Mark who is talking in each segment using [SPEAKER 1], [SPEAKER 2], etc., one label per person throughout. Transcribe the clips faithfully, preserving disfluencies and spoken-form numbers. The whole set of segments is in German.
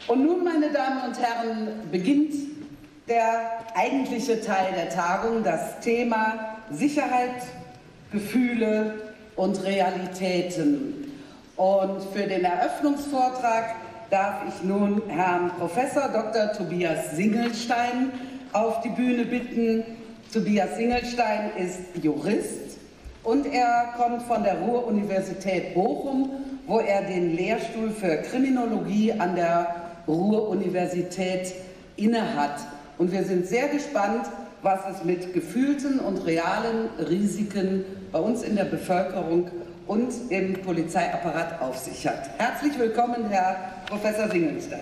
[SPEAKER 1] Und nun, meine Damen und Herren, beginnt der eigentliche Teil der Tagung, das Thema Sicherheit, Gefühle und Realitäten. Und für den Eröffnungsvortrag darf ich nun Herrn Professor Doktor Tobias Singelstein auf die Bühne bitten. Tobias Singelstein ist Jurist und er kommt von der Ruhr-Universität Bochum, wo er den Lehrstuhl für Kriminologie an der Ruhr-Universität innehat. Und wir sind sehr gespannt, was es mit gefühlten und realen Risiken bei uns in der Bevölkerung und im Polizeiapparat auf sich hat. Herzlich willkommen, Herr Professor Singelstein.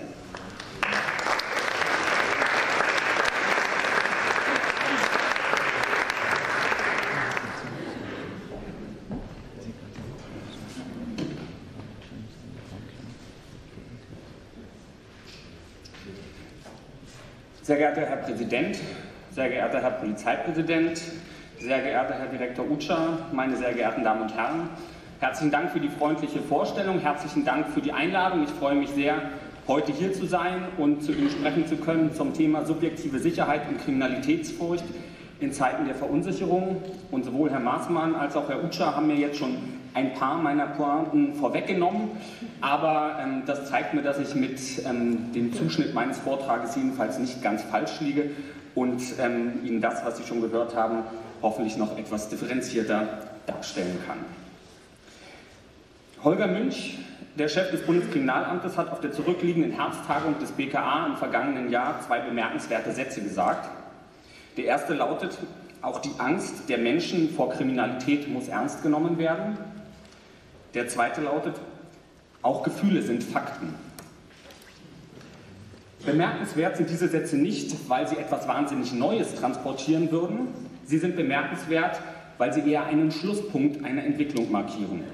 [SPEAKER 2] Sehr geehrter Herr Präsident, sehr geehrter Herr Polizeipräsident, sehr geehrter Herr Direktor Utscher, meine sehr geehrten Damen und Herren, herzlichen Dank für die freundliche Vorstellung, herzlichen Dank für die Einladung. Ich freue mich sehr, heute hier zu sein und zu Ihnen sprechen zu können zum Thema subjektive Sicherheit und Kriminalitätsfurcht in Zeiten der Verunsicherung. Und sowohl Herr Maßmann als auch Herr Utscher haben mir jetzt schon ein paar meiner Pointen vorweggenommen, aber ähm, das zeigt mir, dass ich mit ähm, dem Zuschnitt meines Vortrages jedenfalls nicht ganz falsch liege und ähm, Ihnen das, was Sie schon gehört haben, hoffentlich noch etwas differenzierter darstellen kann. Holger Münch, der Chef des Bundeskriminalamtes, hat auf der zurückliegenden Herbsttagung des B K A im vergangenen Jahr zwei bemerkenswerte Sätze gesagt. Der erste lautet: Auch die Angst der Menschen vor Kriminalität muss ernst genommen werden. Der zweite lautet: Auch Gefühle sind Fakten. Bemerkenswert sind diese Sätze nicht, weil sie etwas wahnsinnig Neues transportieren würden. Sie sind bemerkenswert, weil sie eher einen Schlusspunkt einer Entwicklung markieren.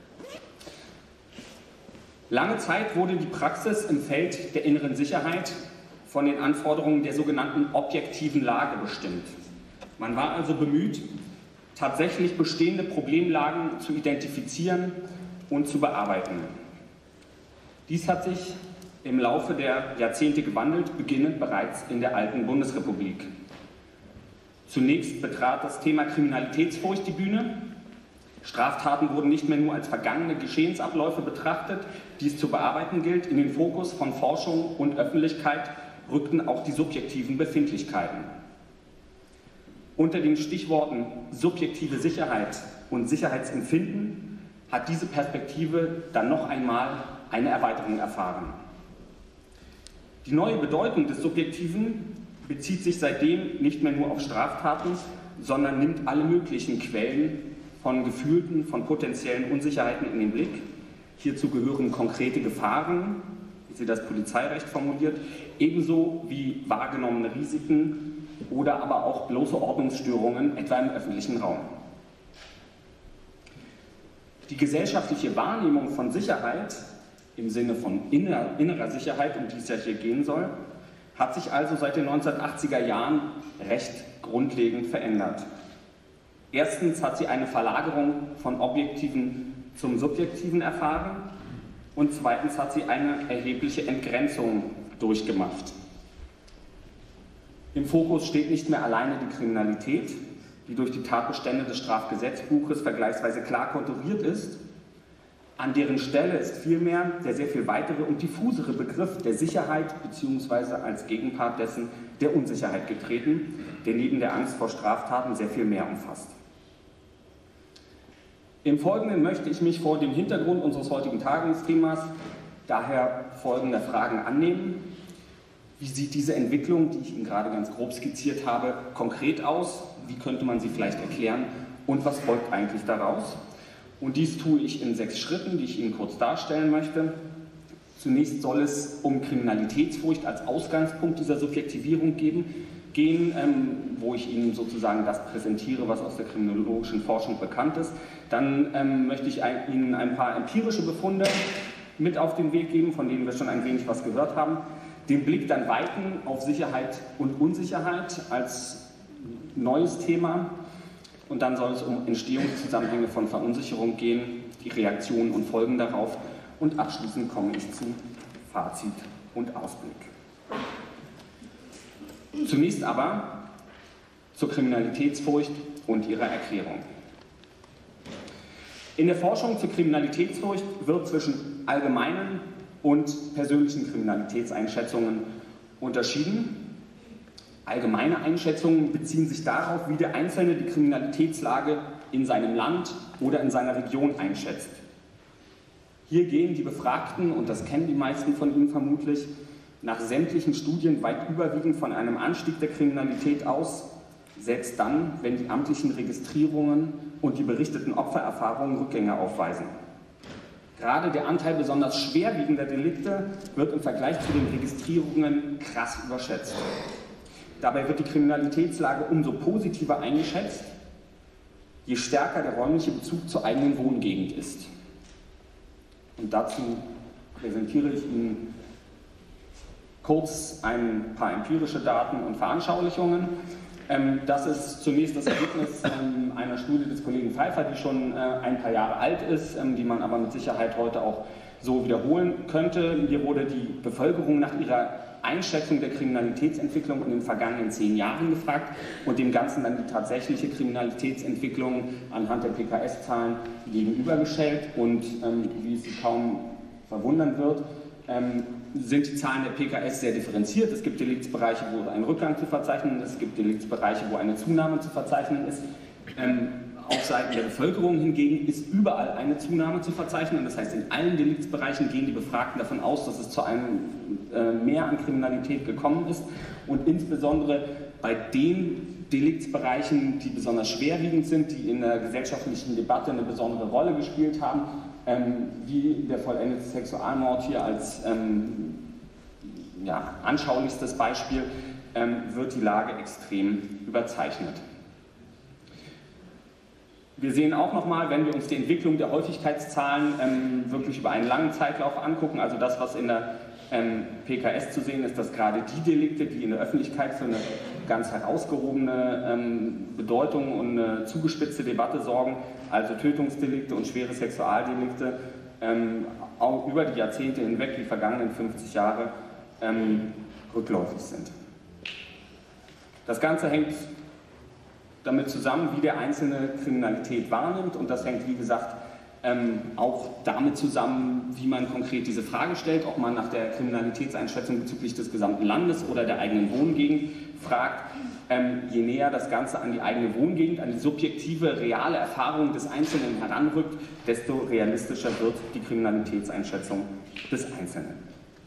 [SPEAKER 2] Lange Zeit wurde die Praxis im Feld der inneren Sicherheit von den Anforderungen der sogenannten objektiven Lage bestimmt. Man war also bemüht, tatsächlich bestehende Problemlagen zu identifizieren und zu bearbeiten. Dies hat sich im Laufe der Jahrzehnte gewandelt, beginnend bereits in der alten Bundesrepublik. Zunächst betrat das Thema Kriminalitätsfurcht die Bühne. Straftaten wurden nicht mehr nur als vergangene Geschehensabläufe betrachtet, die es zu bearbeiten gilt. In den Fokus von Forschung und Öffentlichkeit rückten auch die subjektiven Befindlichkeiten. Unter den Stichworten subjektive Sicherheit und Sicherheitsempfinden hat diese Perspektive dann noch einmal eine Erweiterung erfahren. Die neue Bedeutung des Subjektiven bezieht sich seitdem nicht mehr nur auf Straftaten, sondern nimmt alle möglichen Quellen von gefühlten, von potenziellen Unsicherheiten in den Blick. Hierzu gehören konkrete Gefahren, wie sie das Polizeirecht formuliert, ebenso wie wahrgenommene Risiken oder aber auch bloße Ordnungsstörungen, etwa im öffentlichen Raum. Die gesellschaftliche Wahrnehmung von Sicherheit im Sinne von inner, innerer Sicherheit, um die es ja hier gehen soll, hat sich also seit den neunzehnhundertachtziger Jahren recht grundlegend verändert. Erstens hat sie eine Verlagerung von Objektiven zum Subjektiven erfahren und zweitens hat sie eine erhebliche Entgrenzung durchgemacht. Im Fokus steht nicht mehr alleine die Kriminalität, die durch die Tatbestände des Strafgesetzbuches vergleichsweise klar konturiert ist. An deren Stelle ist vielmehr der sehr viel weitere und diffusere Begriff der Sicherheit bzw. als Gegenpart dessen der Unsicherheit getreten, der neben der Angst vor Straftaten sehr viel mehr umfasst. Im Folgenden möchte ich mich vor dem Hintergrund unseres heutigen Tagungsthemas daher folgender Fragen annehmen. Wie sieht diese Entwicklung, die ich Ihnen gerade ganz grob skizziert habe, konkret aus? Wie könnte man sie vielleicht erklären? Und was folgt eigentlich daraus? Und dies tue ich in sechs Schritten, die ich Ihnen kurz darstellen möchte. Zunächst soll es um Kriminalitätsfurcht als Ausgangspunkt dieser Subjektivierung geben, gehen, ähm, wo ich Ihnen sozusagen das präsentiere, was aus der kriminologischen Forschung bekannt ist. Dann ähm, möchte ich ein, Ihnen ein paar empirische Befunde mit auf den Weg geben, von denen wir schon ein wenig was gehört haben. Den Blick dann weiten auf Sicherheit und Unsicherheit als neues Thema. Und dann soll es um Entstehungszusammenhänge von Verunsicherung gehen, die Reaktionen und Folgen darauf. Und abschließend komme ich zum Fazit und Ausblick. Zunächst aber zur Kriminalitätsfurcht und ihrer Erklärung. In der Forschung zur Kriminalitätsfurcht wird zwischen allgemeinen und persönlichen Kriminalitätseinschätzungen unterschieden. Allgemeine Einschätzungen beziehen sich darauf, wie der Einzelne die Kriminalitätslage in seinem Land oder in seiner Region einschätzt. Hier gehen die Befragten, und das kennen die meisten von Ihnen vermutlich, nach sämtlichen Studien weit überwiegend von einem Anstieg der Kriminalität aus, selbst dann, wenn die amtlichen Registrierungen und die berichteten Opfererfahrungen Rückgänge aufweisen. Gerade der Anteil besonders schwerwiegender Delikte wird im Vergleich zu den Registrierungen krass überschätzt. Dabei wird die Kriminalitätslage umso positiver eingeschätzt, je stärker der räumliche Bezug zur eigenen Wohngegend ist. Und dazu präsentiere ich Ihnen kurz ein paar empirische Daten und Veranschaulichungen. Das ist zunächst das Ergebnis einer Studie des Kollegen Pfeiffer, die schon ein paar Jahre alt ist, die man aber mit Sicherheit heute auch so wiederholen könnte. Hier wurde die Bevölkerung nach ihrer Einschätzung der Kriminalitätsentwicklung in den vergangenen zehn Jahren gefragt und dem Ganzen dann die tatsächliche Kriminalitätsentwicklung anhand der P K S-Zahlen gegenübergestellt. Und ähm, wie es Sie kaum verwundern wird, ähm, sind die Zahlen der P K S sehr differenziert. Es gibt Deliktsbereiche, wo ein Rückgang zu verzeichnen ist, es gibt Deliktsbereiche, wo eine Zunahme zu verzeichnen ist. Ähm, Auf Seiten der Bevölkerung hingegen ist überall eine Zunahme zu verzeichnen. Das heißt, in allen Deliktsbereichen gehen die Befragten davon aus, dass es zu einem äh, Mehr an Kriminalität gekommen ist. Und insbesondere bei den Deliktsbereichen, die besonders schwerwiegend sind, die in der gesellschaftlichen Debatte eine besondere Rolle gespielt haben, ähm, wie der vollendete Sexualmord hier als ähm, ja, anschaulichstes Beispiel, ähm, wird die Lage extrem überzeichnet. Wir sehen auch nochmal, wenn wir uns die Entwicklung der Häufigkeitszahlen ähm, wirklich über einen langen Zeitlauf angucken, also das, was in der ähm, P K S zu sehen ist, dass gerade die Delikte, die in der Öffentlichkeit für eine ganz herausgehobene ähm, Bedeutung und eine zugespitzte Debatte sorgen, also Tötungsdelikte und schwere Sexualdelikte, ähm, auch über die Jahrzehnte hinweg, die vergangenen fünfzig Jahre, ähm, rückläufig sind. Das Ganze hängt damit zusammen, wie der Einzelne Kriminalität wahrnimmt, und das hängt, wie gesagt, ähm, auch damit zusammen, wie man konkret diese Frage stellt, ob man nach der Kriminalitätseinschätzung bezüglich des gesamten Landes oder der eigenen Wohngegend fragt. Ähm, je näher das Ganze an die eigene Wohngegend, an die subjektive, reale Erfahrung des Einzelnen heranrückt, desto realistischer wird die Kriminalitätseinschätzung des Einzelnen.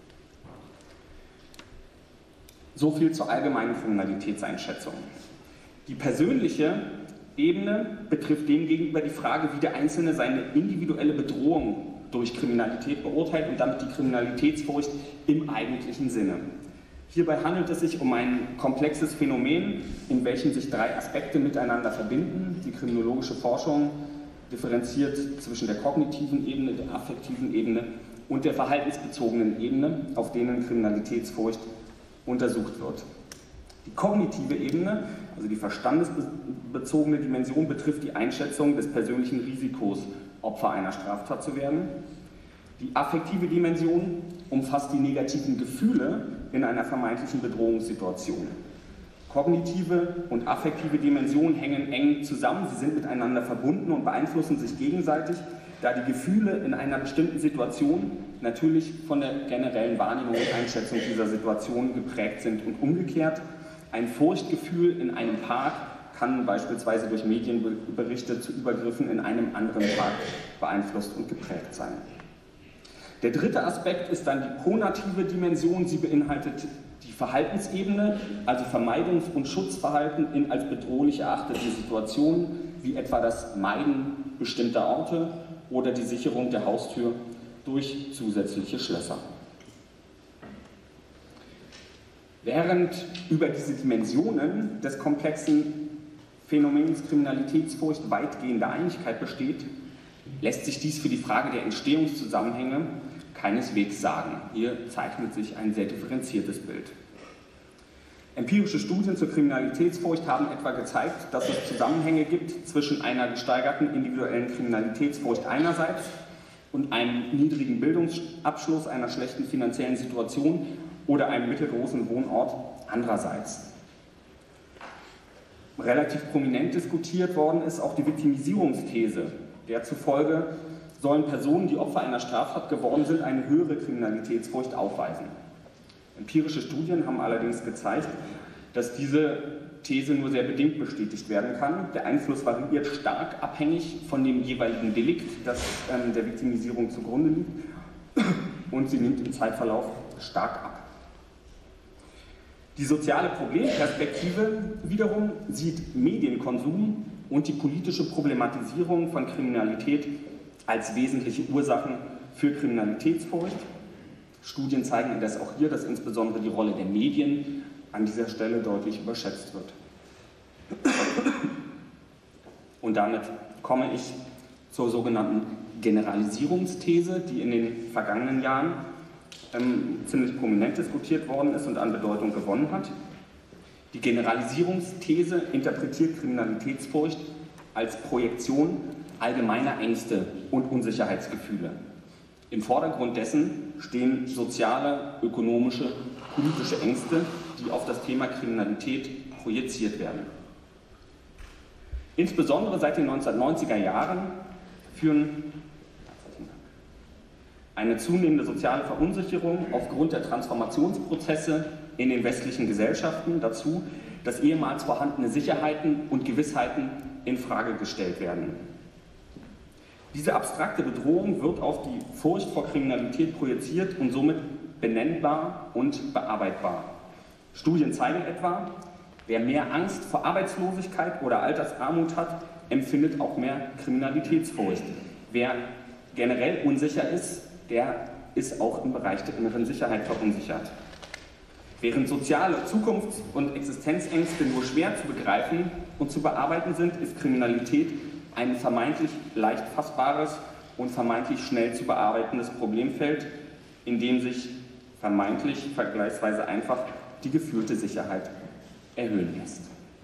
[SPEAKER 2] So viel zur allgemeinen Kriminalitätseinschätzung. Die persönliche Ebene betrifft demgegenüber die Frage, wie der Einzelne seine individuelle Bedrohung durch Kriminalität beurteilt und damit die Kriminalitätsfurcht im eigentlichen Sinne. Hierbei handelt es sich um ein komplexes Phänomen, in welchem sich drei Aspekte miteinander verbinden. Die kriminologische Forschung differenziert zwischen der kognitiven Ebene, der affektiven Ebene und der verhaltensbezogenen Ebene, auf denen Kriminalitätsfurcht untersucht wird. Die kognitive Ebene, also die verstandesbezogene Dimension, betrifft die Einschätzung des persönlichen Risikos, Opfer einer Straftat zu werden. Die affektive Dimension umfasst die negativen Gefühle in einer vermeintlichen Bedrohungssituation. Kognitive und affektive Dimensionen hängen eng zusammen, sie sind miteinander verbunden und beeinflussen sich gegenseitig, da die Gefühle in einer bestimmten Situation natürlich von der generellen Wahrnehmung und Einschätzung dieser Situation geprägt sind und umgekehrt. Ein Furchtgefühl in einem Park kann beispielsweise durch Medienberichte zu Übergriffen in einem anderen Park beeinflusst und geprägt sein. Der dritte Aspekt ist dann die konative Dimension. Sie beinhaltet die Verhaltensebene, also Vermeidungs- und Schutzverhalten in als bedrohlich erachtete Situationen, wie etwa das Meiden bestimmter Orte oder die Sicherung der Haustür durch zusätzliche Schlösser. Während über diese Dimensionen des komplexen Phänomens Kriminalitätsfurcht weitgehende Einigkeit besteht, lässt sich dies für die Frage der Entstehungszusammenhänge keineswegs sagen. Hier zeichnet sich ein sehr differenziertes Bild. Empirische Studien zur Kriminalitätsfurcht haben etwa gezeigt, dass es Zusammenhänge gibt zwischen einer gesteigerten individuellen Kriminalitätsfurcht einerseits und einem niedrigen Bildungsabschluss, einer schlechten finanziellen Situation oder einem mittelgroßen Wohnort andererseits. Relativ prominent diskutiert worden ist auch die Viktimisierungsthese, der zufolge sollen Personen, die Opfer einer Straftat geworden sind, eine höhere Kriminalitätsfurcht aufweisen. Empirische Studien haben allerdings gezeigt, dass diese These nur sehr bedingt bestätigt werden kann. Der Einfluss variiert stark abhängig von dem jeweiligen Delikt, das ähm, der Viktimisierung zugrunde liegt, und sie nimmt im Zeitverlauf stark ab. Die soziale Problemperspektive wiederum sieht Medienkonsum und die politische Problematisierung von Kriminalität als wesentliche Ursachen für Kriminalitätsfurcht. Studien zeigen indes auch hier, dass insbesondere die Rolle der Medien an dieser Stelle deutlich überschätzt wird. Und damit komme ich zur sogenannten Generalisierungsthese, die in den vergangenen Jahren ähm, ziemlich prominent diskutiert worden ist und an Bedeutung gewonnen hat. Die Generalisierungsthese interpretiert Kriminalitätsfurcht als Projektion allgemeiner Ängste und Unsicherheitsgefühle. Im Vordergrund dessen stehen soziale, ökonomische, politische Ängste, die auf das Thema Kriminalität projiziert werden. Insbesondere seit den neunzehnhundertneunziger Jahren führen eine zunehmende soziale Verunsicherung aufgrund der Transformationsprozesse in den westlichen Gesellschaften dazu, dass ehemals vorhandene Sicherheiten und Gewissheiten in Frage gestellt werden. Diese abstrakte Bedrohung wird auf die Furcht vor Kriminalität projiziert und somit benennbar und bearbeitbar. Studien zeigen etwa, wer mehr Angst vor Arbeitslosigkeit oder Altersarmut hat, empfindet auch mehr Kriminalitätsfurcht. Wer generell unsicher ist, der ist auch im Bereich der inneren Sicherheit verunsichert. Während soziale Zukunfts- und Existenzängste nur schwer zu begreifen und zu bearbeiten sind, ist Kriminalität ein vermeintlich leicht fassbares und vermeintlich schnell zu bearbeitendes Problemfeld, in dem sich vermeintlich vergleichsweise einfach die gefühlte Sicherheit erhöhen lässt.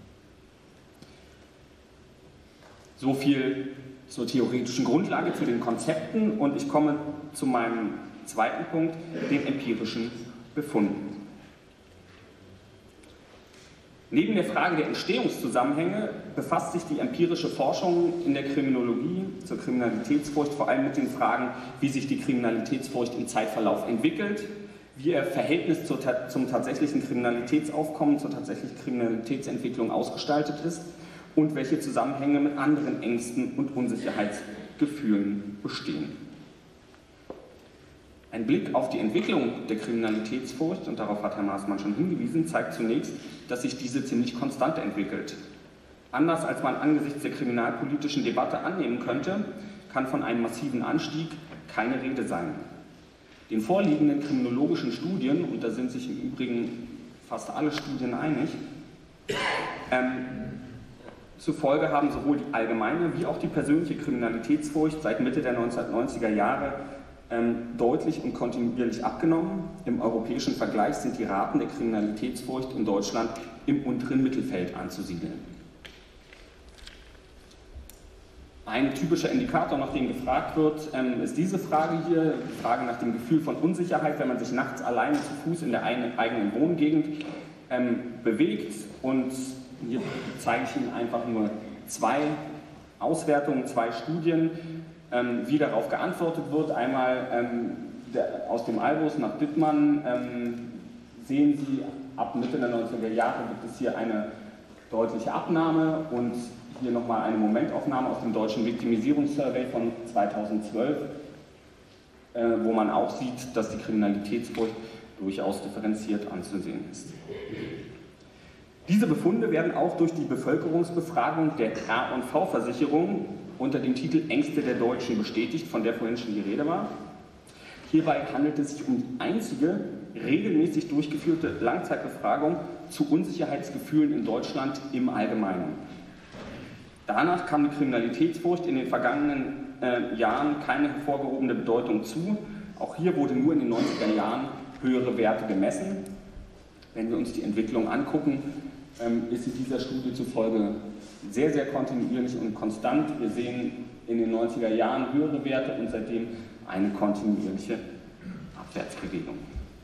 [SPEAKER 2] So viel zur theoretischen Grundlage, zu den Konzepten, und ich komme zu meinem zweiten Punkt, den empirischen Befunden. Neben der Frage der Entstehungszusammenhänge befasst sich die empirische Forschung in der Kriminologie zur Kriminalitätsfurcht vor allem mit den Fragen, wie sich die Kriminalitätsfurcht im Zeitverlauf entwickelt, wie ihr Verhältnis zur, zum tatsächlichen Kriminalitätsaufkommen, zur tatsächlichen Kriminalitätsentwicklung ausgestaltet ist und welche Zusammenhänge mit anderen Ängsten und Unsicherheitsgefühlen bestehen. Ein Blick auf die Entwicklung der Kriminalitätsfurcht, und darauf hat Herr Maaßmann schon hingewiesen, zeigt zunächst, dass sich diese ziemlich konstant entwickelt. Anders als man angesichts der kriminalpolitischen Debatte annehmen könnte, kann von einem massiven Anstieg keine Rede sein. Den vorliegenden kriminologischen Studien, und da sind sich im Übrigen fast alle Studien einig, ähm, zufolge haben sowohl die allgemeine wie auch die persönliche Kriminalitätsfurcht seit Mitte der neunzehnhundertneunziger Jahre ähm, deutlich und kontinuierlich abgenommen. Im europäischen Vergleich sind die Raten der Kriminalitätsfurcht in Deutschland im unteren Mittelfeld anzusiedeln. Ein typischer Indikator, nach dem gefragt wird, ähm, ist diese Frage hier, die Frage nach dem Gefühl von Unsicherheit, wenn man sich nachts alleine zu Fuß in der eigenen Wohngegend ähm, bewegt. Und hier zeige ich Ihnen einfach nur zwei Auswertungen, zwei Studien, ähm, wie darauf geantwortet wird. Einmal ähm, der, aus dem Albus nach Dittmann ähm, sehen Sie, ab Mitte der neunziger Jahre gibt es hier eine deutliche Abnahme, und hier nochmal eine Momentaufnahme aus dem deutschen Viktimisierungssurvey von zweitausendzwölf, äh, wo man auch sieht, dass die Kriminalitätsfurcht durchaus differenziert anzusehen ist. Diese Befunde werden auch durch die Bevölkerungsbefragung der K und V-Versicherung unter dem Titel Ängste der Deutschen bestätigt, von der vorhin schon die Rede war. Hierbei handelt es sich um die einzige regelmäßig durchgeführte Langzeitbefragung zu Unsicherheitsgefühlen in Deutschland im Allgemeinen. Danach kam die Kriminalitätsfurcht in den vergangenen äh, Jahren keine hervorgehobene Bedeutung zu. Auch hier wurde nur in den neunziger Jahren höhere Werte gemessen. Wenn wir uns die Entwicklung angucken, ähm, ist sie dieser Studie zufolge sehr, sehr kontinuierlich und konstant. Wir sehen in den neunziger Jahren höhere Werte und seitdem eine kontinuierliche Abwärtsbewegung.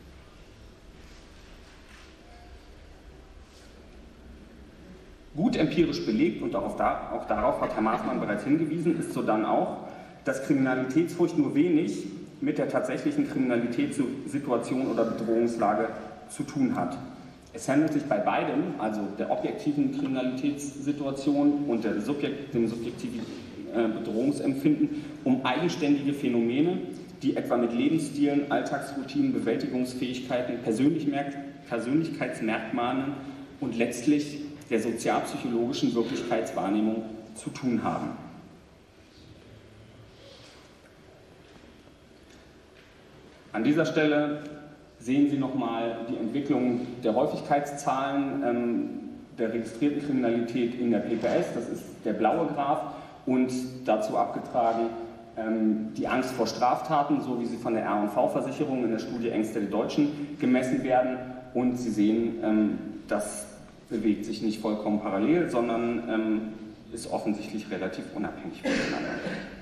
[SPEAKER 2] Gut empirisch belegt, und auch, da, auch darauf hat Herr Maßmann bereits hingewiesen, ist sodann auch, dass Kriminalitätsfurcht nur wenig mit der tatsächlichen Kriminalitätssituation oder Bedrohungslage zu tun hat. Es handelt sich bei beidem, also der objektiven Kriminalitätssituation und der Subjekt, dem subjektiven äh, Bedrohungsempfinden, um eigenständige Phänomene, die etwa mit Lebensstilen, Alltagsroutinen, Bewältigungsfähigkeiten, Persönlichkeitsmerkmalen und letztlich der sozialpsychologischen Wirklichkeitswahrnehmung zu tun haben. An dieser Stelle sehen Sie nochmal die Entwicklung der Häufigkeitszahlen ähm, der registrierten Kriminalität in der P P S, das ist der blaue Graph, und dazu abgetragen ähm, die Angst vor Straftaten, so wie sie von der R und V-Versicherung in der Studie Ängste der Deutschen gemessen werden. Und Sie sehen, ähm, das bewegt sich nicht vollkommen parallel, sondern ähm, ist offensichtlich relativ unabhängig voneinander.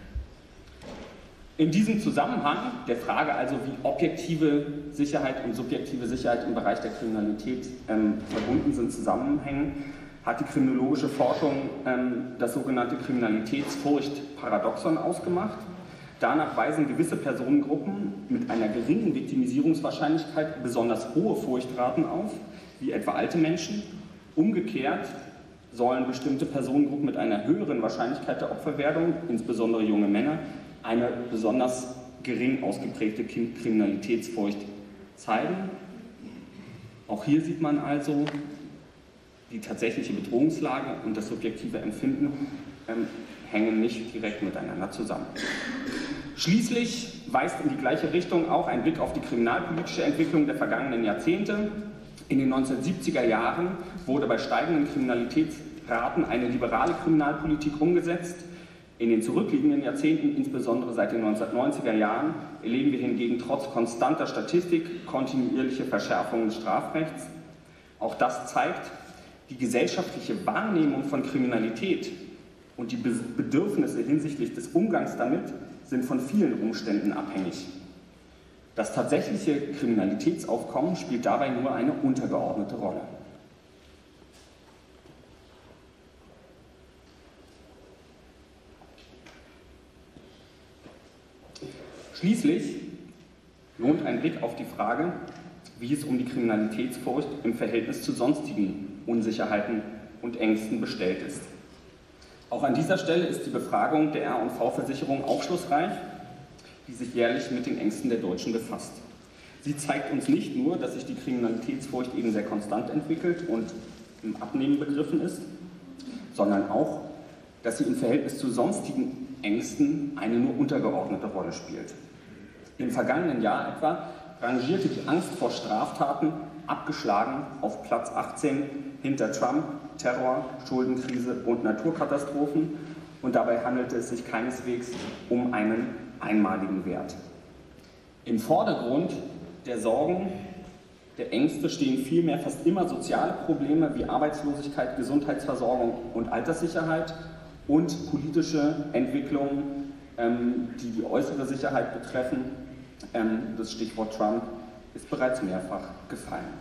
[SPEAKER 2] In diesem Zusammenhang, der Frage also, wie objektive Sicherheit und subjektive Sicherheit im Bereich der Kriminalität ähm, verbunden sind, zusammenhängen, hat die kriminologische Forschung ähm, das sogenannte Kriminalitätsfurcht-Paradoxon ausgemacht. Danach weisen gewisse Personengruppen mit einer geringen Viktimisierungswahrscheinlichkeit besonders hohe Furchtraten auf, wie etwa alte Menschen. Umgekehrt sollen bestimmte Personengruppen mit einer höheren Wahrscheinlichkeit der Opferwerdung, insbesondere junge Männer, eine besonders gering ausgeprägte Kriminalitätsfurcht zeigen. Auch hier sieht man also, die tatsächliche Bedrohungslage und das subjektive Empfinden ähm, hängen nicht direkt miteinander zusammen. Schließlich weist in die gleiche Richtung auch ein Blick auf die kriminalpolitische Entwicklung der vergangenen Jahrzehnte. In den neunzehnhundertsiebziger Jahren wurde bei steigenden Kriminalitätsraten eine liberale Kriminalpolitik umgesetzt. In den zurückliegenden Jahrzehnten, insbesondere seit den neunzehnhundertneunziger Jahren, erleben wir hingegen trotz konstanter Statistik kontinuierliche Verschärfungen des Strafrechts. Auch das zeigt, die gesellschaftliche Wahrnehmung von Kriminalität und die Bedürfnisse hinsichtlich des Umgangs damit sind von vielen Umständen abhängig. Das tatsächliche Kriminalitätsaufkommen spielt dabei nur eine untergeordnete Rolle. Schließlich lohnt ein Blick auf die Frage, wie es um die Kriminalitätsfurcht im Verhältnis zu sonstigen Unsicherheiten und Ängsten bestellt ist. Auch an dieser Stelle ist die Befragung der R und V-Versicherung aufschlussreich, die sich jährlich mit den Ängsten der Deutschen befasst. Sie zeigt uns nicht nur, dass sich die Kriminalitätsfurcht eben sehr konstant entwickelt und im Abnehmen begriffen ist, sondern auch, dass sie im Verhältnis zu sonstigen Ängsten eine nur untergeordnete Rolle spielt. Im vergangenen Jahr etwa rangierte die Angst vor Straftaten abgeschlagen auf Platz achtzehn hinter Trump, Terror, Schuldenkrise und Naturkatastrophen, und dabei handelte es sich keineswegs um einen einmaligen Wert. Im Vordergrund der Sorgen, der Ängste stehen vielmehr fast immer soziale Probleme wie Arbeitslosigkeit, Gesundheitsversorgung und Alterssicherheit und politische Entwicklungen, ähm, die die äußere Sicherheit betreffen. Ähm, das Stichwort Trump ist bereits mehrfach gefallen.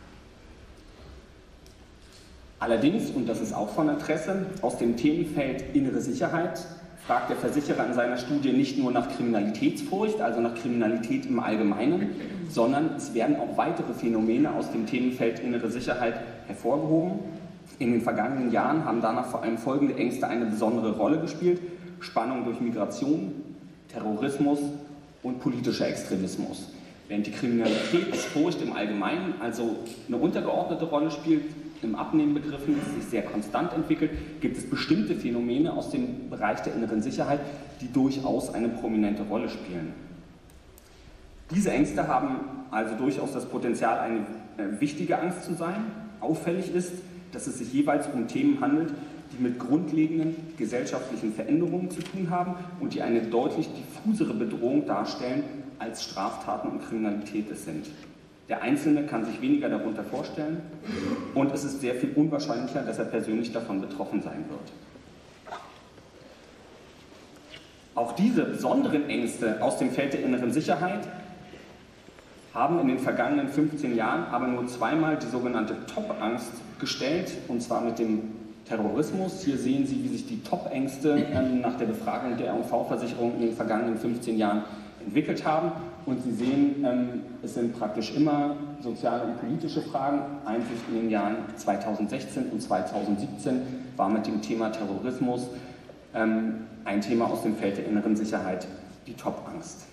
[SPEAKER 2] Allerdings, und das ist auch von Interesse, aus dem Themenfeld innere Sicherheit fragt der Versicherer in seiner Studie nicht nur nach Kriminalitätsfurcht, also nach Kriminalität im Allgemeinen, sondern es werden auch weitere Phänomene aus dem Themenfeld innere Sicherheit hervorgehoben. In den vergangenen Jahren haben danach vor allem folgende Ängste eine besondere Rolle gespielt: Spannung durch Migration, Terrorismus und politischer Extremismus. Während die Kriminalitätsfurcht im Allgemeinen also eine untergeordnete Rolle spielt, im Abnehmen begriffen ist, sich sehr konstant entwickelt, gibt es bestimmte Phänomene aus dem Bereich der inneren Sicherheit, die durchaus eine prominente Rolle spielen. Diese Ängste haben also durchaus das Potenzial, eine äh, wichtige Angst zu sein. Auffällig ist, dass es sich jeweils um Themen handelt, die mit grundlegenden gesellschaftlichen Veränderungen zu tun haben und die eine deutlich diffusere Bedrohung darstellen, als Straftaten und Kriminalität es sind. Der Einzelne kann sich weniger darunter vorstellen und es ist sehr viel unwahrscheinlicher, dass er persönlich davon betroffen sein wird. Auch diese besonderen Ängste aus dem Feld der inneren Sicherheit haben in den vergangenen fünfzehn Jahren aber nur zweimal die sogenannte Top-Angst gestellt, und zwar mit dem Terrorismus. Hier sehen Sie, wie sich die Top-Ängste ähm, nach der Befragung der R und V-Versicherung in den vergangenen fünfzehn Jahren entwickelt haben. Und Sie sehen, ähm, es sind praktisch immer soziale und politische Fragen. Einzig in den Jahren zweitausendsechzehn und zweitausendsiebzehn war mit dem Thema Terrorismus ähm, ein Thema aus dem Feld der inneren Sicherheit die Top-Angst.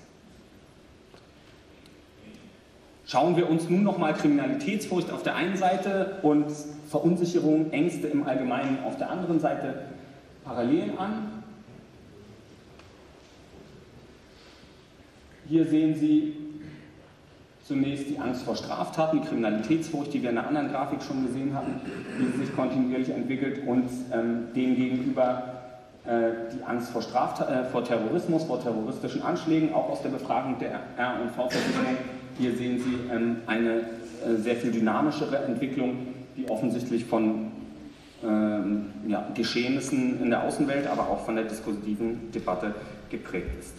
[SPEAKER 2] Schauen wir uns nun nochmal Kriminalitätsfurcht auf der einen Seite und Verunsicherung, Ängste im Allgemeinen auf der anderen Seite parallel an. Hier sehen Sie zunächst die Angst vor Straftaten, die Kriminalitätsfurcht, die wir in einer anderen Grafik schon gesehen haben, wie sie sich kontinuierlich entwickelt, und ähm, demgegenüber äh, die Angst vor, Strafta äh, vor Terrorismus, vor terroristischen Anschlägen, auch aus der Befragung der R und V-Versicherung. Hier sehen Sie ähm, eine äh, sehr viel dynamischere Entwicklung, die offensichtlich von ähm, ja, Geschehnissen in der Außenwelt, aber auch von der diskursiven Debatte geprägt ist.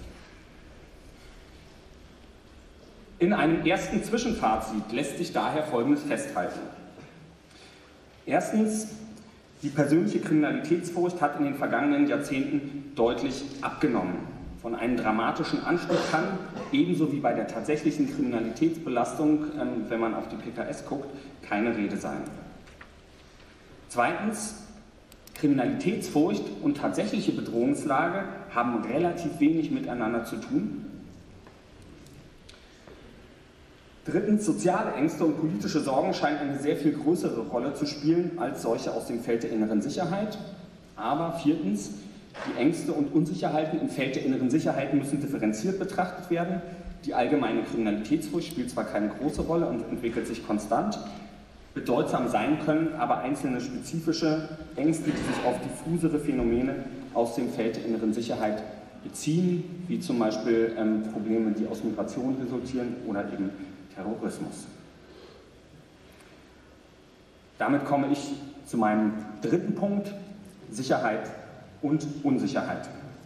[SPEAKER 2] In einem ersten Zwischenfazit lässt sich daher Folgendes festhalten. Erstens, die persönliche Kriminalitätsfurcht hat in den vergangenen Jahrzehnten deutlich abgenommen. Von einem dramatischen Anstieg kann, ebenso wie bei der tatsächlichen Kriminalitätsbelastung, ähm, wenn man auf die P K S guckt, keine Rede sein. Zweitens, Kriminalitätsfurcht und tatsächliche Bedrohungslage haben relativ wenig miteinander zu tun. Drittens, soziale Ängste und politische Sorgen scheinen eine sehr viel größere Rolle zu spielen als solche aus dem Feld der inneren Sicherheit. Aber viertens, die Ängste und Unsicherheiten im Feld der inneren Sicherheit müssen differenziert betrachtet werden. Die allgemeine Kriminalitätsfurcht spielt zwar keine große Rolle und entwickelt sich konstant, bedeutsam sein können aber einzelne spezifische Ängste, die sich auf diffusere Phänomene aus dem Feld der inneren Sicherheit beziehen, wie zum Beispiel ähm, Probleme, die aus Migration resultieren oder eben Terrorismus. Damit komme ich zu meinem dritten Punkt: Sicherheit und Unsicherheit.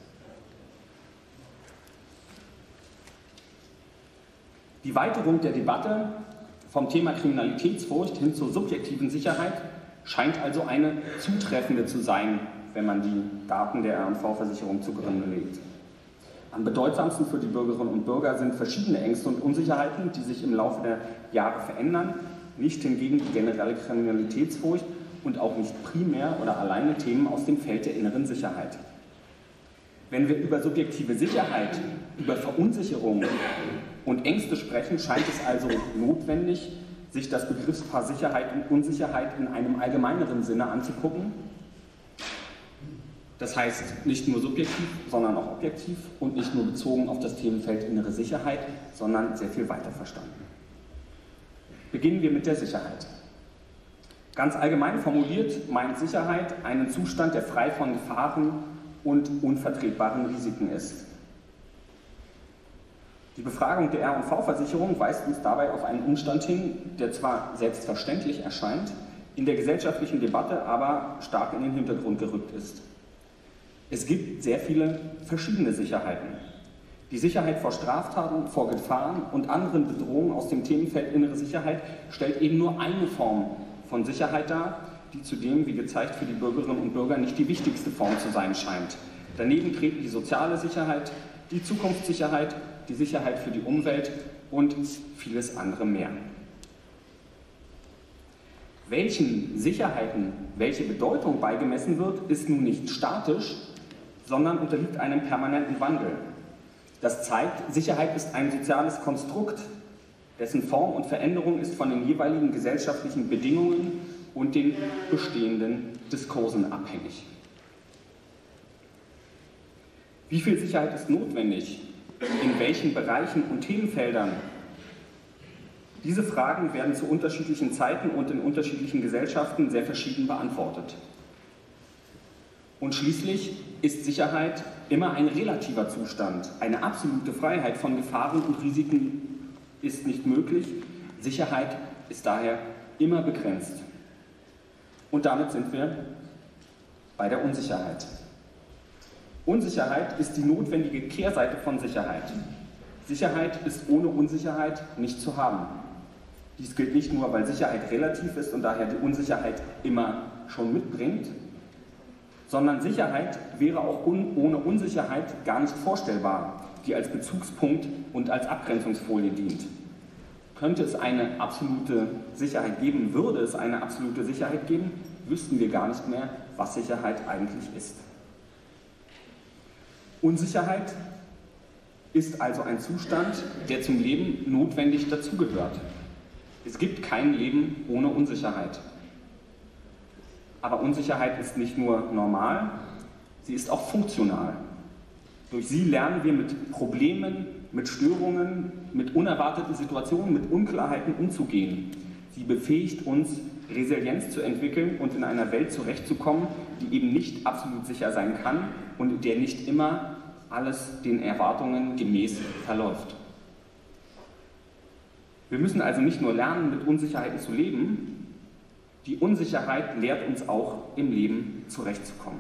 [SPEAKER 2] Die Weiterung der Debatte vom Thema Kriminalitätsfurcht hin zur subjektiven Sicherheit scheint also eine zutreffende zu sein, wenn man die Daten der R und V-Versicherung zugrunde legt. Am bedeutsamsten für die Bürgerinnen und Bürger sind verschiedene Ängste und Unsicherheiten, die sich im Laufe der Jahre verändern, nicht hingegen die generelle Kriminalitätsfurcht und auch nicht primär oder alleine Themen aus dem Feld der inneren Sicherheit. Wenn wir über subjektive Sicherheit, über Verunsicherung und Ängste sprechen, scheint es also notwendig, sich das Begriffspaar Sicherheit und Unsicherheit in einem allgemeineren Sinne anzugucken. Das heißt, nicht nur subjektiv, sondern auch objektiv und nicht nur bezogen auf das Themenfeld innere Sicherheit, sondern sehr viel weiter verstanden. Beginnen wir mit der Sicherheit. Ganz allgemein formuliert meint Sicherheit einen Zustand, der frei von Gefahren und unvertretbaren Risiken ist. Die Befragung der R und V-Versicherung weist uns dabei auf einen Umstand hin, der zwar selbstverständlich erscheint, in der gesellschaftlichen Debatte aber stark in den Hintergrund gerückt ist. Es gibt sehr viele verschiedene Sicherheiten. Die Sicherheit vor Straftaten, vor Gefahren und anderen Bedrohungen aus dem Themenfeld innere Sicherheit stellt eben nur eine Form von Sicherheit dar, die zudem, wie gezeigt, für die Bürgerinnen und Bürger nicht die wichtigste Form zu sein scheint. Daneben treten die soziale Sicherheit, die Zukunftssicherheit, die Sicherheit für die Umwelt und vieles andere mehr. Welchen Sicherheiten welche Bedeutung beigemessen wird, ist nun nicht statisch, sondern unterliegt einem permanenten Wandel. Das zeigt, Sicherheit ist ein soziales Konstrukt, dessen Form und Veränderung ist von den jeweiligen gesellschaftlichen Bedingungen und den bestehenden Diskursen abhängig. Wie viel Sicherheit ist notwendig? In welchen Bereichen und Themenfeldern? Diese Fragen werden zu unterschiedlichen Zeiten und in unterschiedlichen Gesellschaften sehr verschieden beantwortet. Und schließlich ist Sicherheit immer ein relativer Zustand. Eine absolute Freiheit von Gefahren und Risiken ist nicht möglich. Sicherheit ist daher immer begrenzt. Und damit sind wir bei der Unsicherheit. Unsicherheit ist die notwendige Kehrseite von Sicherheit. Sicherheit ist ohne Unsicherheit nicht zu haben. Dies gilt nicht nur, weil Sicherheit relativ ist und daher die Unsicherheit immer schon mitbringt, sondern Sicherheit wäre auch un ohne Unsicherheit gar nicht vorstellbar, die als Bezugspunkt und als Abgrenzungsfolie dient. Könnte es eine absolute Sicherheit geben, würde es eine absolute Sicherheit geben, wüssten wir gar nicht mehr, was Sicherheit eigentlich ist. Unsicherheit ist also ein Zustand, der zum Leben notwendig dazugehört. Es gibt kein Leben ohne Unsicherheit. Aber Unsicherheit ist nicht nur normal, sie ist auch funktional. Durch sie lernen wir mit Problemen, mit Störungen, mit unerwarteten Situationen, mit Unklarheiten umzugehen. Sie befähigt uns, Resilienz zu entwickeln und in einer Welt zurechtzukommen, die eben nicht absolut sicher sein kann und in der nicht immer alles den Erwartungen gemäß verläuft. Wir müssen also nicht nur lernen, mit Unsicherheiten zu leben, die Unsicherheit lehrt uns auch, im Leben zurechtzukommen.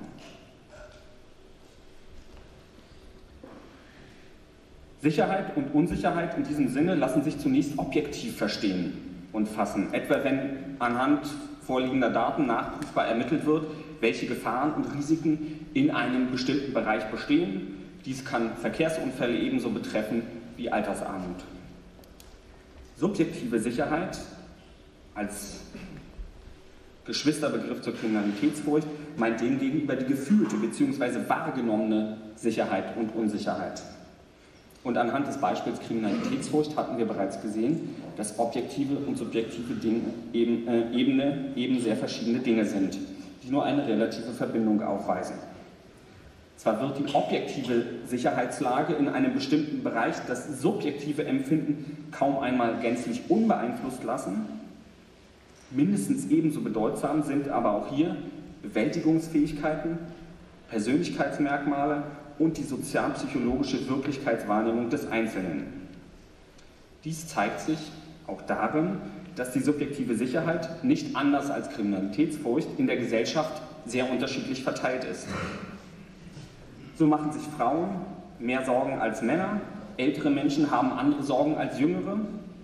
[SPEAKER 2] Sicherheit und Unsicherheit in diesem Sinne lassen sich zunächst objektiv verstehen und fassen, etwa wenn anhand vorliegender Daten nachprüfbar ermittelt wird, welche Gefahren und Risiken in einem bestimmten Bereich bestehen. Dies kann Verkehrsunfälle ebenso betreffen wie Altersarmut. Subjektive Sicherheit als Geschwisterbegriff zur Kriminalitätsfurcht meint demgegenüber die gefühlte bzw. wahrgenommene Sicherheit und Unsicherheit. Und anhand des Beispiels Kriminalitätsfurcht hatten wir bereits gesehen, dass objektive und subjektive Dinge eben, äh, Ebene eben sehr verschiedene Dinge sind, die nur eine relative Verbindung aufweisen. Zwar wird die objektive Sicherheitslage in einem bestimmten Bereich das subjektive Empfinden kaum einmal gänzlich unbeeinflusst lassen, mindestens ebenso bedeutsam sind aber auch hier Bewältigungsfähigkeiten, Persönlichkeitsmerkmale und die sozialpsychologische Wirklichkeitswahrnehmung des Einzelnen. Dies zeigt sich auch darin, dass die subjektive Sicherheit nicht anders als Kriminalitätsfurcht in der Gesellschaft sehr unterschiedlich verteilt ist. So machen sich Frauen mehr Sorgen als Männer, ältere Menschen haben andere Sorgen als jüngere.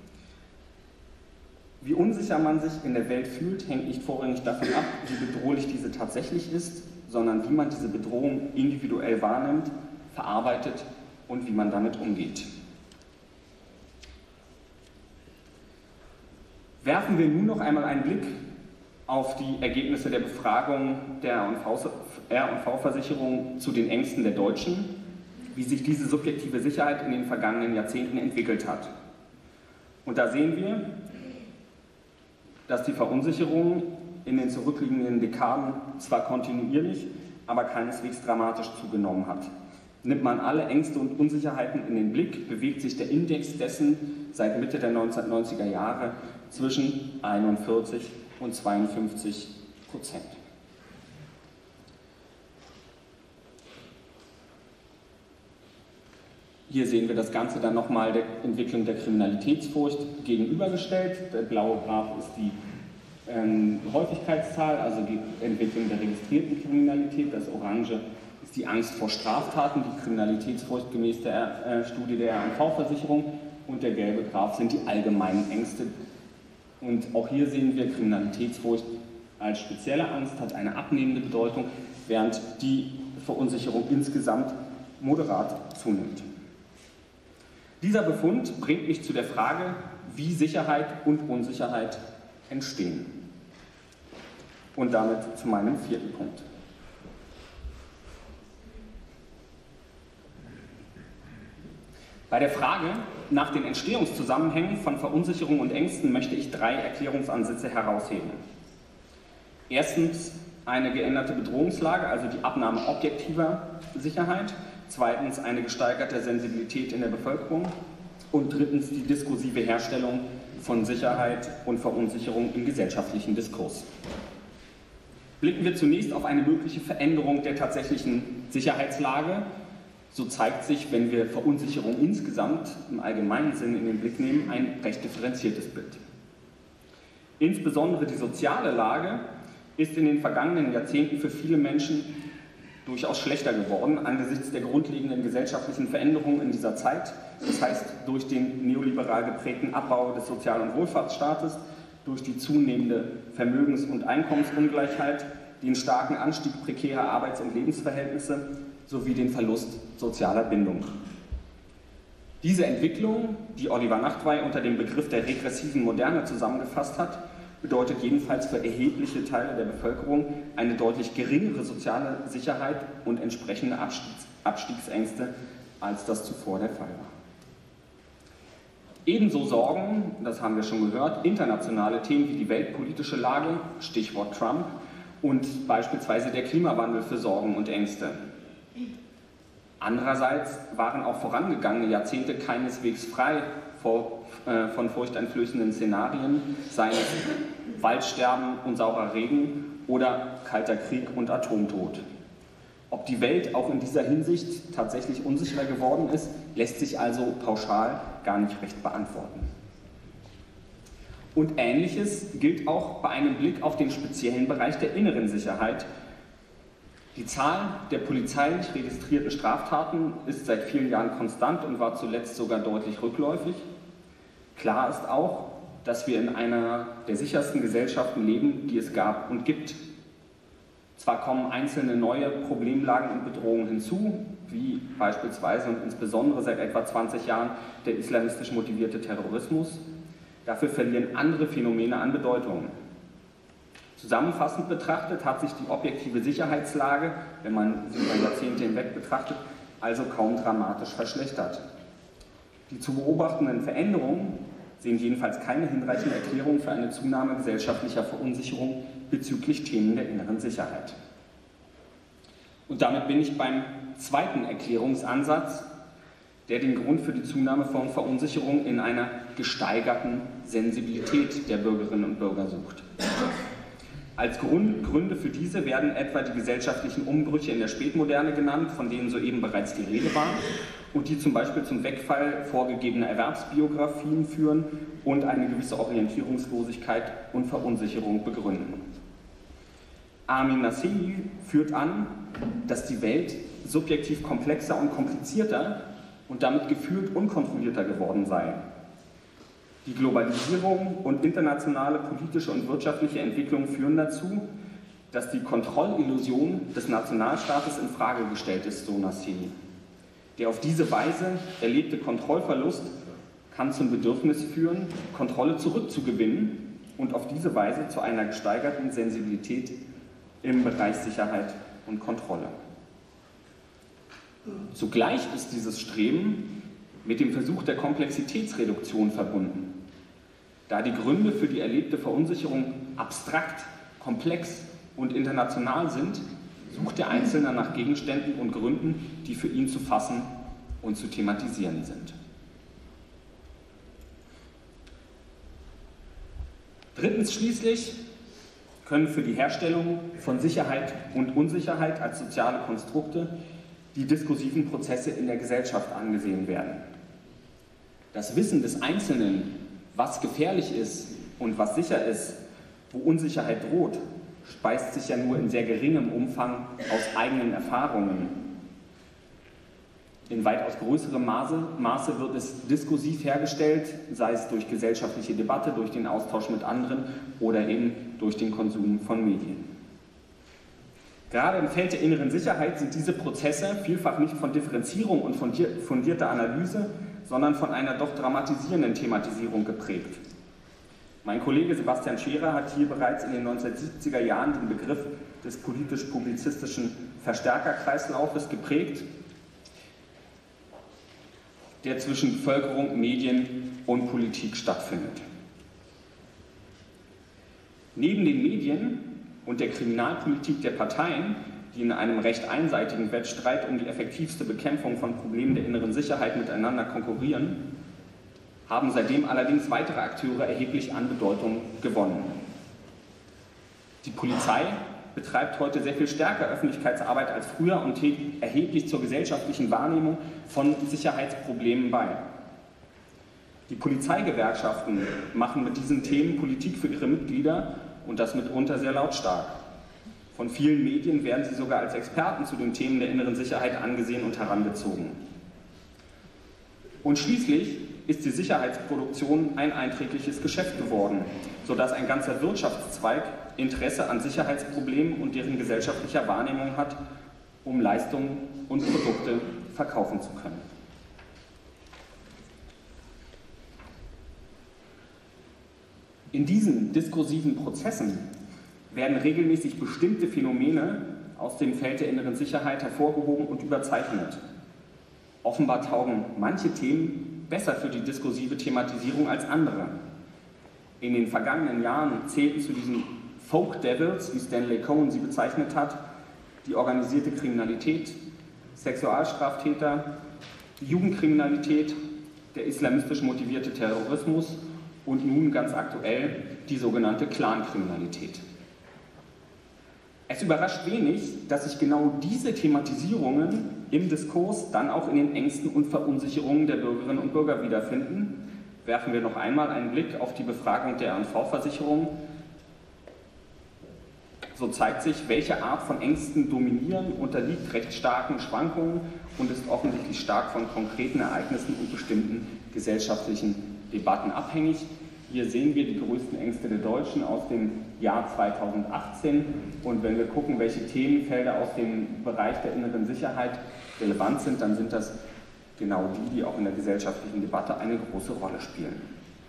[SPEAKER 2] Wie unsicher man sich in der Welt fühlt, hängt nicht vorrangig davon ab, wie bedrohlich diese tatsächlich ist, sondern wie man diese Bedrohung individuell wahrnimmt, verarbeitet und wie man damit umgeht. Werfen wir nun noch einmal einen Blick auf die Ergebnisse der Befragung der R und V-Versicherung zu den Ängsten der Deutschen, wie sich diese subjektive Sicherheit in den vergangenen Jahrzehnten entwickelt hat. Und da sehen wir, dass die Verunsicherung in den zurückliegenden Dekaden zwar kontinuierlich, aber keineswegs dramatisch zugenommen hat. Nimmt man alle Ängste und Unsicherheiten in den Blick, bewegt sich der Index dessen seit Mitte der neunzehnhundertneunziger Jahre zwischen einundvierzig und zweiundfünfzig Prozent. Hier sehen wir das Ganze dann nochmal der Entwicklung der Kriminalitätsfurcht gegenübergestellt. Der blaue Graph ist die ähm, Häufigkeitszahl, also die Entwicklung der registrierten Kriminalität. Das Orange ist die Angst vor Straftaten, die Kriminalitätsfurcht gemäß der äh, Studie der R und V-Versicherung. Und der gelbe Graph sind die allgemeinen Ängste. Und auch hier sehen wir, Kriminalitätsfurcht als spezielle Angst hat eine abnehmende Bedeutung, während die Verunsicherung insgesamt moderat zunimmt. Dieser Befund bringt mich zu der Frage, wie Sicherheit und Unsicherheit entstehen. Und damit zu meinem vierten Punkt. Bei der Frage nach den Entstehungszusammenhängen von Verunsicherung und Ängsten möchte ich drei Erklärungsansätze herausheben. Erstens eine geänderte Bedrohungslage, also die Abnahme objektiver Sicherheit. Zweitens eine gesteigerte Sensibilität in der Bevölkerung. Und drittens die diskursive Herstellung von Sicherheit und Verunsicherung im gesellschaftlichen Diskurs. Blicken wir zunächst auf eine mögliche Veränderung der tatsächlichen Sicherheitslage. So zeigt sich, wenn wir Verunsicherung insgesamt im allgemeinen Sinn in den Blick nehmen, ein recht differenziertes Bild. Insbesondere die soziale Lage ist in den vergangenen Jahrzehnten für viele Menschen durchaus schlechter geworden angesichts der grundlegenden gesellschaftlichen Veränderungen in dieser Zeit. Das heißt, durch den neoliberal geprägten Abbau des Sozial- und Wohlfahrtsstaates, durch die zunehmende Vermögens- und Einkommensungleichheit, den starken Anstieg prekärer Arbeits- und Lebensverhältnisse sowie den Verlust sozialer Bindung. Diese Entwicklung, die Oliver Nachtwey unter dem Begriff der regressiven Moderne zusammengefasst hat, bedeutet jedenfalls für erhebliche Teile der Bevölkerung eine deutlich geringere soziale Sicherheit und entsprechende Abstiegs Abstiegsängste, als das zuvor der Fall war. Ebenso sorgen, das haben wir schon gehört, internationale Themen wie die weltpolitische Lage, Stichwort Trump, und beispielsweise der Klimawandel für Sorgen und Ängste. Andererseits waren auch vorangegangene Jahrzehnte keineswegs frei vor, äh, von furchteinflößenden Szenarien, seien es Waldsterben und saurer Regen oder Kalter Krieg und Atomtod. Ob die Welt auch in dieser Hinsicht tatsächlich unsicherer geworden ist, lässt sich also pauschal gar nicht recht beantworten. Und Ähnliches gilt auch bei einem Blick auf den speziellen Bereich der inneren Sicherheit. Die Zahl der polizeilich registrierten Straftaten ist seit vielen Jahren konstant und war zuletzt sogar deutlich rückläufig. Klar ist auch, dass wir in einer der sichersten Gesellschaften leben, die es gab und gibt. Zwar kommen einzelne neue Problemlagen und Bedrohungen hinzu, wie beispielsweise und insbesondere seit etwa zwanzig Jahren der islamistisch motivierte Terrorismus. Dafür verlieren andere Phänomene an Bedeutung. Zusammenfassend betrachtet hat sich die objektive Sicherheitslage, wenn man sie über Jahrzehnte hinweg betrachtet, also kaum dramatisch verschlechtert. Die zu beobachtenden Veränderungen sehen jedenfalls keine hinreichende Erklärung für eine Zunahme gesellschaftlicher Verunsicherung bezüglich Themen der inneren Sicherheit. Und damit bin ich beim zweiten Erklärungsansatz, der den Grund für die Zunahme von Verunsicherung in einer gesteigerten Sensibilität der Bürgerinnen und Bürger sucht. Als Grund, Gründe für diese werden etwa die gesellschaftlichen Umbrüche in der Spätmoderne genannt, von denen soeben bereits die Rede war, und die zum Beispiel zum Wegfall vorgegebener Erwerbsbiografien führen und eine gewisse Orientierungslosigkeit und Verunsicherung begründen. Armin Nasseri führt an, dass die Welt subjektiv komplexer und komplizierter und damit gefühlt unkontrollierter geworden sei. Die Globalisierung und internationale politische und wirtschaftliche Entwicklung führen dazu, dass die Kontrollillusion des Nationalstaates in Frage gestellt ist, so Nasseri. Der auf diese Weise erlebte Kontrollverlust kann zum Bedürfnis führen, Kontrolle zurückzugewinnen und auf diese Weise zu einer gesteigerten Sensibilität im Bereich Sicherheit und Kontrolle. Zugleich ist dieses Streben mit dem Versuch der Komplexitätsreduktion verbunden. Da die Gründe für die erlebte Verunsicherung abstrakt, komplex und international sind, sucht der Einzelne nach Gegenständen und Gründen, die für ihn zu fassen und zu thematisieren sind. Drittens schließlich können für die Herstellung von Sicherheit und Unsicherheit als soziale Konstrukte die diskursiven Prozesse in der Gesellschaft angesehen werden. Das Wissen des Einzelnen, was gefährlich ist und was sicher ist, wo Unsicherheit droht, speist sich ja nur in sehr geringem Umfang aus eigenen Erfahrungen. In weitaus größerem Maße, Maße wird es diskursiv hergestellt, sei es durch gesellschaftliche Debatte, durch den Austausch mit anderen oder eben durch den Konsum von Medien. Gerade im Feld der inneren Sicherheit sind diese Prozesse vielfach nicht von Differenzierung und von fundierter Analyse, sondern von einer doch dramatisierenden Thematisierung geprägt. Mein Kollege Sebastian Scherer hat hier bereits in den neunzehnhundertsiebziger Jahren den Begriff des politisch-publizistischen Verstärkerkreislaufes geprägt, der zwischen Bevölkerung, Medien und Politik stattfindet. Neben den Medien und der Kriminalpolitik der Parteien, die in einem recht einseitigen Wettstreit um die effektivste Bekämpfung von Problemen der inneren Sicherheit miteinander konkurrieren, haben seitdem allerdings weitere Akteure erheblich an Bedeutung gewonnen. Die Polizei betreibt heute sehr viel stärker Öffentlichkeitsarbeit als früher und trägt erheblich zur gesellschaftlichen Wahrnehmung von Sicherheitsproblemen bei. Die Polizeigewerkschaften machen mit diesen Themen Politik für ihre Mitglieder und das mitunter sehr lautstark. Von vielen Medien werden sie sogar als Experten zu den Themen der inneren Sicherheit angesehen und herangezogen. Und schließlich ist die Sicherheitsproduktion ein einträgliches Geschäft geworden, sodass ein ganzer Wirtschaftszweig Interesse an Sicherheitsproblemen und deren gesellschaftlicher Wahrnehmung hat, um Leistungen und Produkte verkaufen zu können. In diesen diskursiven Prozessen werden regelmäßig bestimmte Phänomene aus dem Feld der inneren Sicherheit hervorgehoben und überzeichnet. Offenbar taugen manche Themen besser für die diskursive Thematisierung als andere. In den vergangenen Jahren zählten zu diesen Folk Devils, wie Stanley Cohen sie bezeichnet hat, die organisierte Kriminalität, Sexualstraftäter, die Jugendkriminalität, der islamistisch motivierte Terrorismus und nun ganz aktuell die sogenannte Clankriminalität. Es überrascht wenig, dass sich genau diese Thematisierungen im Diskurs dann auch in den Ängsten und Verunsicherungen der Bürgerinnen und Bürger wiederfinden. Werfen wir noch einmal einen Blick auf die Befragung der A N V-Versicherung. So zeigt sich, welche Art von Ängsten dominieren, unterliegt recht starken Schwankungen und ist offensichtlich stark von konkreten Ereignissen und bestimmten gesellschaftlichen Debatten abhängig. Hier sehen wir die größten Ängste der Deutschen aus dem Jahr zweitausendachtzehn. Und wenn wir gucken, welche Themenfelder aus dem Bereich der inneren Sicherheit relevant sind, dann sind das genau die, die auch in der gesellschaftlichen Debatte eine große Rolle spielen.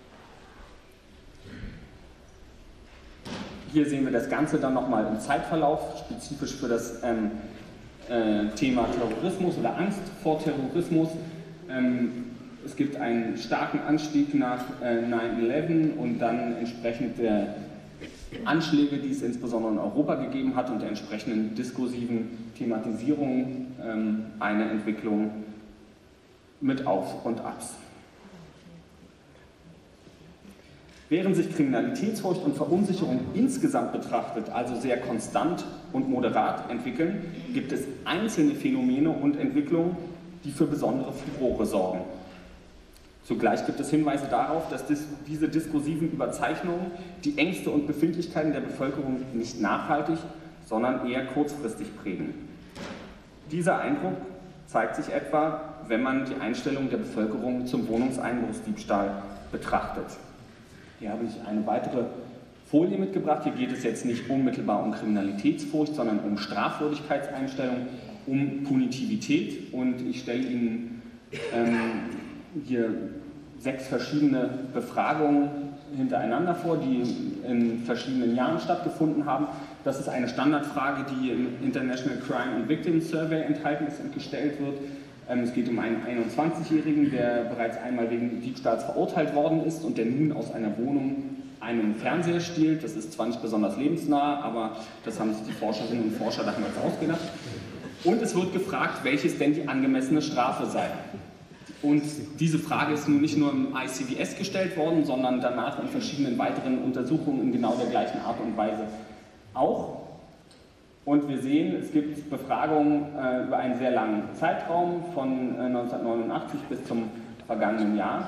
[SPEAKER 2] Hier sehen wir das Ganze dann nochmal im Zeitverlauf, spezifisch für das ähm, äh, Thema Terrorismus oder Angst vor Terrorismus. Ähm, Es gibt einen starken Anstieg nach äh, neun elf und dann entsprechend der Anschläge, die es insbesondere in Europa gegeben hat und der entsprechenden diskursiven Thematisierung ähm, eine Entwicklung mit Aufs und Abs. Während sich Kriminalitätsfurcht und Verunsicherung insgesamt betrachtet also sehr konstant und moderat entwickeln, gibt es einzelne Phänomene und Entwicklungen, die für besondere Furore sorgen. Zugleich gibt es Hinweise darauf, dass dis diese diskursiven Überzeichnungen die Ängste und Befindlichkeiten der Bevölkerung nicht nachhaltig, sondern eher kurzfristig prägen. Dieser Eindruck zeigt sich etwa, wenn man die Einstellung der Bevölkerung zum Wohnungseinbruchsdiebstahl betrachtet. Hier habe ich eine weitere Folie mitgebracht. Hier geht es jetzt nicht unmittelbar um Kriminalitätsfurcht, sondern um Strafwürdigkeitseinstellung, um Punitivität. Und ich stelle Ihnen ähm, hier sechs verschiedene Befragungen hintereinander vor, die in verschiedenen Jahren stattgefunden haben. Das ist eine Standardfrage, die im International Crime and Victims Survey enthalten ist und gestellt wird. Es geht um einen einundzwanzigjährigen, der bereits einmal wegen Diebstahls verurteilt worden ist und der nun aus einer Wohnung einen Fernseher stiehlt. Das ist zwar nicht besonders lebensnah, aber das haben sich die Forscherinnen und Forscher damals ausgedacht. Und es wird gefragt, welches denn die angemessene Strafe sei. Und diese Frage ist nun nicht nur im I C V S gestellt worden, sondern danach in verschiedenen weiteren Untersuchungen in genau der gleichen Art und Weise auch. Und wir sehen, es gibt Befragungen äh, über einen sehr langen Zeitraum von äh, neunzehnhundertneunundachtzig bis zum vergangenen Jahr.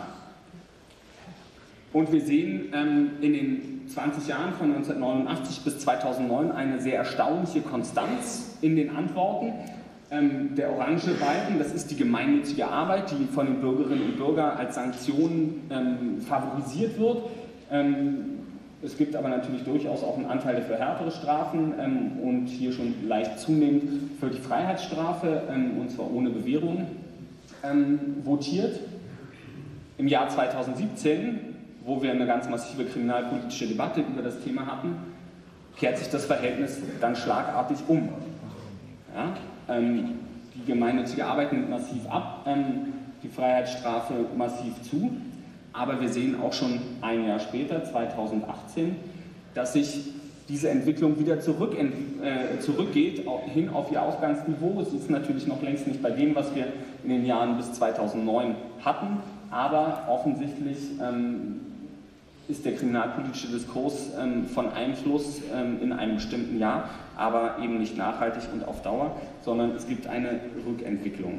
[SPEAKER 2] Und wir sehen ähm, in den zwanzig Jahren von neunzehnhundertneunundachtzig bis zweitausendneun eine sehr erstaunliche Konstanz in den Antworten. Ähm, der orange Balken, das ist die gemeinnützige Arbeit, die von den Bürgerinnen und Bürgern als Sanktion ähm, favorisiert wird. Ähm, Es gibt aber natürlich durchaus auch einen Anteil, der für härtere Strafen ähm, und hier schon leicht zunehmend für die Freiheitsstrafe, ähm, und zwar ohne Bewährung, ähm, votiert. Im Jahr zweitausendsiebzehn, wo wir eine ganz massive kriminalpolitische Debatte über das Thema hatten, kehrt sich das Verhältnis dann schlagartig um. Ja? Ähm, die gemeinnützige Arbeit nimmt massiv ab, ähm, die Freiheitsstrafe massiv zu. Aber wir sehen auch schon ein Jahr später, zweitausendachtzehn, dass sich diese Entwicklung wieder zurück, äh, zurückgeht, hin auf ihr Ausgangsniveau. Es ist natürlich noch längst nicht bei dem, was wir in den Jahren bis zweitausendneun hatten, aber offensichtlich ähm, ist der kriminalpolitische Diskurs ähm, von Einfluss ähm, in einem bestimmten Jahr, aber eben nicht nachhaltig und auf Dauer, sondern es gibt eine Rückentwicklung.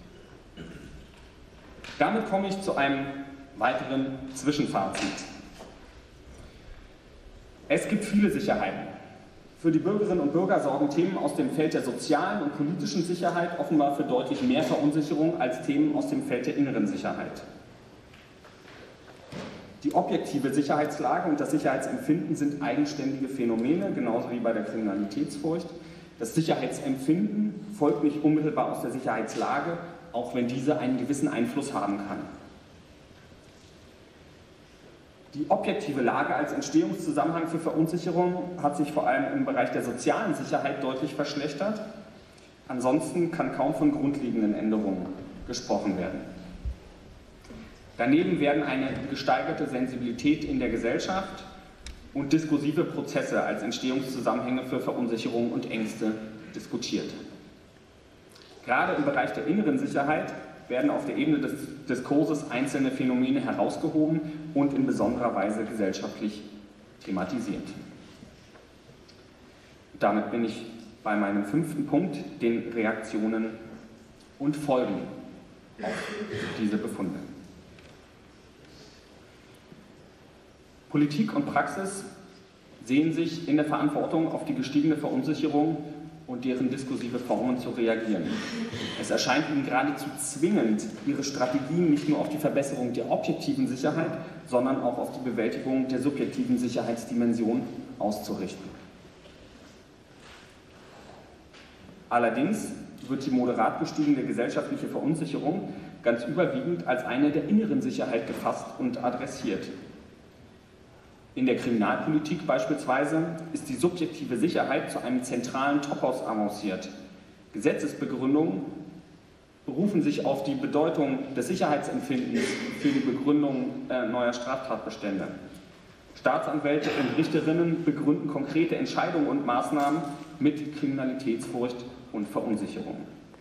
[SPEAKER 2] Damit komme ich zu einem weiteren Zwischenfazit. Es gibt viele Sicherheiten, Für die Bürgerinnen und Bürger sorgen Themen aus dem Feld der sozialen und politischen Sicherheit offenbar für deutlich mehr Verunsicherung als Themen aus dem Feld der inneren Sicherheit. Die objektive Sicherheitslage und das Sicherheitsempfinden sind eigenständige Phänomene, genauso wie bei der Kriminalitätsfurcht. Das Sicherheitsempfinden folgt nicht unmittelbar aus der Sicherheitslage, auch wenn diese einen gewissen Einfluss haben kann. Die objektive Lage als Entstehungszusammenhang für Verunsicherung hat sich vor allem im Bereich der sozialen Sicherheit deutlich verschlechtert. Ansonsten kann kaum von grundlegenden Änderungen gesprochen werden. Daneben werden eine gesteigerte Sensibilität in der Gesellschaft und diskursive Prozesse als Entstehungszusammenhänge für Verunsicherung und Ängste diskutiert. Gerade im Bereich der inneren Sicherheit werden auf der Ebene des Diskurses einzelne Phänomene herausgehoben und in besonderer Weise gesellschaftlich thematisiert. Damit bin ich bei meinem fünften Punkt, den Reaktionen und Folgen auf diese Befunde. Politik und Praxis sehen sich in der Verantwortung, auf die gestiegene Verunsicherung und deren diskursive Formen zu reagieren. Es erscheint ihnen geradezu zwingend, ihre Strategien nicht nur auf die Verbesserung der objektiven Sicherheit, sondern auch auf die Bewältigung der subjektiven Sicherheitsdimension auszurichten. Allerdings wird die moderat gestiegene gesellschaftliche Verunsicherung ganz überwiegend als eine der inneren Sicherheit gefasst und adressiert. In der Kriminalpolitik beispielsweise ist die subjektive Sicherheit zu einem zentralen Topos avanciert. Gesetzesbegründungen berufen sich auf die Bedeutung des Sicherheitsempfindens für die Begründung äh, neuer Straftatbestände. Staatsanwälte und Richterinnen begründen konkrete Entscheidungen und Maßnahmen mit Kriminalitätsfurcht und Verunsicherung.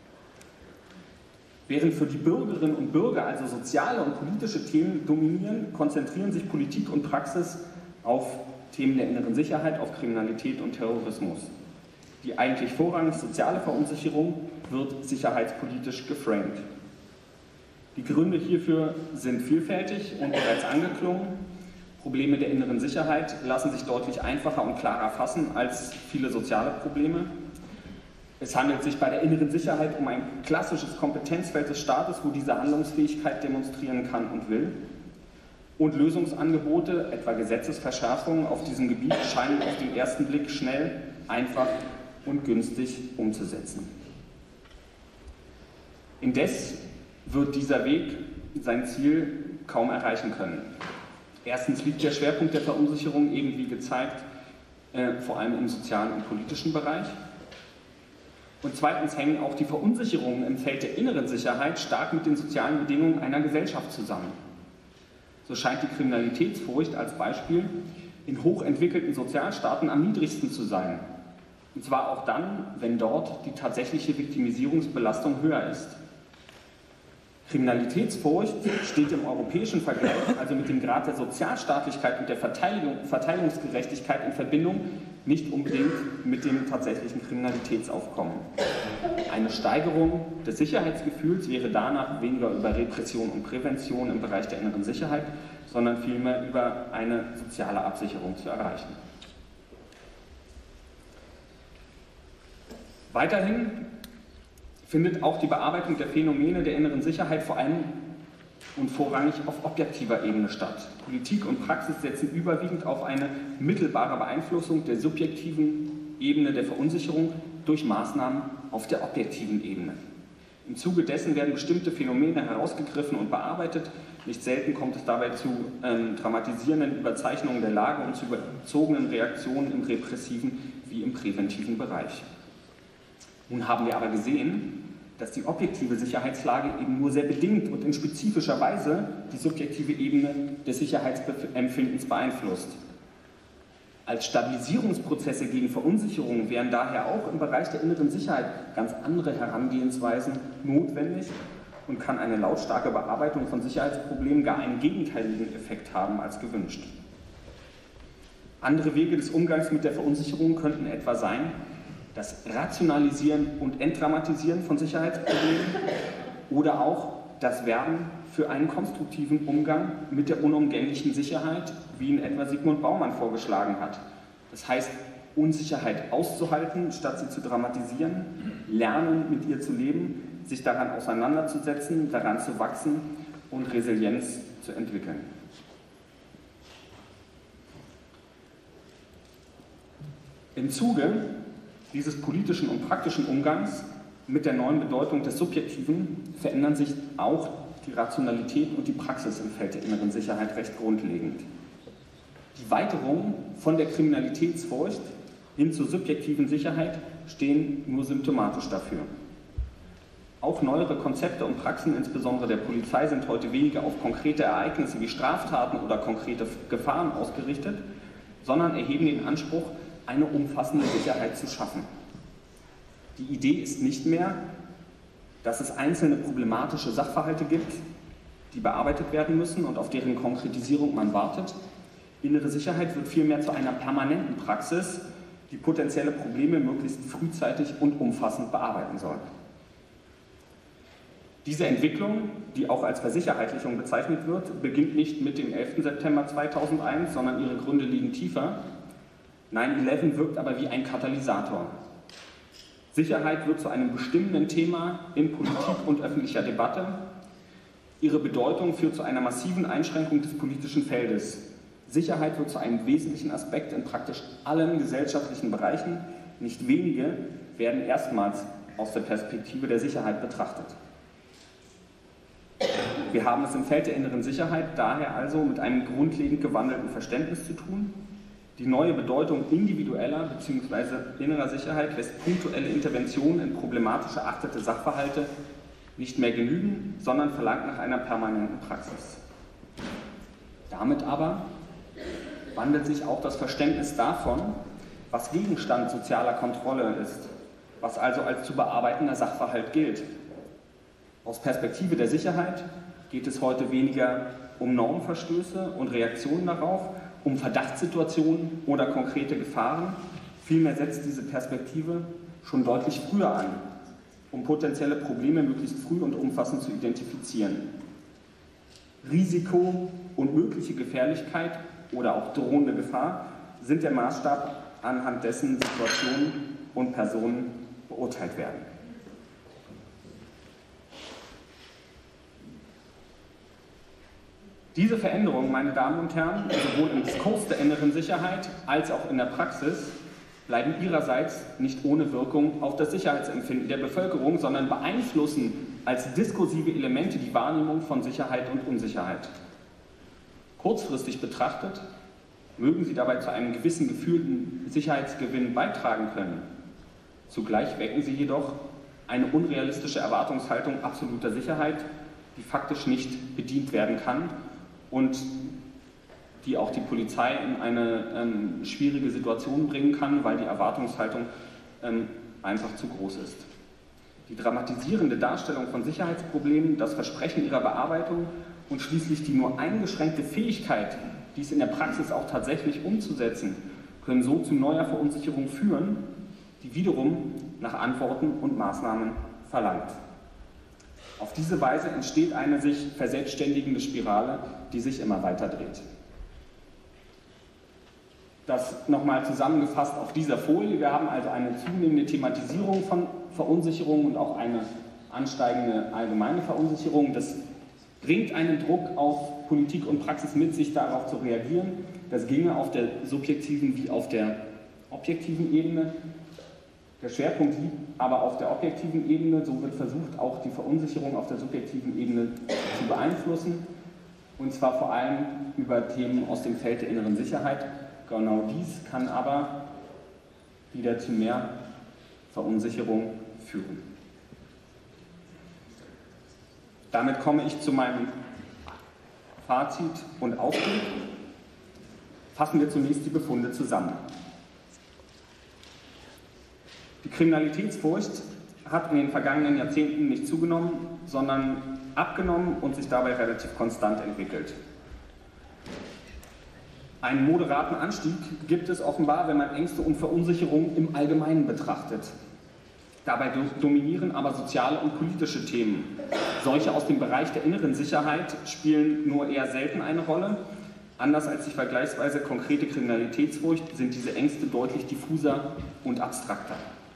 [SPEAKER 2] Während für die Bürgerinnen und Bürger also soziale und politische Themen dominieren, konzentrieren sich Politik und Praxis auf Themen der inneren Sicherheit, auf Kriminalität und Terrorismus. Die eigentlich vorrangig soziale Verunsicherung wird sicherheitspolitisch geframed. Die Gründe hierfür sind vielfältig und bereits angeklungen. Probleme der inneren Sicherheit lassen sich deutlich einfacher und klarer fassen als viele soziale Probleme. Es handelt sich bei der inneren Sicherheit um ein klassisches Kompetenzfeld des Staates, wo diese Handlungsfähigkeit demonstrieren kann und will. Und Lösungsangebote, etwa Gesetzesverschärfungen auf diesem Gebiet, scheinen auf den ersten Blick schnell, einfach und günstig umzusetzen. Indes wird dieser Weg sein Ziel kaum erreichen können. Erstens liegt der Schwerpunkt der Verunsicherung eben wie gezeigt, äh, vor allem im sozialen und politischen Bereich. Und zweitens hängen auch die Verunsicherungen im Feld der inneren Sicherheit stark mit den sozialen Bedingungen einer Gesellschaft zusammen. So scheint die Kriminalitätsfurcht als Beispiel in hochentwickelten Sozialstaaten am niedrigsten zu sein. Und zwar auch dann, wenn dort die tatsächliche Viktimisierungsbelastung höher ist. Kriminalitätsfurcht steht im europäischen Vergleich also mit dem Grad der Sozialstaatlichkeit und der Verteilung, Verteilungsgerechtigkeit in Verbindung, nicht unbedingt mit dem tatsächlichen Kriminalitätsaufkommen. Eine Steigerung des Sicherheitsgefühls wäre danach weniger über Repression und Prävention im Bereich der inneren Sicherheit, sondern vielmehr über eine soziale Absicherung zu erreichen. Weiterhin findet auch die Bearbeitung der Phänomene der inneren Sicherheit vor allem und vorrangig auf objektiver Ebene statt. Politik und Praxis setzen überwiegend auf eine mittelbare Beeinflussung der subjektiven Ebene der Verunsicherung durch Maßnahmen auf der objektiven Ebene. Im Zuge dessen werden bestimmte Phänomene herausgegriffen und bearbeitet. Nicht selten kommt es dabei zu ähm, dramatisierenden Überzeichnungen der Lage und zu überzogenen Reaktionen im repressiven wie im präventiven Bereich. Nun haben wir aber gesehen, dass die objektive Sicherheitslage eben nur sehr bedingt und in spezifischer Weise die subjektive Ebene des Sicherheitsempfindens beeinflusst. Als Stabilisierungsprozesse gegen Verunsicherung wären daher auch im Bereich der inneren Sicherheit ganz andere Herangehensweisen notwendig und kann eine lautstarke Bearbeitung von Sicherheitsproblemen gar einen gegenteiligen Effekt haben als gewünscht. Andere Wege des Umgangs mit der Verunsicherung könnten etwa sein, das Rationalisieren und Entdramatisieren von Sicherheitsproblemen oder auch das Werben für einen konstruktiven Umgang mit der unumgänglichen Sicherheit, wie ihn etwa Sigmund Baumann vorgeschlagen hat. Das heißt, Unsicherheit auszuhalten, statt sie zu dramatisieren, lernen, mit ihr zu leben, sich daran auseinanderzusetzen, daran zu wachsen und Resilienz zu entwickeln. Im Zuge dieses politischen und praktischen Umgangs mit der neuen Bedeutung des Subjektiven verändern sich auch die Rationalität und die Praxis im Feld der inneren Sicherheit recht grundlegend. Die Weiterung von der Kriminalitätsfurcht hin zur subjektiven Sicherheit stehen nur symptomatisch dafür. Auch neuere Konzepte und Praxen, insbesondere der Polizei, sind heute weniger auf konkrete Ereignisse wie Straftaten oder konkrete Gefahren ausgerichtet, sondern erheben den Anspruch, eine umfassende Sicherheit zu schaffen. Die Idee ist nicht mehr, dass es einzelne problematische Sachverhalte gibt, die bearbeitet werden müssen und auf deren Konkretisierung man wartet. Innere Sicherheit wird vielmehr zu einer permanenten Praxis, die potenzielle Probleme möglichst frühzeitig und umfassend bearbeiten soll. Diese Entwicklung, die auch als Versicherheitlichung bezeichnet wird, beginnt nicht mit dem elften September zweitausendeins, sondern ihre Gründe liegen tiefer. neun elf wirkt aber wie ein Katalysator. Sicherheit wird zu einem bestimmenden Thema in Politik und öffentlicher Debatte. Ihre Bedeutung führt zu einer massiven Einschränkung des politischen Feldes. Sicherheit wird zu einem wesentlichen Aspekt in praktisch allen gesellschaftlichen Bereichen. Nicht wenige werden erstmals aus der Perspektive der Sicherheit betrachtet. Wir haben es im Feld der inneren Sicherheit daher also mit einem grundlegend gewandelten Verständnis zu tun. Die neue Bedeutung individueller bzw. innerer Sicherheit lässt punktuelle Interventionen in problematisch erachtete Sachverhalte nicht mehr genügen, sondern verlangt nach einer permanenten Praxis. Damit aber wandelt sich auch das Verständnis davon, was Gegenstand sozialer Kontrolle ist, was also als zu bearbeitender Sachverhalt gilt. Aus Perspektive der Sicherheit geht es heute weniger um Normverstöße und Reaktionen darauf, um Verdachtssituationen oder konkrete Gefahren. Vielmehr setzt diese Perspektive schon deutlich früher an, um potenzielle Probleme möglichst früh und umfassend zu identifizieren. Risiko und mögliche Gefährlichkeit oder auch drohende Gefahr sind der Maßstab, anhand dessen Situationen und Personen beurteilt werden. Diese Veränderungen, meine Damen und Herren, sowohl im Diskurs der inneren Sicherheit als auch in der Praxis, bleiben ihrerseits nicht ohne Wirkung auf das Sicherheitsempfinden der Bevölkerung, sondern beeinflussen als diskursive Elemente die Wahrnehmung von Sicherheit und Unsicherheit. Kurzfristig betrachtet mögen sie dabei zu einem gewissen gefühlten Sicherheitsgewinn beitragen können. Zugleich wecken sie jedoch eine unrealistische Erwartungshaltung absoluter Sicherheit, die faktisch nicht bedient werden kann und die auch die Polizei in eine ähm, schwierige Situation bringen kann, weil die Erwartungshaltung ähm, einfach zu groß ist. Die dramatisierende Darstellung von Sicherheitsproblemen, das Versprechen ihrer Bearbeitung und schließlich die nur eingeschränkte Fähigkeit, dies in der Praxis auch tatsächlich umzusetzen, können so zu neuer Verunsicherung führen, die wiederum nach Antworten und Maßnahmen verlangt. Auf diese Weise entsteht eine sich verselbstständigende Spirale, die sich immer weiter dreht. Das nochmal zusammengefasst auf dieser Folie. Wir haben also eine zunehmende Thematisierung von Verunsicherung und auch eine ansteigende allgemeine Verunsicherung. Das bringt einen Druck auf Politik und Praxis mit sich, darauf zu reagieren. Das ginge auf der subjektiven wie auf der objektiven Ebene. Der Schwerpunkt liegt aber auf der objektiven Ebene. So wird versucht, auch die Verunsicherung auf der subjektiven Ebene zu beeinflussen. Und zwar vor allem über Themen aus dem Feld der inneren Sicherheit. Genau dies kann aber wieder zu mehr Verunsicherung führen. Damit komme ich zu meinem Fazit und Ausblick. Fassen wir zunächst die Befunde zusammen. Die Kriminalitätsfurcht hat in den vergangenen Jahrzehnten nicht zugenommen, sondern abgenommen und sich dabei relativ konstant entwickelt. Einen moderaten Anstieg gibt es offenbar, wenn man Ängste und Verunsicherung im Allgemeinen betrachtet. Dabei dominieren aber soziale und politische Themen. Solche aus dem Bereich der inneren Sicherheit spielen nur eher selten eine Rolle. Anders als die vergleichsweise konkrete Kriminalitätsfurcht sind diese Ängste deutlich diffuser und abstrakter.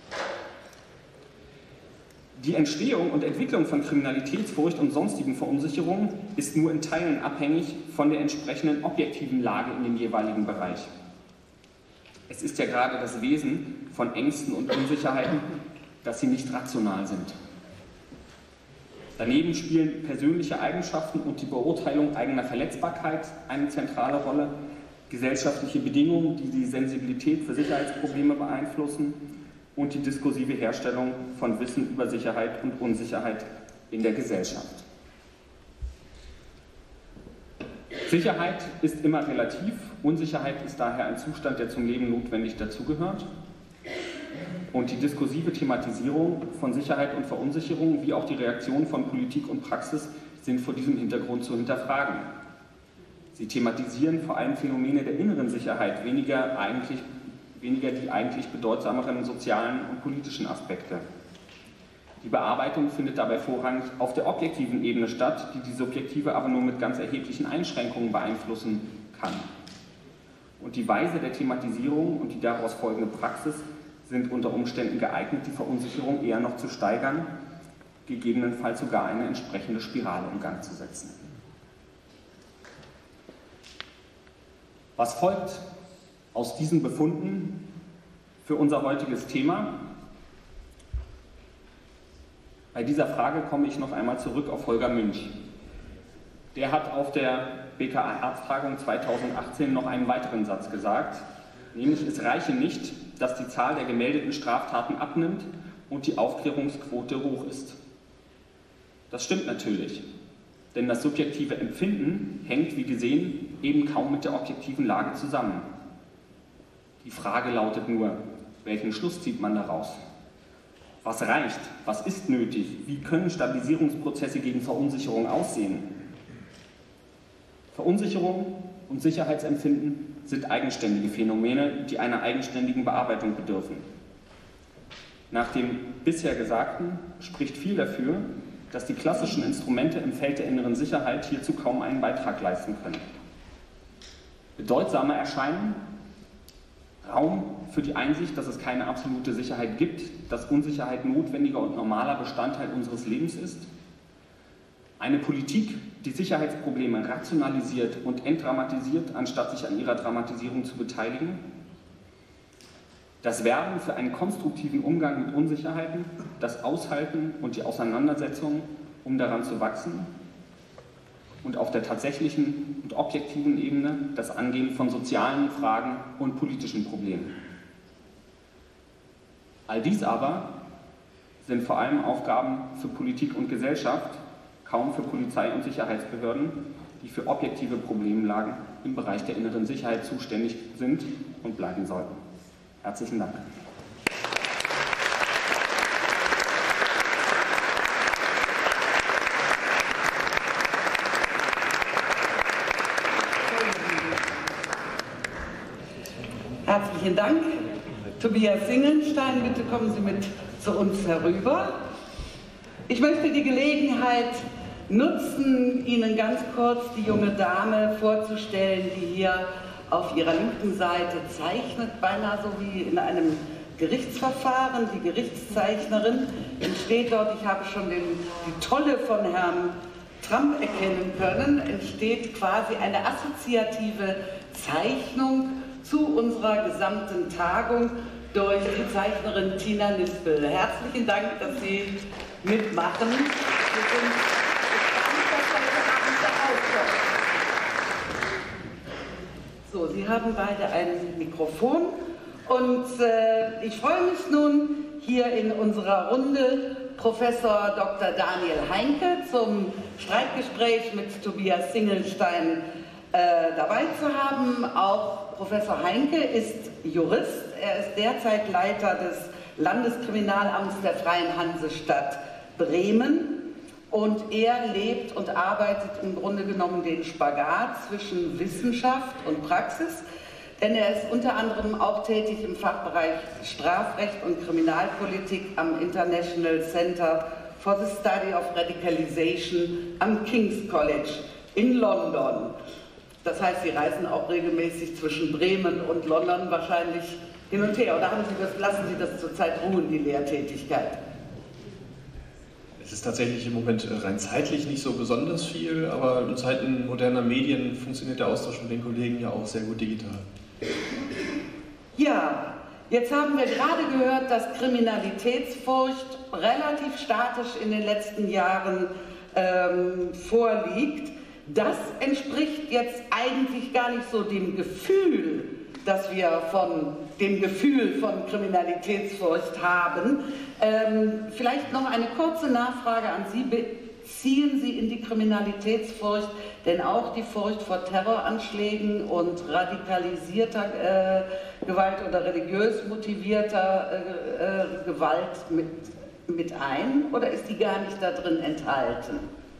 [SPEAKER 2] Die Entstehung und Entwicklung von Kriminalitätsfurcht und sonstigen Verunsicherungen ist nur in Teilen abhängig von der entsprechenden objektiven Lage in dem jeweiligen Bereich. Es ist ja gerade das Wesen von Ängsten und Unsicherheiten, dass sie nicht rational sind. Daneben spielen persönliche Eigenschaften und die Beurteilung eigener Verletzbarkeit eine zentrale Rolle, gesellschaftliche Bedingungen, die die Sensibilität für Sicherheitsprobleme beeinflussen, und die diskursive Herstellung von Wissen über Sicherheit und Unsicherheit in der Gesellschaft. Sicherheit ist immer relativ, Unsicherheit ist daher ein Zustand, der zum Leben notwendig dazugehört. Und die diskursive Thematisierung von Sicherheit und Verunsicherung, wie auch die Reaktion von Politik und Praxis, sind vor diesem Hintergrund zu hinterfragen. Sie thematisieren vor allem Phänomene der inneren Sicherheit, weniger eigentlich weniger die eigentlich bedeutsameren sozialen und politischen Aspekte. Die Bearbeitung findet dabei vorrangig auf der objektiven Ebene statt, die die subjektive aber nur mit ganz erheblichen Einschränkungen beeinflussen kann. Und die Weise der Thematisierung und die daraus folgende Praxis sind unter Umständen geeignet, die Verunsicherung eher noch zu steigern, gegebenenfalls sogar eine entsprechende Spirale in Gang zu setzen. Was folgt aus diesen Befunden für unser heutiges Thema? Bei dieser Frage komme ich noch einmal zurück auf Holger Münch. Der hat auf der B K A-Herbsttagung zweitausendachtzehn noch einen weiteren Satz gesagt, nämlich: Es reiche nicht, dass die Zahl der gemeldeten Straftaten abnimmt und die Aufklärungsquote hoch ist. Das stimmt natürlich, denn das subjektive Empfinden hängt, wie gesehen, eben kaum mit der objektiven Lage zusammen. Die Frage lautet nur, welchen Schluss zieht man daraus? Was reicht? Was ist nötig? Wie können Stabilisierungsprozesse gegen Verunsicherung aussehen? Verunsicherung und Sicherheitsempfinden sind eigenständige Phänomene, die einer eigenständigen Bearbeitung bedürfen. Nach dem bisher Gesagten spricht viel dafür, dass die klassischen Instrumente im Feld der inneren Sicherheit hierzu kaum einen Beitrag leisten können. Bedeutsamer erscheinen Raum für die Einsicht, dass es keine absolute Sicherheit gibt, dass Unsicherheit notwendiger und normaler Bestandteil unseres Lebens ist. Eine Politik, die Sicherheitsprobleme rationalisiert und entdramatisiert, anstatt sich an ihrer Dramatisierung zu beteiligen. Das Werben für einen konstruktiven Umgang mit Unsicherheiten, das Aushalten und die Auseinandersetzung, um daran zu wachsen. Und auf der tatsächlichen und objektiven Ebene das Angehen von sozialen Fragen und politischen Problemen. All dies aber sind vor allem Aufgaben für Politik und Gesellschaft, kaum für Polizei und Sicherheitsbehörden, die für objektive Problemlagen im Bereich der inneren Sicherheit zuständig sind und bleiben sollten. Herzlichen Dank.
[SPEAKER 1] Herzlichen Dank. Tobias Singelstein, bitte kommen Sie mit zu uns herüber. Ich möchte die Gelegenheit nutzen, Ihnen ganz kurz die junge Dame vorzustellen, die hier auf ihrer linken Seite zeichnet, beinahe so wie in einem Gerichtsverfahren. Die Gerichtszeichnerin entsteht dort, ich habe schon den, die Tolle von Herrn Trump erkennen können, entsteht quasi eine assoziative Zeichnung zu unserer gesamten Tagung durch die Zeichnerin Tina Nispel. Herzlichen Dank, dass Sie mitmachen. Wir sind gespannt, was heute Abend da aufkommt. So, Sie haben beide ein Mikrofon und äh, ich freue mich nun, hier in unserer Runde Professor Doktor Daniel Heinke zum Streitgespräch mit Tobias Singelstein äh, dabei zu haben. Auch Professor Heinke ist Jurist, er ist derzeit Leiter des Landeskriminalamts der Freien Hansestadt Bremen und er lebt und arbeitet im Grunde genommen den Spagat zwischen Wissenschaft und Praxis, denn er ist unter anderem auch tätig im Fachbereich Strafrecht und Kriminalpolitik am International Center for the Study of Radicalization am King's College in London. Das heißt, Sie reisen auch regelmäßig zwischen Bremen und London wahrscheinlich hin und her. Oder haben Sie das, lassen Sie das zurzeit ruhen, die Lehrtätigkeit?
[SPEAKER 3] Es ist tatsächlich im Moment rein zeitlich nicht so besonders viel, aber in Zeiten moderner Medien funktioniert der Austausch mit den Kollegen ja auch sehr gut digital.
[SPEAKER 1] Ja, jetzt haben wir gerade gehört, dass Kriminalitätsfurcht relativ statisch in den letzten Jahren ähm, vorliegt. Das entspricht jetzt eigentlich gar nicht so dem Gefühl, das wir von dem Gefühl von Kriminalitätsfurcht haben. Ähm, vielleicht noch eine kurze Nachfrage an Sie. Beziehen Sie in die Kriminalitätsfurcht denn auch die Furcht vor Terroranschlägen und radikalisierter äh, Gewalt oder religiös motivierter äh, äh, Gewalt mit, mit ein? Oder ist die gar nicht da drin enthalten?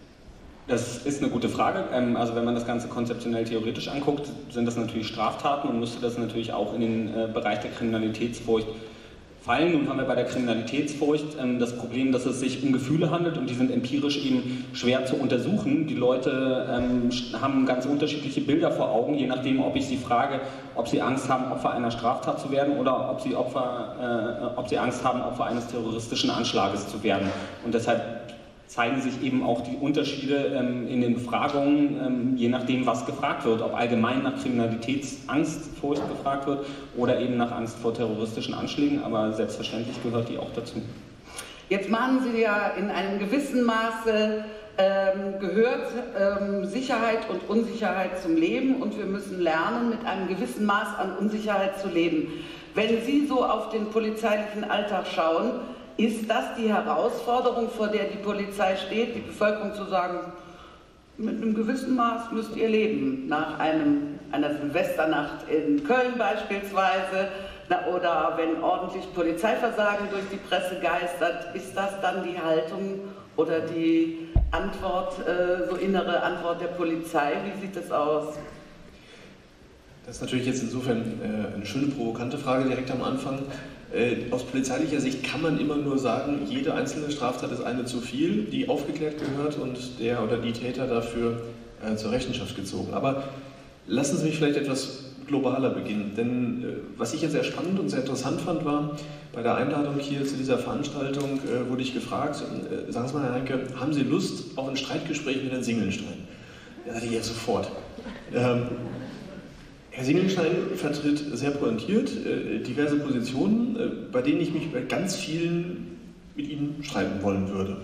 [SPEAKER 2] Das ist eine gute Frage. Also wenn man das Ganze konzeptionell theoretisch anguckt, sind das natürlich Straftaten und müsste das natürlich auch in den Bereich der Kriminalitätsfurcht fallen. Nun haben wir bei der Kriminalitätsfurcht das Problem, dass es sich um Gefühle handelt und die sind empirisch eben schwer zu untersuchen. Die Leute haben ganz unterschiedliche Bilder vor Augen, je nachdem, ob ich sie frage, ob sie Angst haben, Opfer einer Straftat zu werden oder ob sie, Opfer, äh, ob sie Angst haben, Opfer eines terroristischen Anschlages zu werden. Und deshalb zeigen sich eben auch die Unterschiede ähm, in den Befragungen, ähm, je nachdem, was gefragt wird, ob allgemein nach Kriminalitätsangstfurcht gefragt wird oder eben nach Angst vor terroristischen Anschlägen, aber selbstverständlich gehört die auch dazu.
[SPEAKER 1] Jetzt mahnen Sie ja in einem gewissen Maße, ähm, gehört ähm, Sicherheit und Unsicherheit zum Leben und wir müssen lernen, mit einem gewissen Maß an Unsicherheit zu leben. Wenn Sie so auf den polizeilichen Alltag schauen, ist das die Herausforderung, vor der die Polizei steht, die Bevölkerung zu sagen, mit einem gewissen Maß müsst ihr leben, nach einem, einer Silvesternacht in Köln beispielsweise, na, oder wenn ordentlich Polizeiversagen durch die Presse geistert, ist das dann die Haltung oder die Antwort, äh, so innere Antwort der Polizei? Wie sieht das aus?
[SPEAKER 3] Das ist natürlich jetzt insofern äh, eine schöne provokante Frage direkt am Anfang. Äh, aus polizeilicher Sicht kann man immer nur sagen, jede einzelne Straftat ist eine zu viel, die aufgeklärt gehört und der oder die Täter dafür äh, zur Rechenschaft gezogen. Aber lassen Sie mich vielleicht etwas globaler beginnen, denn äh, was ich jetzt sehr spannend und sehr interessant fand, war, bei der Einladung hier zu dieser Veranstaltung äh, wurde ich gefragt, äh, sagen Sie mal, Herr Heinke, haben Sie Lust auf ein Streitgespräch mit Herrn Singelstein? Ja, sage ich ja sofort. Ähm, Herr Singelstein vertritt sehr pointiert äh, diverse Positionen, äh, bei denen ich mich bei ganz vielen mit Ihnen streiten wollen würde.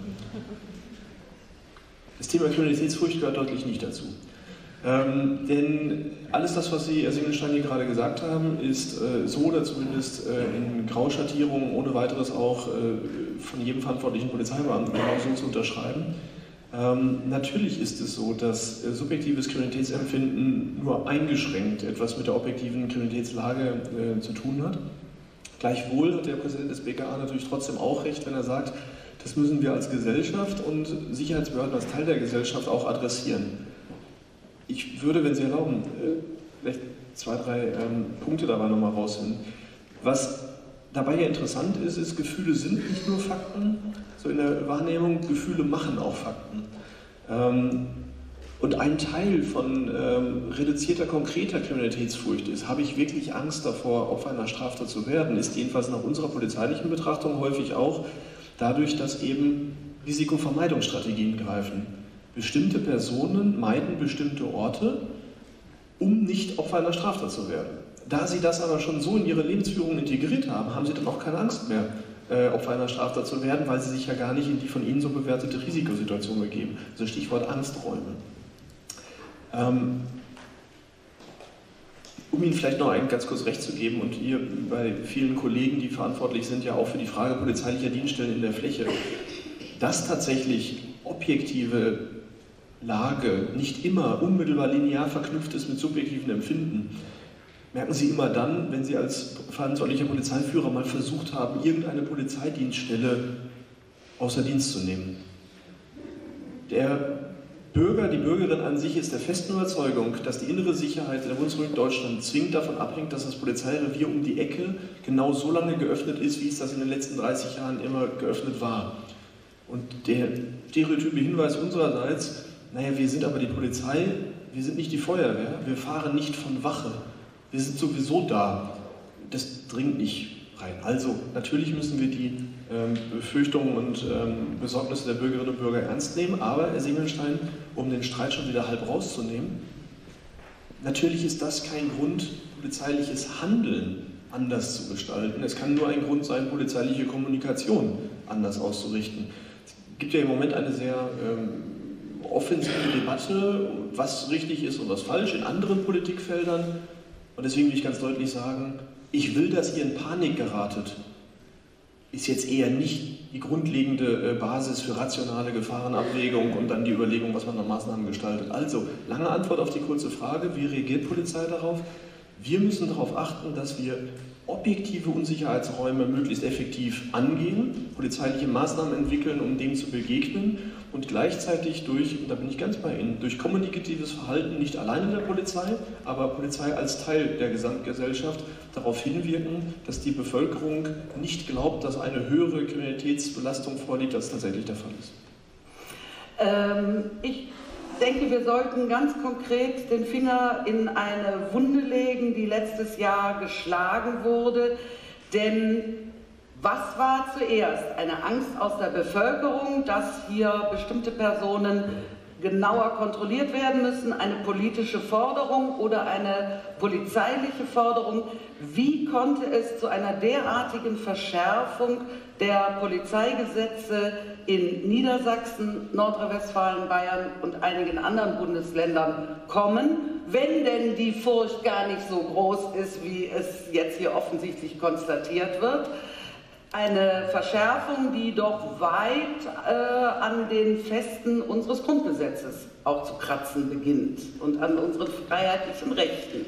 [SPEAKER 3] Das Thema Kriminalitätsfurcht gehört deutlich nicht dazu. Ähm, denn alles das, was Sie, Herr Singelstein, hier gerade gesagt haben, ist äh, so oder zumindest äh, in Grauschattierungen ohne weiteres auch äh, von jedem verantwortlichen Polizeibeamten genau so zu unterschreiben. Ähm, natürlich ist es so, dass äh, subjektives Kriminalitätsempfinden nur eingeschränkt etwas mit der objektiven Kriminalitätslage äh, zu tun hat. Gleichwohl hat der Präsident des B K A natürlich trotzdem auch recht, wenn er sagt, das müssen wir als Gesellschaft und Sicherheitsbehörden als Teil der Gesellschaft auch adressieren. Ich würde, wenn Sie erlauben, äh, vielleicht zwei, drei ähm, Punkte dabei nochmal rausfinden. Was dabei ja interessant ist, ist, Gefühle sind nicht nur Fakten, so in der Wahrnehmung, Gefühle machen auch Fakten. Ähm, und ein Teil von ähm, reduzierter, konkreter Kriminalitätsfurcht ist, habe ich wirklich Angst davor, Opfer einer Straftat zu werden, ist jedenfalls nach unserer polizeilichen Betrachtung häufig auch dadurch, dass eben Risikovermeidungsstrategien greifen. Bestimmte Personen meiden bestimmte Orte, um nicht Opfer einer Straftat zu werden. Da sie das aber schon so in ihre Lebensführung integriert haben, haben sie dann auch keine Angst mehr, äh, Opfer einer Straftat zu werden, weil sie sich ja gar nicht in die von ihnen so bewertete Risikosituation begeben. Also Stichwort Angsträume. Ähm, um Ihnen vielleicht noch einen ganz kurz recht zu geben und ihr bei vielen Kollegen, die verantwortlich sind, ja auch für die Frage polizeilicher Dienststellen in der Fläche, dass tatsächlich objektive Lage nicht immer unmittelbar linear verknüpft ist mit subjektiven Empfinden, merken Sie immer dann, wenn Sie als verantwortlicher Polizeiführer mal versucht haben, irgendeine Polizeidienststelle außer Dienst zu nehmen. Der Bürger, die Bürgerin an sich ist der festen Überzeugung, dass die innere Sicherheit in der Bundesrepublik Deutschland zwingend davon abhängt, dass das Polizeirevier um die Ecke genau so lange geöffnet ist, wie es das in den letzten dreißig Jahren immer geöffnet war. Und der stereotype Hinweis unsererseits, naja, wir sind aber die Polizei, wir sind nicht die Feuerwehr, wir fahren nicht von Wache, wir sind sowieso da. Das dringt nicht rein. Also, natürlich müssen wir die ähm, Befürchtungen und ähm, Besorgnisse der Bürgerinnen und Bürger ernst nehmen, aber, Herr Singelstein, um den Streit schon wieder halb rauszunehmen, natürlich ist das kein Grund, polizeiliches Handeln anders zu gestalten. Es kann nur ein Grund sein, polizeiliche Kommunikation anders auszurichten. Es gibt ja im Moment eine sehr ähm, offensive Debatte, was richtig ist und was falsch in anderen Politikfeldern. Und deswegen will ich ganz deutlich sagen, ich will, dass ihr in Panik geratet, ist jetzt eher nicht die grundlegende Basis für rationale Gefahrenabwägung und dann die Überlegung, was man an Maßnahmen gestaltet. Also, lange Antwort auf die kurze Frage, wie reagiert Polizei darauf? Wir müssen darauf achten, dass wir objektive Unsicherheitsräume möglichst effektiv angehen, polizeiliche Maßnahmen entwickeln, um dem zu begegnen und gleichzeitig durch, und da bin ich ganz bei Ihnen, durch kommunikatives Verhalten nicht alleine der Polizei, aber Polizei als Teil der Gesamtgesellschaft darauf hinwirken, dass die Bevölkerung nicht glaubt, dass eine höhere Kriminalitätsbelastung vorliegt, als tatsächlich der Fall ist.
[SPEAKER 1] Ähm, ich Ich denke, wir sollten ganz konkret den Finger in eine Wunde legen, die letztes Jahr geschlagen wurde. Denn was war zuerst? Eine Angst aus der Bevölkerung, dass hier bestimmte Personen genauer kontrolliert werden müssen, eine politische Forderung oder eine polizeiliche Forderung? Wie konnte es zu einer derartigen Verschärfung der Polizeigesetze in Niedersachsen, Nordrhein-Westfalen, Bayern und einigen anderen Bundesländern kommen, wenn denn die Furcht gar nicht so groß ist, wie es jetzt hier offensichtlich konstatiert wird? Eine Verschärfung, die doch weit äh, an den Festen unseres Grundgesetzes auch zu kratzen beginnt und an unseren freiheitlichen Rechten.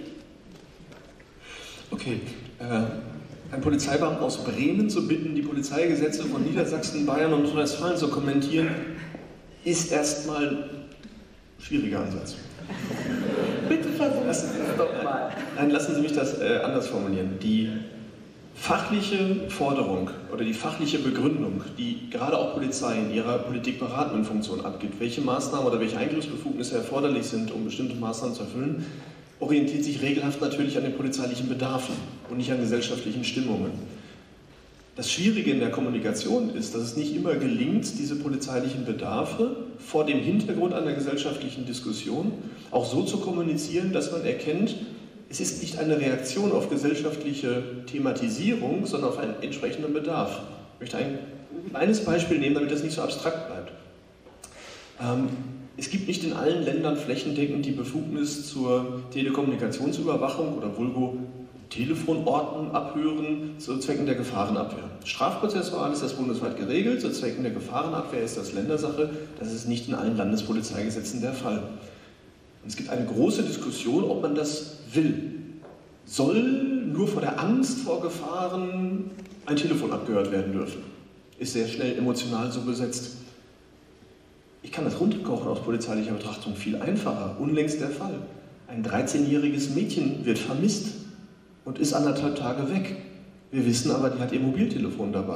[SPEAKER 3] Okay, äh, einen Polizeibeamten aus Bremen zu bitten, die Polizeigesetze von Niedersachsen, Bayern und Nordrhein-Westfalen zu kommentieren, ist erstmal ein schwieriger Ansatz.
[SPEAKER 1] Bitte versuchen Sie es doch mal.
[SPEAKER 3] Nein, lassen Sie mich das äh, anders formulieren. Die fachliche Forderung oder die fachliche Begründung, die gerade auch Polizei in ihrer politikberatenden Funktion abgibt, welche Maßnahmen oder welche Eingriffsbefugnisse erforderlich sind, um bestimmte Maßnahmen zu erfüllen, orientiert sich regelhaft natürlich an den polizeilichen Bedarfen und nicht an gesellschaftlichen Stimmungen. Das Schwierige in der Kommunikation ist, dass es nicht immer gelingt, diese polizeilichen Bedarfe vor dem Hintergrund einer gesellschaftlichen Diskussion auch so zu kommunizieren, dass man erkennt, es ist nicht eine Reaktion auf gesellschaftliche Thematisierung, sondern auf einen entsprechenden Bedarf. Ich möchte ein kleines Beispiel nehmen, damit das nicht so abstrakt bleibt. Ähm, es gibt nicht in allen Ländern flächendeckend die Befugnis zur Telekommunikationsüberwachung oder vulgo Telefonorten abhören zu Zwecken der Gefahrenabwehr. Strafprozessual ist das bundesweit geregelt, zu Zwecken der Gefahrenabwehr ist das Ländersache. Das ist nicht in allen Landespolizeigesetzen der Fall. Und es gibt eine große Diskussion, ob man das will. Soll nur vor der Angst vor Gefahren ein Telefon abgehört werden dürfen? Ist sehr schnell emotional so besetzt. Ich kann das runterkochen aus polizeilicher Betrachtung viel einfacher. Unlängst der Fall. Ein dreizehnjähriges Mädchen wird vermisst und ist anderthalb Tage weg. Wir wissen aber, die hat ihr Mobiltelefon dabei.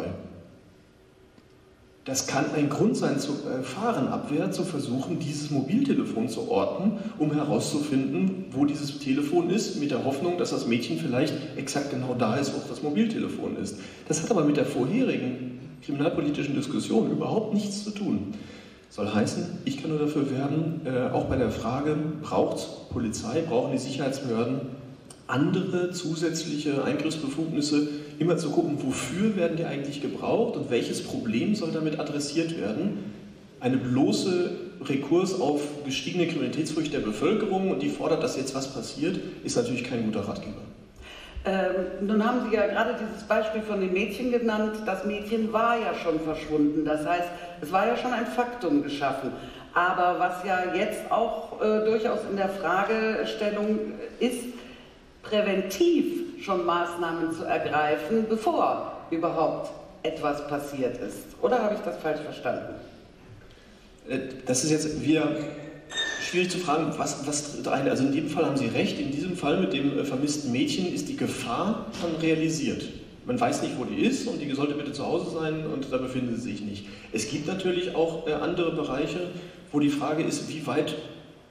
[SPEAKER 3] Das kann ein Grund sein, zur Gefahrenabwehr zu versuchen, dieses Mobiltelefon zu orten, um herauszufinden, wo dieses Telefon ist, mit der Hoffnung, dass das Mädchen vielleicht exakt genau da ist, wo das Mobiltelefon ist. Das hat aber mit der vorherigen kriminalpolitischen Diskussion überhaupt nichts zu tun. Soll heißen, ich kann nur dafür werben, äh, auch bei der Frage, braucht Polizei, brauchen die Sicherheitsbehörden andere zusätzliche Eingriffsbefugnisse, immer zu gucken, wofür werden die eigentlich gebraucht und welches Problem soll damit adressiert werden. Eine bloße Rekurs auf gestiegene Kriminalitätsfurcht der Bevölkerung und die fordert, dass jetzt was passiert, ist natürlich kein guter Ratgeber.
[SPEAKER 1] Ähm, nun haben Sie ja gerade dieses Beispiel von dem Mädchen genannt. Das Mädchen war ja schon verschwunden. Das heißt, es war ja schon ein Faktum geschaffen. Aber was ja jetzt auch äh, durchaus in der Fragestellung ist, präventiv schon Maßnahmen zu ergreifen, bevor überhaupt etwas passiert ist. Oder habe ich das falsch verstanden?
[SPEAKER 3] Das ist jetzt wieder schwierig zu fragen, was, was rein. Also in dem Fall haben Sie recht, in diesem Fall mit dem vermissten Mädchen ist die Gefahr schon realisiert. Man weiß nicht, wo die ist und die sollte bitte zu Hause sein und da befinden sie sich nicht. Es gibt natürlich auch andere Bereiche, wo die Frage ist, wie weit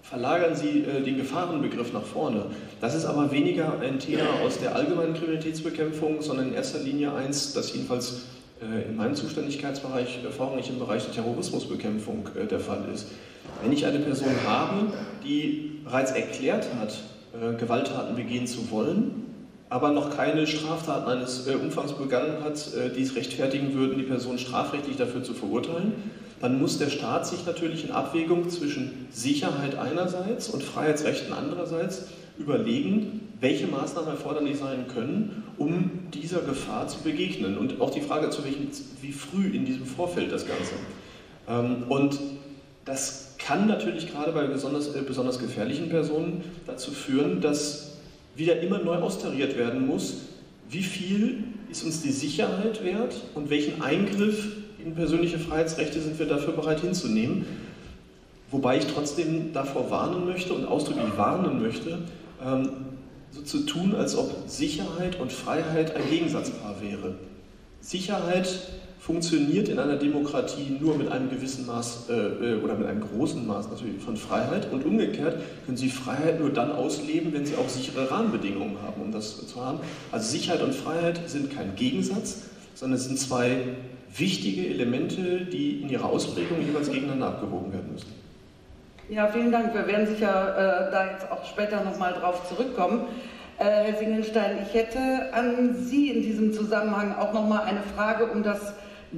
[SPEAKER 3] verlagern Sie äh, den Gefahrenbegriff nach vorne. Das ist aber weniger ein Thema aus der allgemeinen Kriminalitätsbekämpfung, sondern in erster Linie eins, das jedenfalls äh, in meinem Zuständigkeitsbereich äh, vorrangig im Bereich der Terrorismusbekämpfung äh, der Fall ist. Wenn ich eine Person habe, die bereits erklärt hat, äh, Gewalttaten begehen zu wollen, aber noch keine Straftaten eines äh, Umfangs begangen hat, äh, die es rechtfertigen würden, die Person strafrechtlich dafür zu verurteilen, dann muss der Staat sich natürlich in Abwägung zwischen Sicherheit einerseits und Freiheitsrechten andererseits überlegen, welche Maßnahmen erforderlich sein können, um dieser Gefahr zu begegnen. Und auch die Frage, zu welchem, wie früh in diesem Vorfeld das Ganze. Ähm, und das kann natürlich gerade bei besonders, äh, besonders gefährlichen Personen dazu führen, dass wieder immer neu austariert werden muss, wie viel ist uns die Sicherheit wert und welchen Eingriff in persönliche Freiheitsrechte sind wir dafür bereit hinzunehmen. Wobei ich trotzdem davor warnen möchte und ausdrücklich warnen möchte, ähm, so zu tun, als ob Sicherheit und Freiheit ein Gegensatzpaar wäre. Sicherheit funktioniert in einer Demokratie nur mit einem gewissen Maß äh, oder mit einem großen Maß natürlich von Freiheit, und umgekehrt können Sie Freiheit nur dann ausleben, wenn Sie auch sichere Rahmenbedingungen haben, um das zu haben. Also Sicherheit und Freiheit sind kein Gegensatz, sondern es sind zwei wichtige Elemente, die in ihrer Ausprägung jeweils gegeneinander abgewogen werden müssen.
[SPEAKER 1] Ja, vielen Dank. Wir werden sicher äh, da jetzt auch später nochmal drauf zurückkommen. Äh, Herr Singelstein, ich hätte an Sie in diesem Zusammenhang auch nochmal eine Frage, um das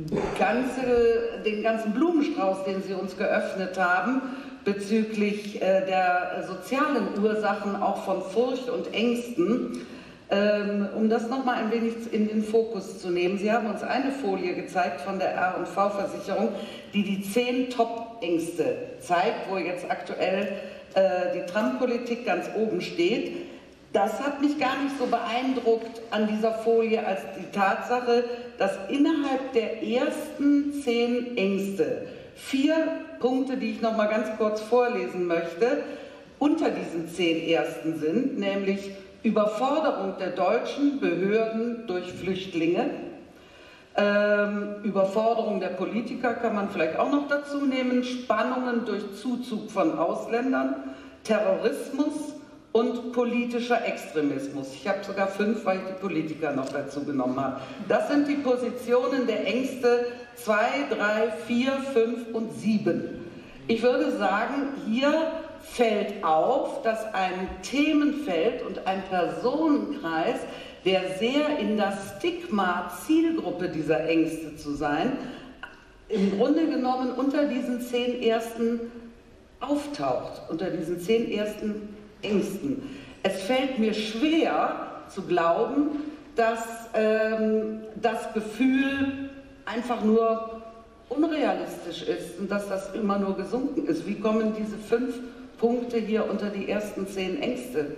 [SPEAKER 1] ganze, den ganzen Blumenstrauß, den Sie uns geöffnet haben, bezüglich äh, der sozialen Ursachen auch von Furcht und Ängsten, ähm, um das nochmal ein wenig in den Fokus zu nehmen. Sie haben uns eine Folie gezeigt von der R und V-Versicherung, die die zehn Top-Ängste zeigt, wo jetzt aktuell äh, die Trump-Politik ganz oben steht. Das hat mich gar nicht so beeindruckt an dieser Folie als die Tatsache, dass innerhalb der ersten zehn Ängste vier Punkte, die ich noch mal ganz kurz vorlesen möchte, unter diesen zehn ersten sind, nämlich Überforderung der deutschen Behörden durch Flüchtlinge, ähm, Überforderung der Politiker kann man vielleicht auch noch dazu nehmen, Spannungen durch Zuzug von Ausländern, Terrorismus und politischer Extremismus. Ich habe sogar fünf, weil ich die Politiker noch dazu genommen habe. Das sind die Positionen der Ängste zwei, drei, vier, fünf und sieben. Ich würde sagen, hier fällt auf, dass ein Themenfeld und ein Personenkreis, der sehr in das Stigma Zielgruppe dieser Ängste zu sein, im Grunde genommen unter diesen zehn ersten auftaucht, unter diesen zehn ersten Ängsten. Es fällt mir schwer zu glauben, dass ähm, das Gefühl einfach nur unrealistisch ist und dass das immer nur gesunken ist. Wie kommen diese fünf Punkte hier unter die ersten zehn Ängste?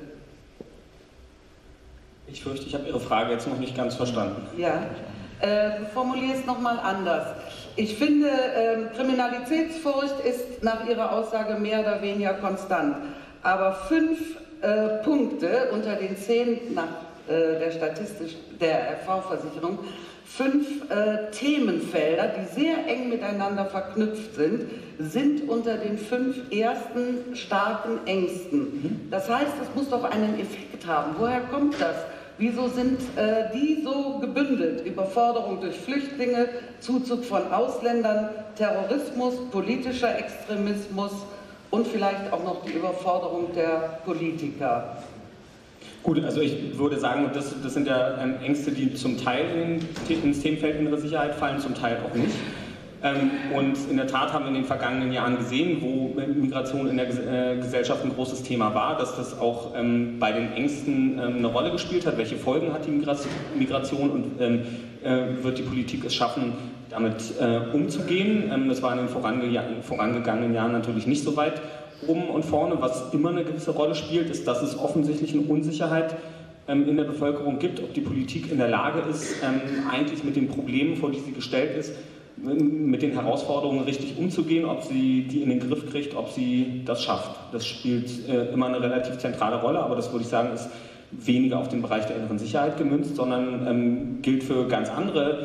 [SPEAKER 2] Ich fürchte, ich habe Ihre Frage jetzt noch nicht ganz verstanden.
[SPEAKER 1] Ja, äh, formuliere es nochmal anders. Ich finde, äh, Kriminalitätsfurcht ist nach Ihrer Aussage mehr oder weniger konstant. Aber fünf äh, Punkte unter den zehn nach äh, der Statistik der R V-Versicherung, fünf äh, Themenfelder, die sehr eng miteinander verknüpft sind, sind unter den fünf ersten starken Ängsten. Das heißt, es muss doch einen Effekt haben. Woher kommt das? Wieso sind äh, die so gebündelt? Überforderung durch Flüchtlinge, Zuzug von Ausländern, Terrorismus, politischer Extremismus und vielleicht auch noch die Überforderung der Politiker.
[SPEAKER 2] Gut, also ich würde sagen, das, das sind ja ähm, Ängste, die zum Teil in, ins Themenfeld innere Sicherheit fallen, zum Teil auch nicht. Ähm, und in der Tat haben wir in den vergangenen Jahren gesehen, wo Migration in der äh, Gesellschaft ein großes Thema war, dass das auch ähm, bei den Ängsten ähm, eine Rolle gespielt hat. Welche Folgen hat die Migration und ähm, äh, wird die Politik es schaffen, damit äh, umzugehen? Ähm, das war in den vorange vorangegangenen Jahren natürlich nicht so weit oben und vorne. Was immer eine gewisse Rolle spielt, ist, dass es offensichtlich eine Unsicherheit ähm, in der Bevölkerung gibt, ob die Politik in der Lage ist, ähm, eigentlich mit den Problemen, vor die sie gestellt ist, mit den Herausforderungen richtig umzugehen, ob sie die in den Griff kriegt, ob sie das schafft. Das spielt äh, immer eine relativ zentrale Rolle, aber das würde ich sagen, ist weniger auf den Bereich der inneren Sicherheit gemünzt, sondern ähm, gilt für ganz andere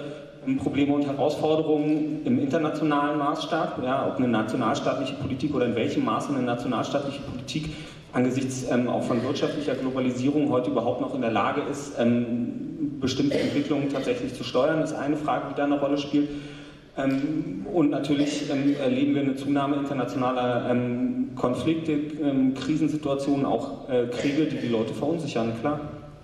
[SPEAKER 2] Probleme und Herausforderungen im internationalen Maßstab, ja, ob eine nationalstaatliche Politik oder in welchem Maße eine nationalstaatliche Politik angesichts ähm, auch von wirtschaftlicher Globalisierung heute überhaupt noch in der Lage ist, ähm, bestimmte Entwicklungen tatsächlich zu steuern, ist eine Frage, die da eine Rolle spielt. Ähm, und natürlich ähm, erleben wir eine Zunahme internationaler ähm, Konflikte, ähm, Krisensituationen, auch äh, Kriege, die die Leute verunsichern, klar.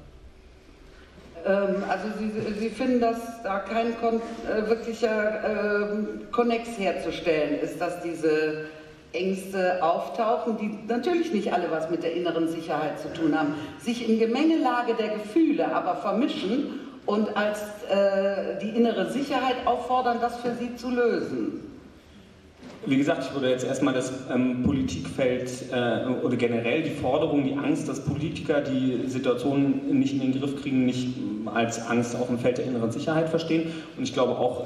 [SPEAKER 1] Also Sie, Sie finden, dass da kein kon äh, wirklicher äh, Konnex herzustellen ist, dass diese Ängste auftauchen, die natürlich nicht alle was mit der inneren Sicherheit zu tun haben, sich in Gemengelage der Gefühle aber vermischen und als äh, die innere Sicherheit auffordern, das für Sie zu lösen.
[SPEAKER 2] Wie gesagt, ich würde jetzt erstmal das ähm, Politikfeld äh, oder generell die Forderung, die Angst, dass Politiker die Situation nicht in den Griff kriegen, nicht als Angst auf dem Feld der inneren Sicherheit verstehen. Und ich glaube auch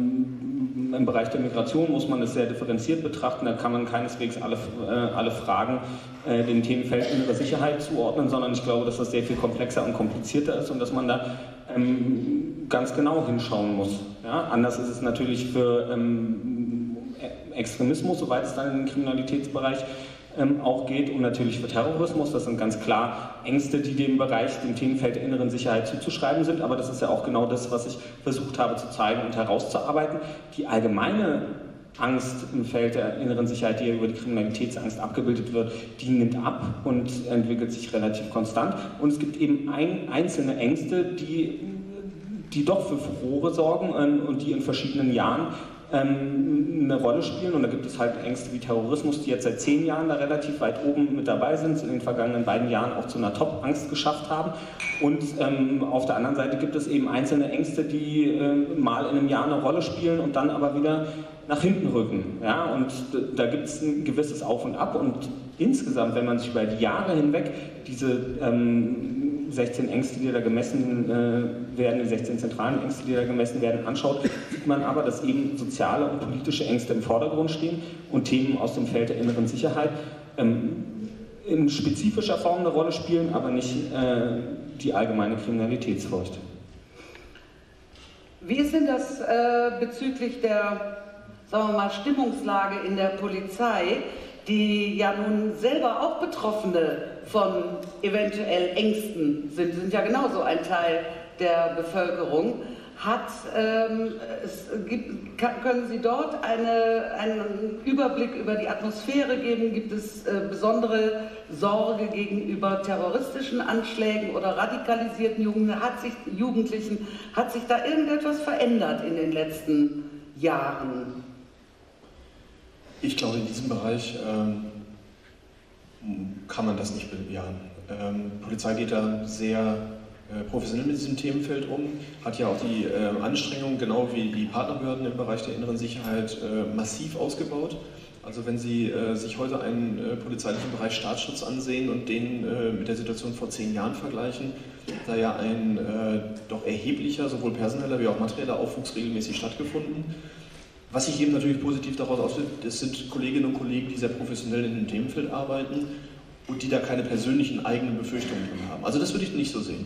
[SPEAKER 2] ähm, im Bereich der Migration muss man das sehr differenziert betrachten. Da kann man keineswegs alle, äh, alle Fragen äh, dem Themenfeld innere Sicherheit zuordnen, sondern ich glaube, dass das sehr viel komplexer und komplizierter ist und dass man da ähm, ganz genau hinschauen muss. Ja? Anders ist es natürlich für ähm, Extremismus, soweit es dann in den Kriminalitätsbereich ähm, auch geht, und natürlich für Terrorismus. Das sind ganz klar Ängste, die dem Bereich, dem Themenfeld der inneren Sicherheit zuzuschreiben sind, aber das ist ja auch genau das, was ich versucht habe zu zeigen und herauszuarbeiten. Die allgemeine Angst im Feld der inneren Sicherheit, die ja über die Kriminalitätsangst abgebildet wird, die nimmt ab und entwickelt sich relativ konstant. Und es gibt eben ein, einzelne Ängste, die, die doch für Furore sorgen ähm, und die in verschiedenen Jahren eine Rolle spielen, und da gibt es halt Ängste wie Terrorismus, die jetzt seit zehn Jahren da relativ weit oben mit dabei sind, in den vergangenen beiden Jahren auch zu einer Top-Angst geschafft haben, und ähm, auf der anderen Seite gibt es eben einzelne Ängste, die äh, mal in einem Jahr eine Rolle spielen und dann aber wieder nach hinten rücken, ja, und da gibt es ein gewisses Auf und Ab, und insgesamt, wenn man sich über die Jahre hinweg diese ähm, sechzehn Ängste, die da gemessen äh, werden, die sechzehn zentralen Ängste, die da gemessen werden, anschaut, sieht man aber, dass eben soziale und politische Ängste im Vordergrund stehen und Themen aus dem Feld der inneren Sicherheit ähm, in spezifischer Form eine Rolle spielen, aber nicht äh, die allgemeine Kriminalitätsfurcht.
[SPEAKER 1] Wie ist denn das äh, bezüglich der, sagen wir mal, Stimmungslage in der Polizei, die ja nun selber auch Betroffene von eventuell Ängsten sind, sind ja genauso ein Teil der Bevölkerung. Hat, ähm, es gibt, kann, können Sie dort eine, einen Überblick über die Atmosphäre geben? Gibt es äh, besondere Sorge gegenüber terroristischen Anschlägen oder radikalisierten Jugendlichen? Hat sich, Jugendlichen? Hat sich da irgendetwas verändert in den letzten Jahren?
[SPEAKER 3] Ich glaube, in diesem Bereich ähm, kann man das nicht bejahen. Ähm, die Polizei geht da sehr äh, professionell mit diesem Themenfeld um, hat ja auch die äh, Anstrengungen, genau wie die Partnerbehörden im Bereich der inneren Sicherheit, äh, massiv ausgebaut. Also wenn Sie äh, sich heute einen äh, polizeilichen Bereich Staatsschutz ansehen und den äh, mit der Situation vor zehn Jahren vergleichen, da ja ein äh, doch erheblicher, sowohl personeller wie auch materieller Aufwuchs regelmäßig stattgefunden. Was sich eben natürlich positiv daraus auswirkt, das sind Kolleginnen und Kollegen, die sehr professionell in dem Themenfeld arbeiten und die da keine persönlichen eigenen Befürchtungen drin haben. Also das würde ich nicht so sehen.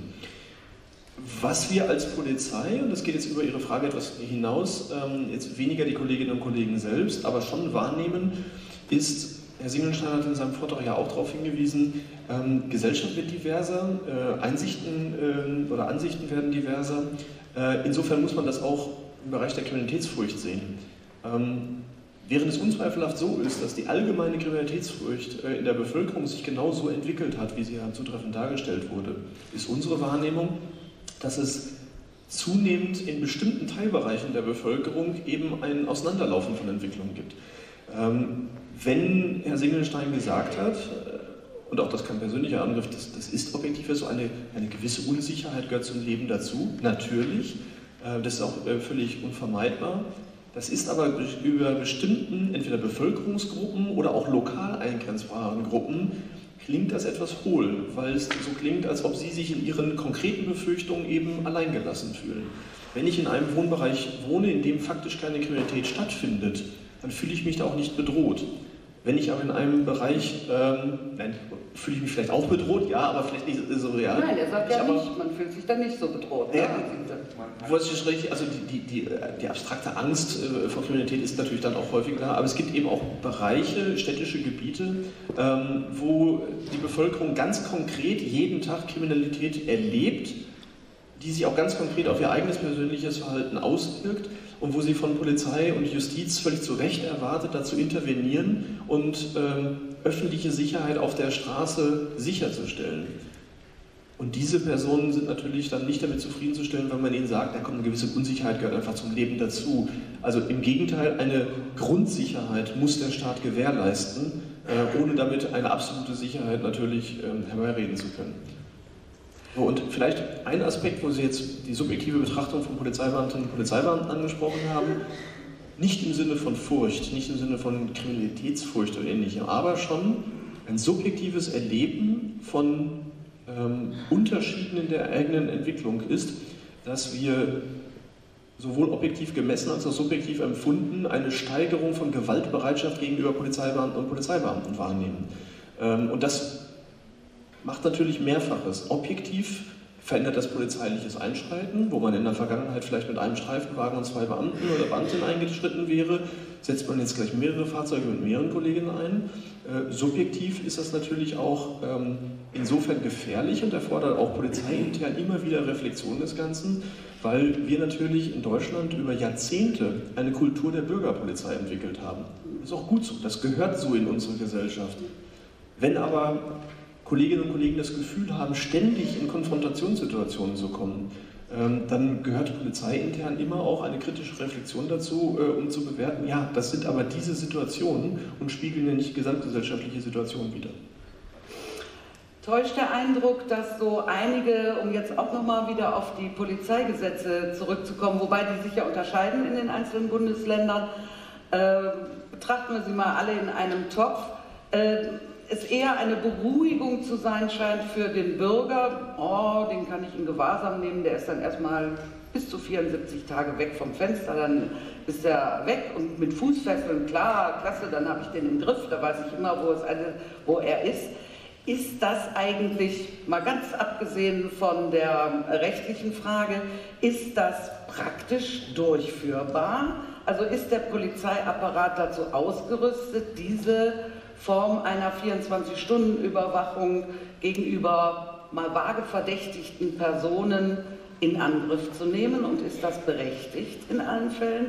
[SPEAKER 3] Was wir als Polizei, und das geht jetzt über Ihre Frage etwas hinaus, ähm, jetzt weniger die Kolleginnen und Kollegen selbst, aber schon wahrnehmen, ist, Herr Singelstein hat in seinem Vortrag ja auch darauf hingewiesen, ähm, Gesellschaft wird diverser, äh, Einsichten äh, oder Ansichten werden diverser. Äh, insofern muss man das auch im Bereich der Kriminalitätsfurcht sehen. Ähm, während es unzweifelhaft so ist, dass die allgemeine Kriminalitätsfurcht äh, in der Bevölkerung sich genau so entwickelt hat, wie sie ja zutreffend dargestellt wurde, ist unsere Wahrnehmung, dass es zunehmend in bestimmten Teilbereichen der Bevölkerung eben ein Auseinanderlaufen von Entwicklungen gibt. Ähm, wenn Herr Singelstein gesagt hat, äh, und auch das kein persönlicher Angriff, das, das ist objektiv so, eine, eine gewisse Unsicherheit gehört zum Leben dazu, natürlich, äh, das ist auch äh, völlig unvermeidbar. Das ist aber über bestimmten, entweder Bevölkerungsgruppen oder auch lokal eingrenzbaren Gruppen, klingt das etwas hohl, weil es so klingt, als ob sie sich in ihren konkreten Befürchtungen eben alleingelassen fühlen. Wenn ich in einem Wohnbereich wohne, in dem faktisch keine Kriminalität stattfindet, dann fühle ich mich da auch nicht bedroht. Wenn ich aber in einem Bereich, ähm, nein, fühle ich mich vielleicht auch bedroht, ja, aber vielleicht nicht so real.
[SPEAKER 1] Nein, er sagt ja
[SPEAKER 3] aber,
[SPEAKER 1] nicht, man fühlt sich dann nicht so bedroht.
[SPEAKER 3] Ja,
[SPEAKER 1] Ne?
[SPEAKER 3] also die, die, die, die abstrakte Angst äh, vor Kriminalität ist natürlich dann auch häufig da, aber es gibt eben auch Bereiche, städtische Gebiete, ähm, wo die Bevölkerung ganz konkret jeden Tag Kriminalität erlebt, die sich auch ganz konkret auf ihr eigenes persönliches Verhalten auswirkt und wo sie von Polizei und Justiz völlig zu Recht erwartet, dazu intervenieren und ähm, öffentliche Sicherheit auf der Straße sicherzustellen. Und diese Personen sind natürlich dann nicht damit zufriedenzustellen, wenn man ihnen sagt, da kommt eine gewisse Unsicherheit, gehört einfach zum Leben dazu. Also im Gegenteil, eine Grundsicherheit muss der Staat gewährleisten, äh, ohne damit eine absolute Sicherheit natürlich äh, herbeireden zu können. So, und vielleicht ein Aspekt, wo Sie jetzt die subjektive Betrachtung von Polizeibeamtinnen und Polizeibeamten angesprochen haben, nicht im Sinne von Furcht, nicht im Sinne von Kriminalitätsfurcht oder ähnlichem, aber schon ein subjektives Erleben von ähm, Unterschieden in der eigenen Entwicklung ist, dass wir sowohl objektiv gemessen als auch subjektiv empfunden eine Steigerung von Gewaltbereitschaft gegenüber Polizeibeamten und Polizeibeamten wahrnehmen. Ähm, und das macht natürlich Mehrfaches. Objektiv verändert das polizeiliches Einschreiten, wo man in der Vergangenheit vielleicht mit einem Streifenwagen und zwei Beamten oder Beamtinnen eingeschritten wäre, setzt man jetzt gleich mehrere Fahrzeuge mit mehreren Kolleginnen ein. Äh, subjektiv ist das natürlich auch ähm, insofern gefährlich und erfordert auch polizeiintern immer wieder Reflexion des Ganzen, weil wir natürlich in Deutschland über Jahrzehnte eine Kultur der Bürgerpolizei entwickelt haben. Das ist auch gut so, das gehört so in unsere Gesellschaft. Wenn aber Kolleginnen und Kollegen das Gefühl haben, ständig in Konfrontationssituationen zu kommen, ähm, dann gehört polizeiintern immer auch eine kritische Reflexion dazu, äh, um zu bewerten, ja, das sind aber diese Situationen und spiegeln ja nicht die gesamtgesellschaftliche Situation wider.
[SPEAKER 1] Täuscht der Eindruck, dass so einige, um jetzt auch nochmal wieder auf die Polizeigesetze zurückzukommen, wobei die sich ja unterscheiden in den einzelnen Bundesländern, äh, betrachten wir sie mal alle in einem Topf, äh, es eher eine Beruhigung zu sein scheint für den Bürger, oh, den kann ich in Gewahrsam nehmen, der ist dann erstmal bis zu vierundsiebzig Tage weg vom Fenster, dann ist er weg und mit Fußfesseln, klar, klasse, dann habe ich den im Griff, da weiß ich immer, wo, es eine, wo er ist. Ist das eigentlich, mal ganz abgesehen von der rechtlichen Frage, ist das praktisch durchführbar? Also ist der Polizeiapparat dazu ausgerüstet, diese Form einer vierundzwanzig-Stunden-Überwachung gegenüber mal vage verdächtigten Personen in Angriff zu nehmen? Und ist das berechtigt in allen Fällen?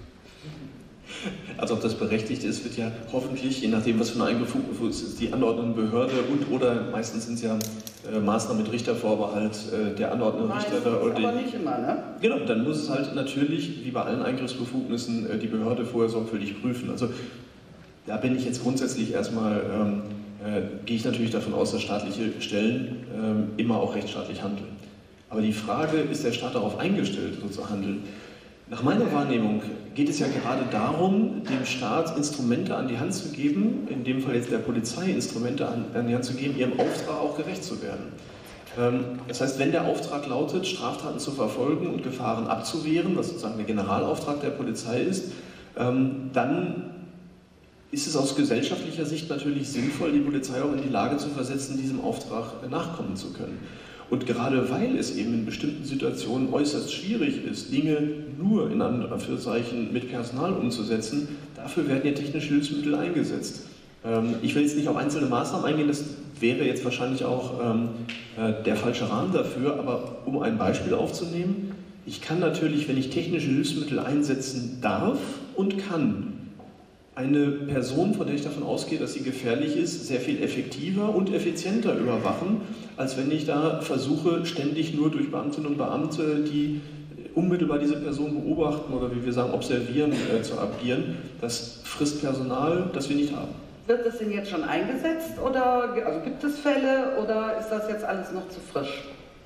[SPEAKER 3] Also ob das berechtigt ist, wird ja hoffentlich, je nachdem, was für eine Einbefugnis ist, die anordnende Behörde und oder meistens sind es ja äh, Maßnahmen mit Richtervorbehalt, äh, der anordnende Richter.
[SPEAKER 1] Oder aber nicht immer, ne?
[SPEAKER 3] Genau, dann muss es halt natürlich, wie bei allen Eingriffsbefugnissen, äh, die Behörde vorher sorgfältig prüfen. Also da bin ich jetzt grundsätzlich erstmal, ähm, äh, gehe ich natürlich davon aus, dass staatliche Stellen ähm, immer auch rechtsstaatlich handeln. Aber die Frage, ist der Staat darauf eingestellt, so zu handeln? Nach meiner Wahrnehmung geht es ja gerade darum, dem Staat Instrumente an die Hand zu geben, in dem Fall jetzt der Polizei Instrumente an, an die Hand zu geben, ihrem Auftrag auch gerecht zu werden. Ähm, das heißt, wenn der Auftrag lautet, Straftaten zu verfolgen und Gefahren abzuwehren, was sozusagen der Generalauftrag der Polizei ist, ähm, dann ist es aus gesellschaftlicher Sicht natürlich sinnvoll, die Polizei auch in die Lage zu versetzen, diesem Auftrag nachkommen zu können. Und gerade weil es eben in bestimmten Situationen äußerst schwierig ist, Dinge nur in Anführungszeichen mit Personal umzusetzen, dafür werden ja technische Hilfsmittel eingesetzt. Ähm, ich will jetzt nicht auf einzelne Maßnahmen eingehen, das wäre jetzt wahrscheinlich auch ähm, äh, der falsche Rahmen dafür, aber um ein Beispiel aufzunehmen, ich kann natürlich, wenn ich technische Hilfsmittel einsetzen darf und kann, eine Person, von der ich davon ausgehe, dass sie gefährlich ist, sehr viel effektiver und effizienter überwachen, als wenn ich da versuche, ständig nur durch Beamtinnen und Beamte, die unmittelbar diese Person beobachten oder wie wir sagen, observieren, äh, zu agieren. Das frisst Personal, das wir nicht haben.
[SPEAKER 1] Wird das denn jetzt schon eingesetzt oder also gibt es Fälle oder ist das jetzt alles noch zu frisch?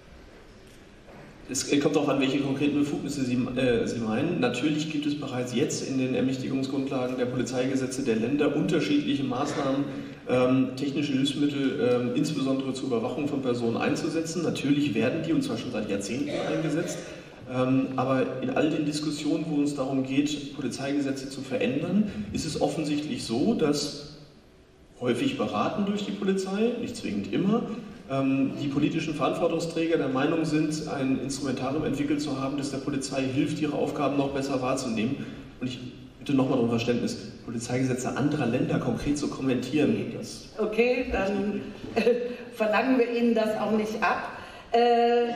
[SPEAKER 3] Es kommt auch an, welche konkreten Befugnisse Sie, äh, Sie meinen. Natürlich gibt es bereits jetzt in den Ermächtigungsgrundlagen der Polizeigesetze der Länder unterschiedliche Maßnahmen, ähm, technische Hilfsmittel, ähm, insbesondere zur Überwachung von Personen einzusetzen. Natürlich werden die, und zwar schon seit Jahrzehnten, eingesetzt. Ähm, aber in all den Diskussionen, wo es darum geht, Polizeigesetze zu verändern, ist es offensichtlich so, dass häufig beraten durch die Polizei, nicht zwingend immer, ähm, die politischen Verantwortungsträger der Meinung sind, ein Instrumentarium entwickelt zu haben, das der Polizei hilft, ihre Aufgaben noch besser wahrzunehmen. Und ich bitte nochmal um Verständnis, Polizeigesetze anderer Länder konkret zu kommentieren. Das
[SPEAKER 1] okay, dann äh, verlangen wir Ihnen das auch nicht ab. Äh,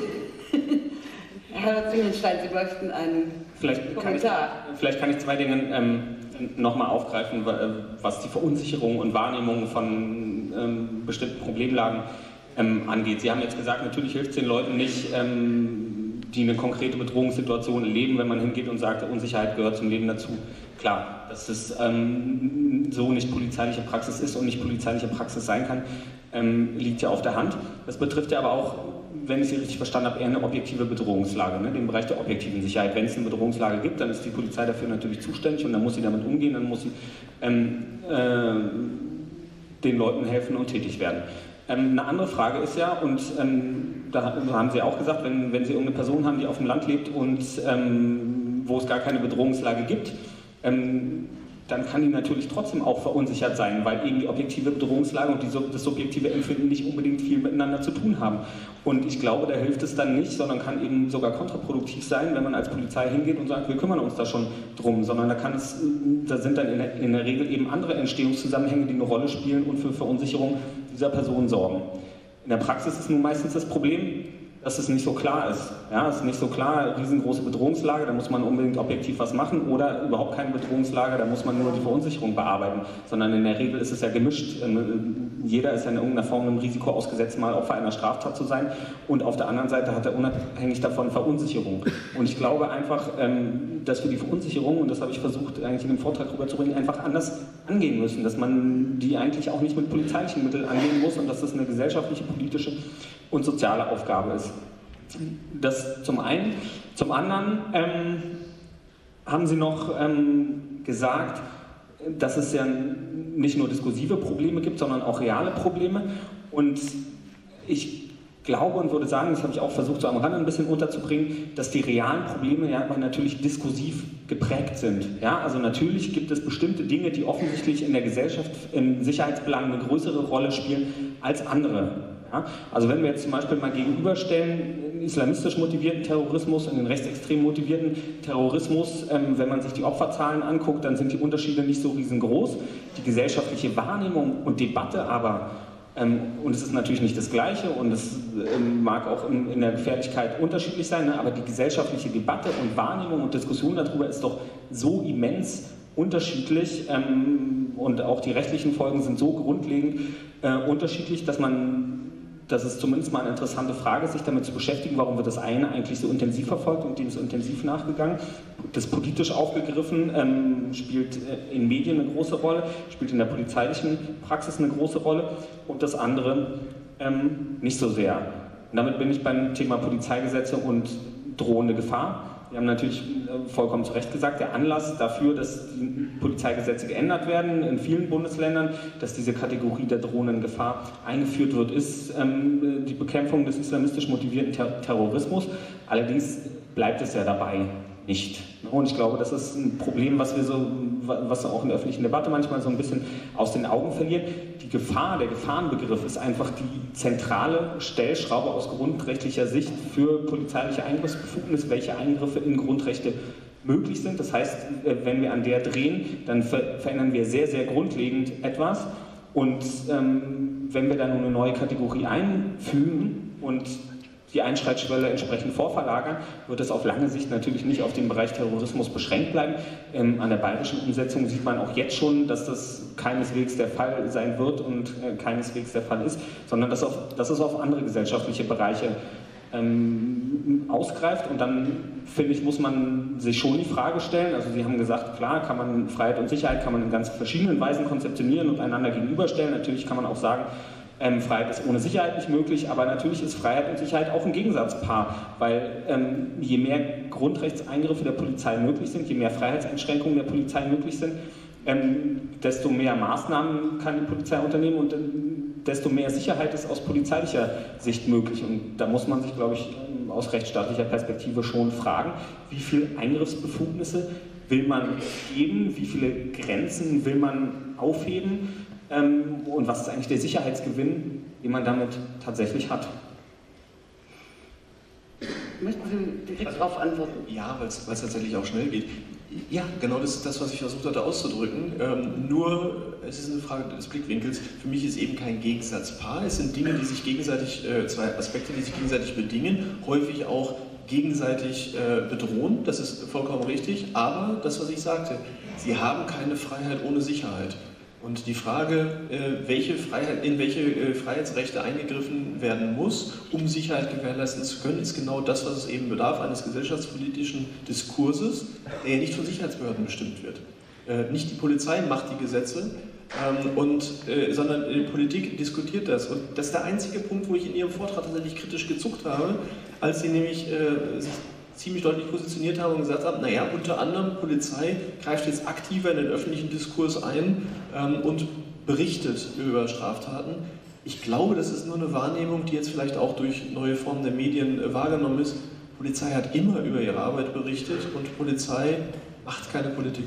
[SPEAKER 1] Herr Zingelstein, Sie möchten einen
[SPEAKER 2] vielleicht
[SPEAKER 1] Kommentar.
[SPEAKER 2] Kann ich, vielleicht kann ich zwei Dinge ähm, nochmal aufgreifen, was die Verunsicherung und Wahrnehmung von ähm, bestimmten Problemlagen ähm, angeht. Sie haben jetzt gesagt, natürlich hilft es den Leuten nicht, ähm, die eine konkrete Bedrohungssituation erleben, wenn man hingeht und sagt, Unsicherheit gehört zum Leben dazu. Klar, dass es ähm, so nicht polizeiliche Praxis ist und nicht polizeiliche Praxis sein kann, ähm, liegt ja auf der Hand. Das betrifft ja aber auch, wenn ich Sie richtig verstanden habe, eher eine objektive Bedrohungslage, ne? Den Bereich der objektiven Sicherheit. Wenn es eine Bedrohungslage gibt, dann ist die Polizei dafür natürlich zuständig und dann muss sie damit umgehen, dann muss sie ähm, äh, den Leuten helfen und tätig werden. Ähm, eine andere Frage ist ja, und ähm, da haben Sie auch gesagt, wenn, wenn Sie irgendeine Person haben, die auf dem Land lebt und ähm, wo es gar keine Bedrohungslage gibt, ähm, dann kann die natürlich trotzdem auch verunsichert sein, weil eben die objektive Bedrohungslage und die, das subjektive Empfinden nicht unbedingt viel miteinander zu tun haben. Und ich glaube, da hilft es dann nicht, sondern kann eben sogar kontraproduktiv sein, wenn man als Polizei hingeht und sagt, wir kümmern uns da schon drum, sondern da, kann es, da sind dann in der, in der Regel eben andere Entstehungszusammenhänge, die eine Rolle spielen und für Verunsicherung dieser Person sorgen. In der Praxis ist nun meistens das Problem, dass es nicht so klar ist. Ja, es ist nicht so klar, riesengroße Bedrohungslage, da muss man unbedingt objektiv was machen, oder überhaupt keine Bedrohungslage, da muss man nur die Verunsicherung bearbeiten. Sondern in der Regel ist es ja gemischt. Jeder ist ja in irgendeiner Form einem Risiko ausgesetzt, mal Opfer einer Straftat zu sein. Und auf der anderen Seite hat er unabhängig davon Verunsicherung. Und ich glaube einfach, dass wir die Verunsicherung, und das habe ich versucht eigentlich in dem Vortrag rüberzubringen, einfach anders angehen müssen. Dass man die eigentlich auch nicht mit polizeilichen Mitteln angehen muss und dass das eine gesellschaftliche, politische und soziale Aufgabe ist. Das zum einen. Zum anderen ähm, haben Sie noch ähm, gesagt, dass es ja nicht nur diskursive Probleme gibt, sondern auch reale Probleme. Und ich glaube und würde sagen, das habe ich auch versucht, so am Rande ein bisschen unterzubringen, dass die realen Probleme ja natürlich diskursiv geprägt sind. Ja, also natürlich gibt es bestimmte Dinge, die offensichtlich in der Gesellschaft in Sicherheitsbelangen eine größere Rolle spielen als andere. Ja, also wenn wir jetzt zum Beispiel mal gegenüberstellen, den islamistisch motivierten Terrorismus und den rechtsextrem motivierten Terrorismus, ähm, wenn man sich die Opferzahlen anguckt, dann sind die Unterschiede nicht so riesengroß. Die gesellschaftliche Wahrnehmung und Debatte aber, ähm, und es ist natürlich nicht das Gleiche und es ähm, mag auch in, in der Gefährlichkeit unterschiedlich sein, ne, aber die gesellschaftliche Debatte und Wahrnehmung und Diskussion darüber ist doch so immens unterschiedlich ähm, und auch die rechtlichen Folgen sind so grundlegend äh, unterschiedlich, dass man Das ist zumindest mal eine interessante Frage, sich damit zu beschäftigen, warum wird das eine eigentlich so intensiv verfolgt und dem so intensiv nachgegangen. Das politisch aufgegriffen ähm, spielt äh, in Medien eine große Rolle, spielt in der polizeilichen Praxis eine große Rolle und das andere ähm, nicht so sehr. Und damit bin ich beim Thema Polizeigesetze und drohende Gefahr. Wir haben natürlich vollkommen zu Recht gesagt, der Anlass dafür, dass die Polizeigesetze geändert werden in vielen Bundesländern, dass diese Kategorie der drohenden Gefahr eingeführt wird, ist ähm, die Bekämpfung des islamistisch motivierten Ter Terrorismus. Allerdings bleibt es ja dabei nicht. Und ich glaube, das ist ein Problem, was wir so, was auch in der öffentlichen Debatte manchmal so ein bisschen aus den Augen verlieren. Die Gefahr, der Gefahrenbegriff ist einfach die zentrale Stellschraube aus grundrechtlicher Sicht für polizeiliche Eingriffsbefugnis, welche Eingriffe in Grundrechte möglich sind. Das heißt, wenn wir an der drehen, dann ver verändern wir sehr, sehr grundlegend etwas. Und ähm, wenn wir dann nur eine neue Kategorie einfügen und die Einschreitschwelle entsprechend vorverlagern, wird es auf lange Sicht natürlich nicht auf den Bereich Terrorismus beschränkt bleiben. Ähm, an der bayerischen Umsetzung sieht man auch jetzt schon, dass das keineswegs der Fall sein wird und äh, keineswegs der Fall ist, sondern dass, auf, dass es auf andere gesellschaftliche Bereiche ähm, ausgreift. Und dann, finde ich, muss man sich schon die Frage stellen, also Sie haben gesagt, klar, kann man Freiheit und Sicherheit kann man in ganz verschiedenen Weisen konzeptionieren und einander gegenüberstellen. Natürlich kann man auch sagen, Ähm, Freiheit ist ohne Sicherheit nicht möglich, aber natürlich ist Freiheit und Sicherheit auch ein Gegensatzpaar, weil ähm, je mehr Grundrechtseingriffe der Polizei möglich sind, je mehr Freiheitseinschränkungen der Polizei möglich sind, ähm, desto mehr Maßnahmen kann die Polizei unternehmen und ähm, desto mehr Sicherheit ist aus polizeilicher Sicht möglich. Und da muss man sich, glaube ich, aus rechtsstaatlicher Perspektive schon fragen, wie viele Eingriffsbefugnisse will man geben, wie viele Grenzen will man aufheben. ähm, und was ist eigentlich der Sicherheitsgewinn, den man damit tatsächlich hat.
[SPEAKER 1] Möchten Sie direkt darauf antworten?
[SPEAKER 3] Ja, weil es tatsächlich auch schnell geht. Ja, genau das ist das, was ich versucht hatte auszudrücken. Ähm, nur, es ist eine Frage des Blickwinkels. Für mich ist eben kein Gegensatzpaar. Es sind Dinge, die sich gegenseitig, äh, zwei Aspekte, die sich gegenseitig bedingen, häufig auch gegenseitig äh, bedrohen. Das ist vollkommen richtig. Aber das, was ich sagte, sie haben keine Freiheit ohne Sicherheit. Und die Frage, welche Freiheit, in welche Freiheitsrechte eingegriffen werden muss, um Sicherheit gewährleisten zu können, ist genau das, was es eben bedarf eines gesellschaftspolitischen Diskurses, der nicht von Sicherheitsbehörden bestimmt wird. Nicht die Polizei macht die Gesetze, und, sondern die Politik diskutiert das. Und das ist der einzige Punkt, wo ich in Ihrem Vortrag tatsächlich kritisch gezuckt habe, als Sie nämlich sich ziemlich deutlich positioniert haben und gesagt haben, naja, unter anderem Polizei greift jetzt aktiver in den öffentlichen Diskurs ein ähm, und berichtet über Straftaten. Ich glaube, das ist nur eine Wahrnehmung, die jetzt vielleicht auch durch neue Formen der Medien äh, wahrgenommen ist. Polizei hat immer über ihre Arbeit berichtet und Polizei macht keine Politik.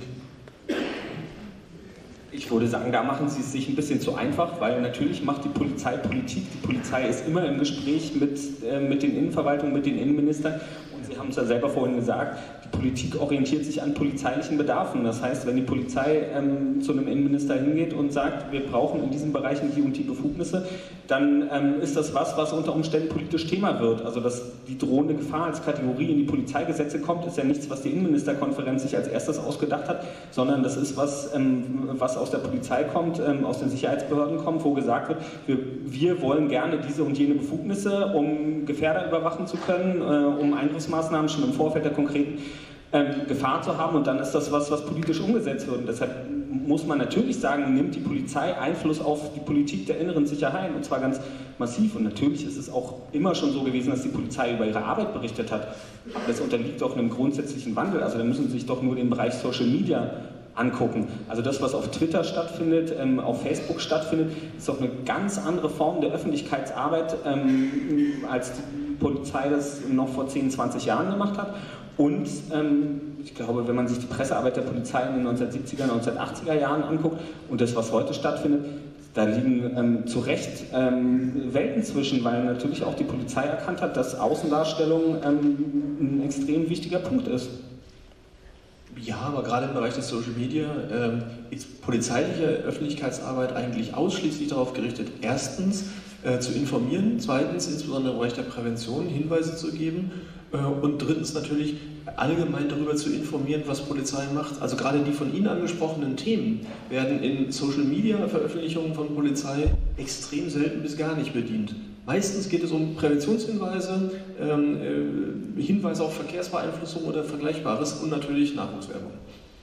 [SPEAKER 2] Ich würde sagen, da machen Sie es sich ein bisschen zu einfach, weil natürlich macht die Polizei Politik. Die Polizei ist immer im Gespräch mit, äh, mit den Innenverwaltungen, mit den Innenministern. Und Sie haben es ja selber vorhin gesagt, die Politik orientiert sich an polizeilichen Bedarfen. Das heißt, wenn die Polizei ähm, zu einem Innenminister hingeht und sagt, wir brauchen in diesen Bereichen die und die Befugnisse, dann ähm, ist das was, was unter Umständen politisch Thema wird. Also dass die drohende Gefahr als Kategorie in die Polizeigesetze kommt, ist ja nichts, was die Innenministerkonferenz sich als erstes ausgedacht hat, sondern das ist was, ähm, was aus der Polizei kommt, ähm, aus den Sicherheitsbehörden kommt, wo gesagt wird, wir, wir wollen gerne diese und jene Befugnisse, um Gefährder überwachen zu können, äh, um Eingriffsmaßnahmen schon im Vorfeld der konkreten ähm, Gefahr zu haben, und dann ist das was, was politisch umgesetzt wird. Und deshalb muss man natürlich sagen, nimmt die Polizei Einfluss auf die Politik der inneren Sicherheit, und zwar ganz massiv. Und natürlich ist es auch immer schon so gewesen, dass die Polizei über ihre Arbeit berichtet hat. Aber das unterliegt auch einem grundsätzlichen Wandel. Also da müssen Sie sich doch nur den Bereich Social Media angucken. Also das, was auf Twitter stattfindet, ähm, auf Facebook stattfindet, ist doch eine ganz andere Form der Öffentlichkeitsarbeit, ähm, als die Polizei das noch vor zehn, zwanzig Jahren gemacht hat. Und ähm, ich glaube, wenn man sich die Pressearbeit der Polizei in den neunzehnhundertsiebziger, neunzehnhundertachtziger Jahren anguckt und das, was heute stattfindet, da liegen ähm, zu Recht ähm, Welten zwischen, weil natürlich auch die Polizei erkannt hat, dass Außendarstellung ähm, ein extrem wichtiger Punkt ist.
[SPEAKER 3] Ja, aber gerade im Bereich des Social Media ähm, ist polizeiliche Öffentlichkeitsarbeit eigentlich ausschließlich darauf gerichtet, erstens äh, zu informieren, zweitens insbesondere im Bereich der Prävention Hinweise zu geben äh, und drittens natürlich allgemein darüber zu informieren, was Polizei macht. Also gerade die von Ihnen angesprochenen Themen werden in Social Media Veröffentlichungen von Polizei extrem selten bis gar nicht bedient. Meistens geht es um Präventionshinweise, ähm, äh, Hinweise auf Verkehrsbeeinflussung oder Vergleichbares und natürlich Nachwuchswerbung.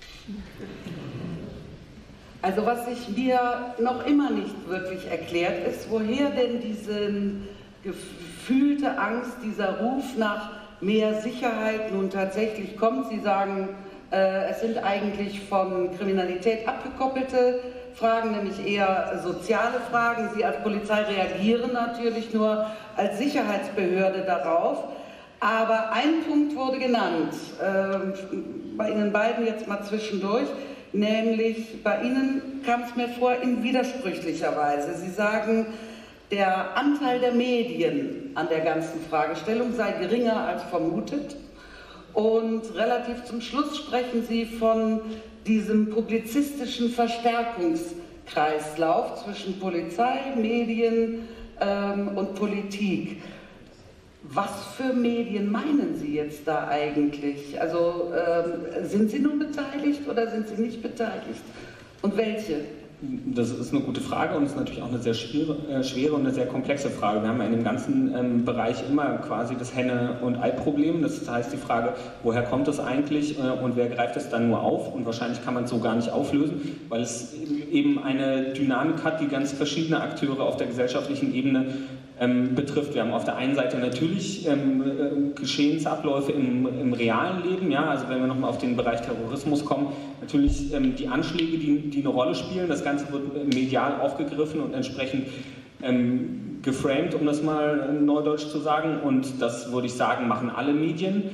[SPEAKER 1] Also was sich mir noch immer nicht wirklich erklärt ist, woher denn diese gefühlte Angst, dieser Ruf nach mehr Sicherheit nun tatsächlich kommt. Sie sagen, äh, es sind eigentlich von Kriminalität abgekoppelte Fragen, nämlich eher soziale Fragen. Sie als Polizei reagieren natürlich nur als Sicherheitsbehörde darauf. Aber ein Punkt wurde genannt, äh, bei Ihnen beiden jetzt mal zwischendurch, nämlich bei Ihnen kam es mir vor in widersprüchlicher Weise. Sie sagen, der Anteil der Medien an der ganzen Fragestellung sei geringer als vermutet. Und relativ zum Schluss sprechen Sie von diesem publizistischen Verstärkungskreislauf zwischen Polizei, Medien ähm, und Politik. Was für Medien meinen Sie jetzt da eigentlich? Also ähm, sind Sie nun beteiligt oder sind Sie nicht beteiligt? Und welche?
[SPEAKER 2] Das ist eine gute Frage und ist natürlich auch eine sehr schwere, äh, schwere und eine sehr komplexe Frage. Wir haben ja in dem ganzen ähm, Bereich immer quasi das Henne- und Ei-Problem. Das heißt die Frage, woher kommt es eigentlich äh, und wer greift es dann nur auf? Und wahrscheinlich kann man es so gar nicht auflösen, weil es eben eine Dynamik hat, die ganz verschiedene Akteure auf der gesellschaftlichen Ebene ähm, betrifft. Wir haben auf der einen Seite natürlich ähm, äh, Geschehensabläufe im, im realen Leben, ja, also wenn wir nochmal auf den Bereich Terrorismus kommen, natürlich ähm, die Anschläge, die, die eine Rolle spielen. Das Ganze wird medial aufgegriffen und entsprechend ähm, geframed, um das mal neudeutsch zu sagen. Und das, würde ich sagen, machen alle Medien.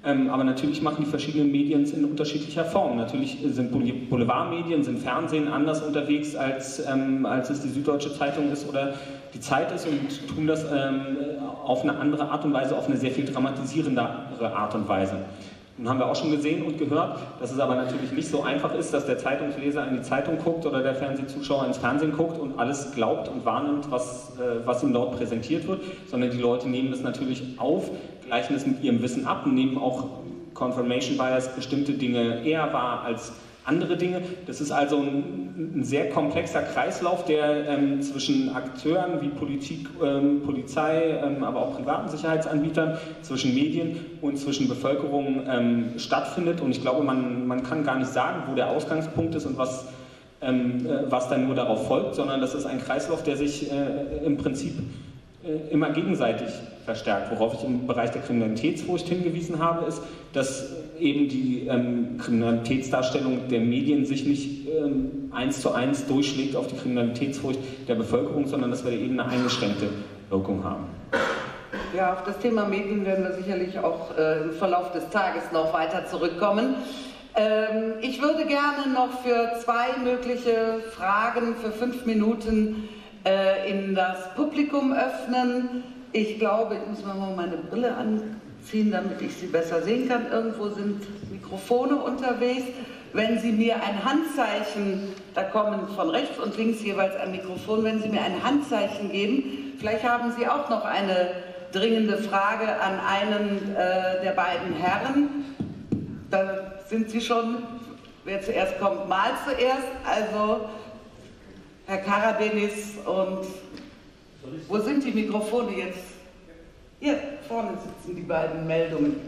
[SPEAKER 2] Ähm, aber natürlich machen die verschiedenen Medien es in unterschiedlicher Form. Natürlich sind Boulevardmedien, sind Fernsehen anders unterwegs, als, ähm, als es die Süddeutsche Zeitung ist oder die Zeit ist und tun das ähm, auf eine andere Art und Weise, auf eine sehr viel dramatisierendere Art und Weise. Nun haben wir auch schon gesehen und gehört, dass es aber natürlich nicht so einfach ist, dass der Zeitungsleser in die Zeitung guckt oder der Fernsehzuschauer ins Fernsehen guckt und alles glaubt und wahrnimmt, was, äh, was ihm dort präsentiert wird, sondern die Leute nehmen das natürlich auf, gleichen es mit ihrem Wissen ab und nehmen auch Confirmation Bias bestimmte Dinge eher wahr als andere Dinge. Das ist also ein, ein sehr komplexer Kreislauf, der ähm, zwischen Akteuren wie Politik, ähm, Polizei, ähm, aber auch privaten Sicherheitsanbietern, zwischen Medien und zwischen Bevölkerung ähm, stattfindet. Und ich glaube, man, man kann gar nicht sagen, wo der Ausgangspunkt ist und was, ähm, äh, was dann nur darauf folgt, sondern das ist ein Kreislauf, der sich äh, im Prinzip äh, immer gegenseitig verstärkt. Worauf ich im Bereich der Kriminalitätsfurcht hingewiesen habe, ist, dass eben die ähm, Kriminalitätsdarstellung der Medien sich nicht ähm, eins zu eins durchschlägt auf die Kriminalitätsfurcht der Bevölkerung, sondern dass wir da eben eine eingeschränkte Wirkung haben.
[SPEAKER 1] Ja, auf das Thema Medien werden wir sicherlich auch äh, im Verlauf des Tages noch weiter zurückkommen. Ähm, ich würde gerne noch für zwei mögliche Fragen für fünf Minuten äh, in das Publikum öffnen. Ich glaube, ich muss mal meine Brille anziehen, damit ich sie besser sehen kann. Irgendwo sind Mikrofone unterwegs. Wenn Sie mir ein Handzeichen, da kommen von rechts und links jeweils ein Mikrofon, wenn Sie mir ein Handzeichen geben, vielleicht haben Sie auch noch eine dringende Frage an einen äh, der beiden Herren. Da sind Sie schon, wer zuerst kommt, mal zuerst. Also Herr Karabenis und wo sind die Mikrofone jetzt? Hier vorne sitzen die beiden Meldungen.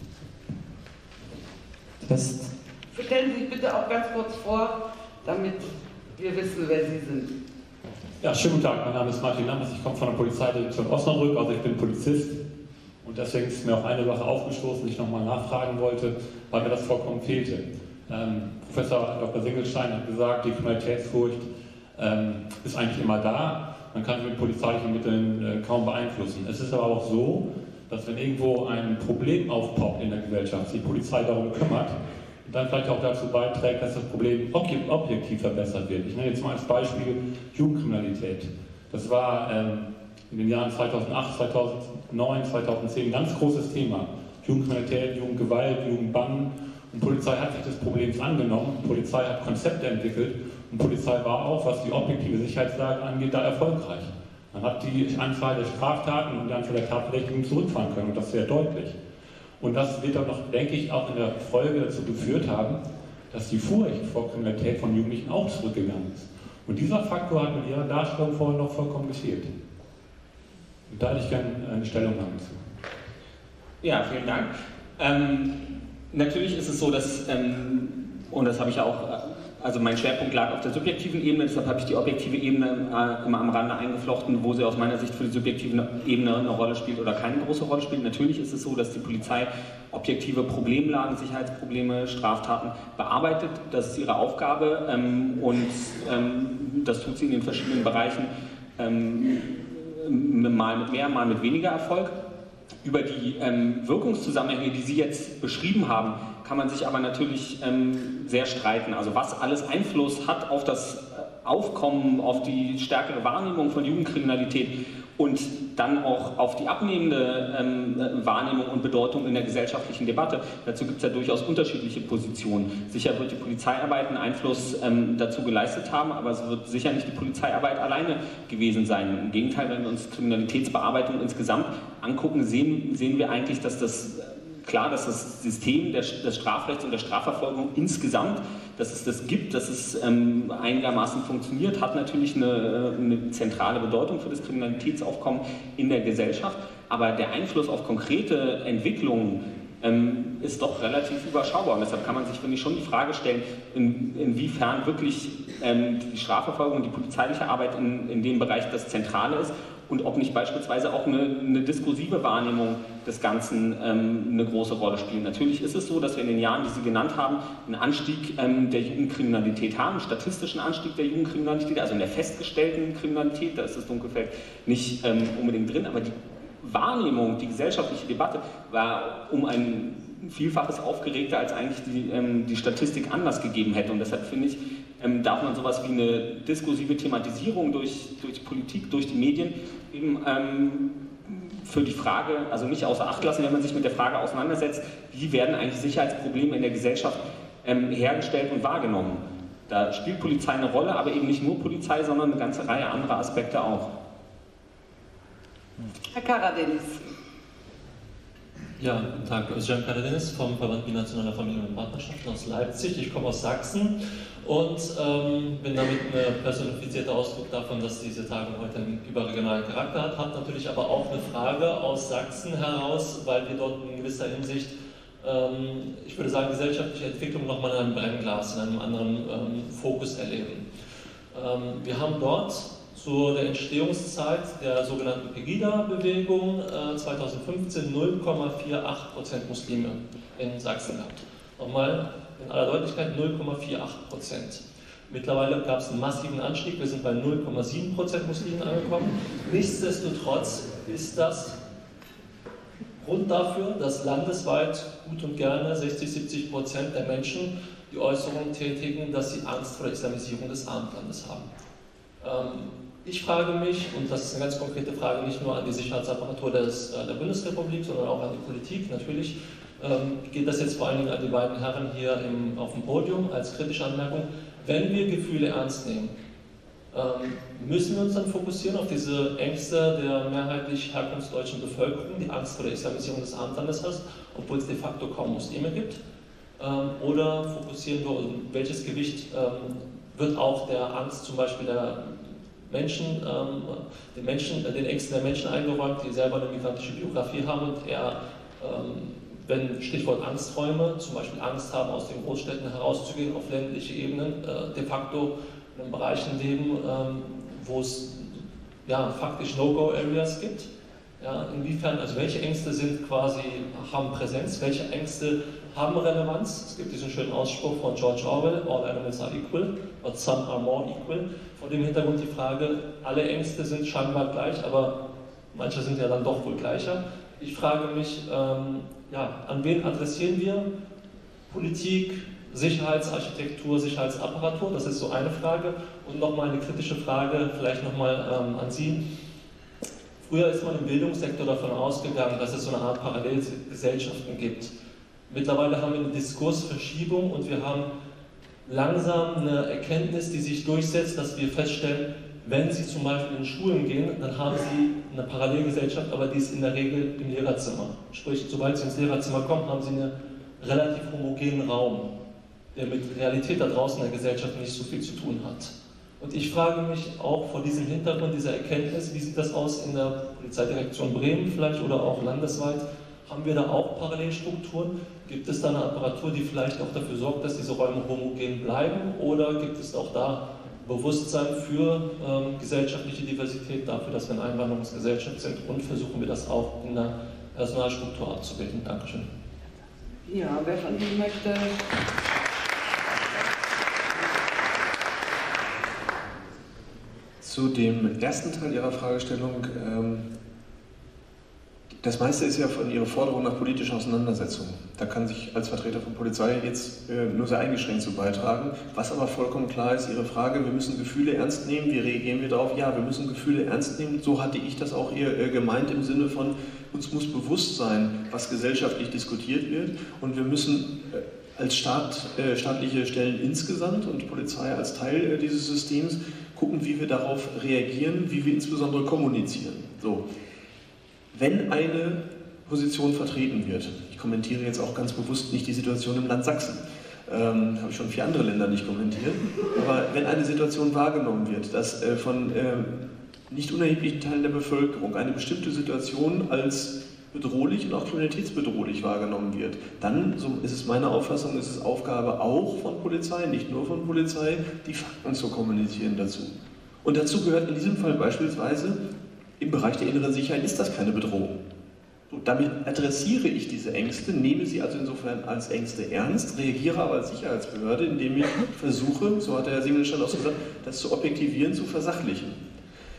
[SPEAKER 4] Test.
[SPEAKER 1] Stellen Sie sich bitte auch ganz kurz vor, damit wir wissen, wer Sie sind.
[SPEAKER 4] Ja, schönen guten Tag, mein Name ist Martin Lammers, ich komme von der Polizeidirektion Osnabrück, also ich bin Polizist und deswegen ist mir auch eine Sache aufgestoßen, die ich nochmal nachfragen wollte, weil mir das vollkommen fehlte. Ähm, Professor Doktor Singelstein hat gesagt, die Kriminalitätsfurcht ähm, ist eigentlich immer da. Man kann sie mit polizeilichen Mitteln äh, kaum beeinflussen. Es ist aber auch so, dass wenn irgendwo ein Problem aufpoppt in der Gesellschaft, die Polizei darum kümmert und dann vielleicht auch dazu beiträgt, dass das Problem objektiv verbessert wird. Ich nenne jetzt mal als Beispiel Jugendkriminalität. Das war ähm, in den Jahren zweitausendacht, zweitausendneun, zweitausendzehn ein ganz großes Thema. Jugendkriminalität, Jugendgewalt, Jugendbann. Und Polizei hat sich des Problems angenommen, Polizei hat Konzepte entwickelt und Polizei war auch, was die objektive Sicherheitslage angeht, da erfolgreich. Man hat die Anzahl der Straftaten und die Anzahl der Tatverdächtigen zurückfahren können und das sehr deutlich. Und das wird dann noch, denke ich, auch in der Folge dazu geführt haben, dass die Furcht vor Kriminalität von Jugendlichen auch zurückgegangen ist. Und dieser Faktor hat mit Ihrer Darstellung vorher noch vollkommen gefehlt. Und da hätte ich gerne eine Stellungnahme zu.
[SPEAKER 2] Ja, vielen Dank. Ähm, natürlich ist es so, dass, ähm, und das habe ich auch, also mein Schwerpunkt lag auf der subjektiven Ebene, deshalb habe ich die objektive Ebene äh, immer am Rande eingeflochten, wo sie aus meiner Sicht für die subjektive Ebene eine Rolle spielt oder keine große Rolle spielt. Natürlich ist es so, dass die Polizei objektive Problemlagen, Sicherheitsprobleme, Straftaten bearbeitet. Das ist ihre Aufgabe ähm, und ähm, das tut sie in den verschiedenen Bereichen ähm, mal mit mehr, mal mit weniger Erfolg. Über die ähm, Wirkungszusammenhänge, die Sie jetzt beschrieben haben, kann man sich aber natürlich ähm, sehr streiten. Also was alles Einfluss hat auf das Aufkommen, auf die stärkere Wahrnehmung von Jugendkriminalität und dann auch auf die abnehmende ähm, Wahrnehmung und Bedeutung in der gesellschaftlichen Debatte. Dazu gibt es ja durchaus unterschiedliche Positionen. Sicher wird die Polizeiarbeit einen Einfluss ähm, dazu geleistet haben, aber es wird sicher nicht die Polizeiarbeit alleine gewesen sein. Im Gegenteil, wenn wir uns Kriminalitätsbearbeitung insgesamt angucken, sehen, sehen wir eigentlich, dass das klar, dass das System der, des Strafrechts und der Strafverfolgung insgesamt, dass es das gibt, dass es ähm, einigermaßen funktioniert, hat natürlich eine, eine zentrale Bedeutung für das Kriminalitätsaufkommen in der Gesellschaft. Aber der Einfluss auf konkrete Entwicklungen ähm, ist doch relativ überschaubar. Und deshalb kann man sich, finde ich, schon die Frage stellen, in, inwiefern wirklich ähm, die Strafverfolgung und die polizeiliche Arbeit in, in dem Bereich das Zentrale ist. Und ob nicht beispielsweise auch eine, eine diskursive Wahrnehmung des Ganzen ähm, eine große Rolle spielt. Natürlich ist es so, dass wir in den Jahren, die Sie genannt haben, einen Anstieg ähm, der Jugendkriminalität haben, einen statistischen Anstieg der Jugendkriminalität, also in der festgestellten Kriminalität, da ist das Dunkelfeld nicht ähm, unbedingt drin, aber die Wahrnehmung, die gesellschaftliche Debatte war um ein ein Vielfaches aufgeregter, als eigentlich die, ähm, die Statistik Anlass gegeben hätte. Und deshalb finde ich, ähm, darf man sowas wie eine diskursive Thematisierung durch, durch die Politik, durch die Medien eben ähm, für die Frage, also nicht außer Acht lassen, wenn man sich mit der Frage auseinandersetzt, wie werden eigentlich Sicherheitsprobleme in der Gesellschaft ähm, hergestellt und wahrgenommen. Da spielt Polizei eine Rolle, aber eben nicht nur Polizei, sondern eine ganze Reihe anderer Aspekte auch.
[SPEAKER 1] Herr Karadenis.
[SPEAKER 5] Ja, guten Tag, Özcan Karadenis vom Verband Binationaler Familien- und Partnerschaften aus Leipzig. Ich komme aus Sachsen und ähm, bin damit ein personifizierter Ausdruck davon, dass diese Tagung heute einen überregionalen Charakter hat. Habe natürlich aber auch eine Frage aus Sachsen heraus, weil wir dort in gewisser Hinsicht, ähm, ich würde sagen, gesellschaftliche Entwicklung nochmal in einem Brennglas, in einem anderen ähm, Fokus erleben. Ähm, wir haben dort zu der Entstehungszeit der sogenannten Pegida-Bewegung äh, zweitausendfünfzehn null Komma achtundvierzig Prozent Muslime in Sachsen gehabt. Nochmal in aller Deutlichkeit null Komma achtundvierzig Prozent. Mittlerweile gab es einen massiven Anstieg, wir sind bei null Komma sieben Prozent Muslimen angekommen. Nichtsdestotrotz ist das Grund dafür, dass landesweit gut und gerne sechzig, siebzig Prozent der Menschen die Äußerung tätigen, dass sie Angst vor der Islamisierung des Abendlandes haben. Ähm, Ich frage mich, und das ist eine ganz konkrete Frage, nicht nur an die Sicherheitsapparatur des, äh, der Bundesrepublik, sondern auch an die Politik. Natürlich ähm, geht das jetzt vor allen Dingen an die beiden Herren hier im, auf dem Podium als kritische Anmerkung. Wenn wir Gefühle ernst nehmen, ähm, müssen wir uns dann fokussieren auf diese Ängste der mehrheitlich herkunftsdeutschen Bevölkerung, die Angst vor der Islamisierung des Abendlandes hat, obwohl es de facto kaum Muslime gibt. Ähm, oder fokussieren wir, welches Gewicht ähm, wird auch der Angst zum Beispiel der Menschen, ähm, den Menschen, den Ängsten der Menschen eingeräumt, die selber eine migrantische Biografie haben und eher, ähm, wenn Stichwort Angsträume, zum Beispiel Angst haben, aus den Großstädten herauszugehen auf ländliche Ebenen, äh, de facto in Bereichen leben, ähm, wo es ja, faktisch No-Go-Areas gibt. Ja, inwiefern, also welche Ängste sind quasi, haben Präsenz, welche Ängste haben Relevanz? Es gibt diesen schönen Ausspruch von George Orwell, all animals are equal, but some are more equal. Vor dem Hintergrund die Frage, alle Ängste sind scheinbar gleich, aber manche sind ja dann doch wohl gleicher. Ich frage mich, ähm, ja, an wen adressieren wir Politik, Sicherheitsarchitektur, Sicherheitsapparatur? Das ist so eine Frage. Und nochmal eine kritische Frage, vielleicht nochmal ähm, an Sie. Früher ist man im Bildungssektor davon ausgegangen, dass es so eine Art Parallelgesellschaften gibt. Mittlerweile haben wir eine Diskursverschiebung und wir haben langsam eine Erkenntnis, die sich durchsetzt, dass wir feststellen, wenn Sie zum Beispiel in Schulen gehen, dann haben Sie eine Parallelgesellschaft, aber die ist in der Regel im Lehrerzimmer. Sprich, sobald Sie ins Lehrerzimmer kommen, haben Sie einen relativ homogenen Raum, der mit Realität da draußen in der Gesellschaft nicht so viel zu tun hat. Und ich frage mich auch vor diesem Hintergrund dieser Erkenntnis, wie sieht das aus in der Polizeidirektion Bremen vielleicht oder auch landesweit? Haben wir da auch Parallelstrukturen? Gibt es da eine Apparatur, die vielleicht auch dafür sorgt, dass diese Räume homogen bleiben? Oder gibt es auch da Bewusstsein für ähm, gesellschaftliche Diversität, dafür, dass wir eine Einwanderungsgesellschaft sind? Und versuchen wir das auch in der Personalstruktur abzubilden? Dankeschön.
[SPEAKER 1] Ja, wer von Ihnen möchte?
[SPEAKER 3] Zu dem ersten Teil Ihrer Fragestellung. Ähm, das meiste ist ja von Ihrer Forderung nach politischer Auseinandersetzung. Da kann sich als Vertreter von Polizei jetzt äh, nur sehr eingeschränkt zu beitragen. Was aber vollkommen klar ist, Ihre Frage, wir müssen Gefühle ernst nehmen, wie reagieren wir darauf? Ja, wir müssen Gefühle ernst nehmen. So hatte ich das auch eher äh, gemeint im Sinne von, uns muss bewusst sein, was gesellschaftlich diskutiert wird. Und wir müssen äh, als Staat, äh, staatliche Stellen insgesamt und Polizei als Teil äh, dieses Systems gucken, wie wir darauf reagieren, wie wir insbesondere kommunizieren. So. Wenn eine Position vertreten wird, ich kommentiere jetzt auch ganz bewusst nicht die Situation im Land Sachsen, ähm, habe ich schon vier andere Länder nicht kommentiert, aber wenn eine Situation wahrgenommen wird, dass äh, von äh, nicht unerheblichen Teilen der Bevölkerung eine bestimmte Situation als bedrohlich und auch kriminalitätsbedrohlich wahrgenommen wird, dann, so ist es meine Auffassung, ist es Aufgabe auch von Polizei, nicht nur von Polizei, die Fakten zu kommunizieren dazu. Und dazu gehört in diesem Fall beispielsweise, im Bereich der inneren Sicherheit ist das keine Bedrohung. So, damit adressiere ich diese Ängste, nehme sie also insofern als Ängste ernst, reagiere aber als Sicherheitsbehörde, indem ich versuche, so hat der Herr Siemenstein auch gesagt, das zu objektivieren, zu versachlichen.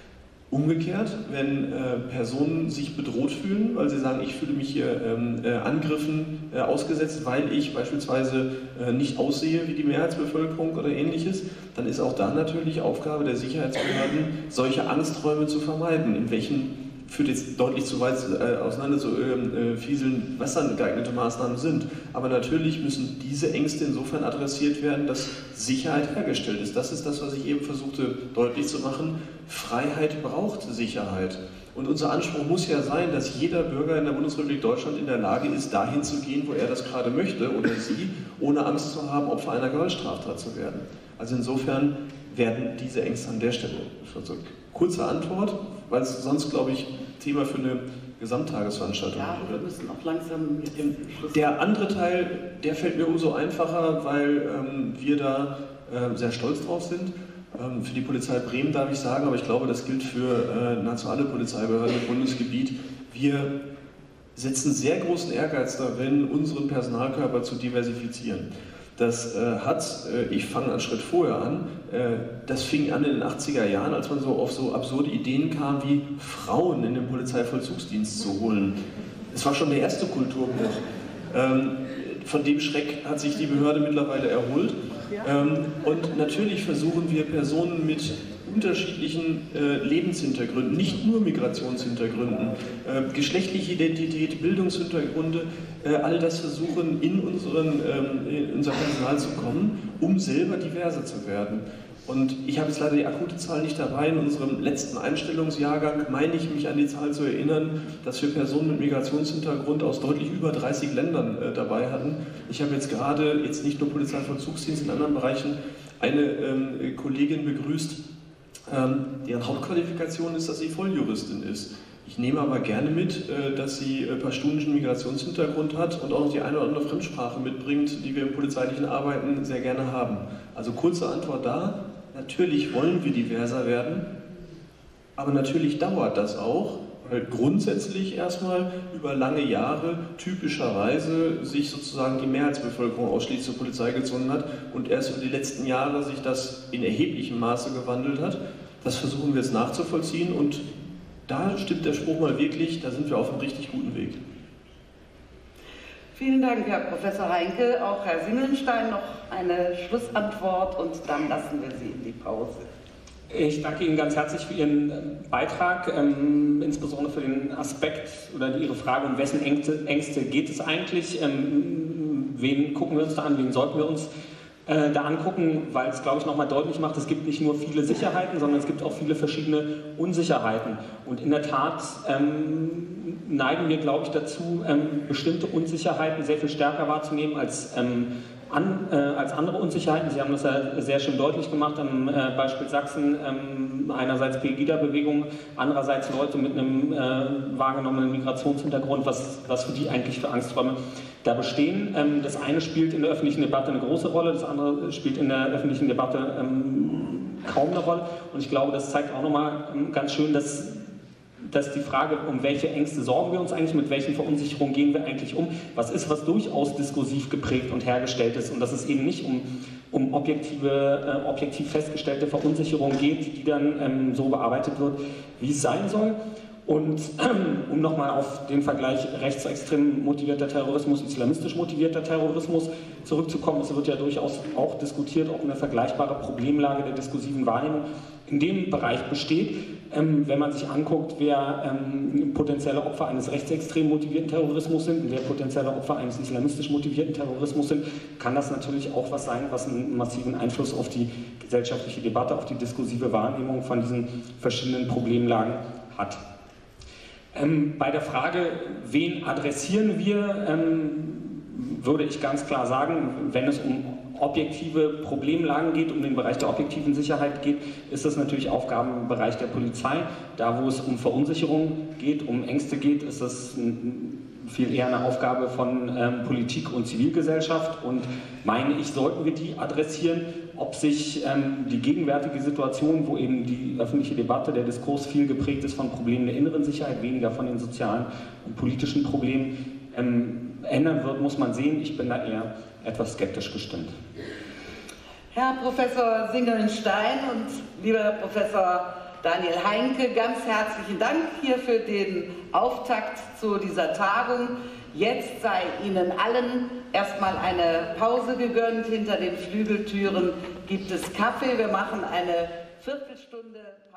[SPEAKER 3] Umgekehrt, wenn äh, Personen sich bedroht fühlen, weil sie sagen, ich fühle mich hier ähm, äh, Angriffen äh, ausgesetzt, weil ich beispielsweise äh, nicht aussehe wie die Mehrheitsbevölkerung oder ähnliches, dann ist auch da natürlich Aufgabe der Sicherheitsbehörden, solche Angsträume zu vermeiden, in welchen, führt jetzt deutlich zu weit äh, auseinander zu äh, fieseln, was dann geeignete Maßnahmen sind. Aber natürlich müssen diese Ängste insofern adressiert werden, dass Sicherheit hergestellt ist. Das ist das, was ich eben versuchte deutlich zu machen. Freiheit braucht Sicherheit. Und unser Anspruch muss ja sein, dass jeder Bürger in der Bundesrepublik Deutschland in der Lage ist, dahin zu gehen, wo er das gerade möchte oder sie, ohne Angst zu haben, Opfer einer Gewaltstraftat zu werden. Also insofern werden diese Ängste an der Stelle versorgt. Kurze Antwort, weil es sonst, glaube ich, Thema für eine Gesamttagesveranstaltung
[SPEAKER 1] ja, wir müssen auch langsam mit dem Schluss.
[SPEAKER 3] Der andere Teil, der fällt mir umso einfacher, weil ähm, wir da äh, sehr stolz drauf sind. Ähm, für die Polizei Bremen darf ich sagen, aber ich glaube, das gilt für äh, nahezu alle Polizeibehörden im Bundesgebiet. Wir setzen sehr großen Ehrgeiz darin, unseren Personalkörper zu diversifizieren. Das äh, hat, äh, ich fange einen Schritt vorher an, äh, das fing an in den achtziger Jahren, als man so auf so absurde Ideen kam, wie Frauen in den Polizeivollzugsdienst zu holen. Es war schon der erste Kulturbruch. Ähm, von dem Schreck hat sich die Behörde mittlerweile erholt. Ähm, und natürlich versuchen wir Personen mit unterschiedlichen äh, Lebenshintergründen, nicht nur Migrationshintergründen, äh, geschlechtliche Identität, Bildungshintergründe, äh, all das versuchen in, unseren, ähm, in unser Personal zu kommen, um selber diverser zu werden. Und ich habe jetzt leider die akute Zahl nicht dabei. In unserem letzten Einstellungsjahrgang meine ich mich an die Zahl zu erinnern, dass wir Personen mit Migrationshintergrund aus deutlich über dreißig Ländern äh, dabei hatten. Ich habe jetzt gerade, jetzt nicht nur Polizeivollzugsdienst, in anderen Bereichen, eine ähm, Kollegin begrüßt, ähm, deren Hauptqualifikation ist, dass sie Volljuristin ist. Ich nehme aber gerne mit, äh, dass sie ein paar Stunden Migrationshintergrund hat und auch noch die eine oder andere Fremdsprache mitbringt, die wir im polizeilichen Arbeiten sehr gerne haben. Also kurze Antwort da. Natürlich wollen wir diverser werden, aber natürlich dauert das auch, weil grundsätzlich erstmal über lange Jahre typischerweise sich sozusagen die Mehrheitsbevölkerung ausschließlich zur Polizei gezogen hat und erst über die letzten Jahre sich das in erheblichem Maße gewandelt hat. Das versuchen wir jetzt nachzuvollziehen und da stimmt der Spruch mal wirklich, da sind wir auf einem richtig guten Weg.
[SPEAKER 1] Vielen Dank, Herr Professor Heinke. Auch Herr Singelstein noch eine Schlussantwort und dann lassen wir Sie in die Pause.
[SPEAKER 2] Ich danke Ihnen ganz herzlich für Ihren Beitrag, ähm, insbesondere für den Aspekt oder Ihre Frage, um wessen Ängste, Ängste geht es eigentlich, ähm, wen gucken wir uns da an, wen sollten wir uns äh, da angucken, weil es, glaube ich, nochmal deutlich macht, es gibt nicht nur viele Sicherheiten, sondern es gibt auch viele verschiedene Unsicherheiten. Und in der Tat ähm, neigen wir, glaube ich, dazu, ähm, bestimmte Unsicherheiten sehr viel stärker wahrzunehmen als ähm, An, äh, als andere Unsicherheiten. Sie haben das ja sehr schön deutlich gemacht am äh, Beispiel Sachsen. Ähm, einerseits Pegida-Bewegung, andererseits Leute mit einem äh, wahrgenommenen Migrationshintergrund, was, was für die eigentlich für Angsträume da bestehen. Ähm, das eine spielt in der öffentlichen Debatte eine große Rolle, das andere spielt in der öffentlichen Debatte ähm, kaum eine Rolle. Und ich glaube, das zeigt auch nochmal ähm, ganz schön, dass dass die Frage, um welche Ängste sorgen wir uns eigentlich, mit welchen Verunsicherungen gehen wir eigentlich um, was ist, was durchaus diskursiv geprägt und hergestellt ist und dass es eben nicht um, um objektive, äh, objektiv festgestellte Verunsicherungen geht, die dann ähm, so bearbeitet wird, wie es sein soll. Und ähm, um nochmal auf den Vergleich rechtsextrem motivierter Terrorismus, islamistisch motivierter Terrorismus zurückzukommen, es wird ja durchaus auch diskutiert, ob eine vergleichbare Problemlage der diskursiven Wahrnehmung in dem Bereich besteht. Ähm, wenn man sich anguckt, wer ähm, potenzielle Opfer eines rechtsextrem motivierten Terrorismus sind und wer potenzielle Opfer eines islamistisch motivierten Terrorismus sind, kann das natürlich auch was sein, was einen massiven Einfluss auf die gesellschaftliche Debatte, auf die diskursive Wahrnehmung von diesen verschiedenen Problemlagen hat. Ähm, bei der Frage, wen adressieren wir, ähm, würde ich ganz klar sagen, wenn es um objektive Problemlagen geht, um den Bereich der objektiven Sicherheit geht, ist das natürlich Aufgabenbereich der Polizei. Da, wo es um Verunsicherung geht, um Ängste geht, ist das viel eher eine Aufgabe von ähm, Politik und Zivilgesellschaft. Und meine ich, sollten wir die adressieren, ob sich ähm, die gegenwärtige Situation, wo eben die öffentliche Debatte, der Diskurs viel geprägt ist von Problemen der inneren Sicherheit, weniger von den sozialen und politischen Problemen, ähm, ändern wird, muss man sehen. Ich bin da eher etwas skeptisch gestimmt.
[SPEAKER 1] Herr Professor Singelstein und lieber Professor Daniel Heinke, ganz herzlichen Dank hier für den Auftakt zu dieser Tagung. Jetzt sei Ihnen allen erstmal eine Pause gegönnt. Hinter den Flügeltüren gibt es Kaffee. Wir machen eine Viertelstunde.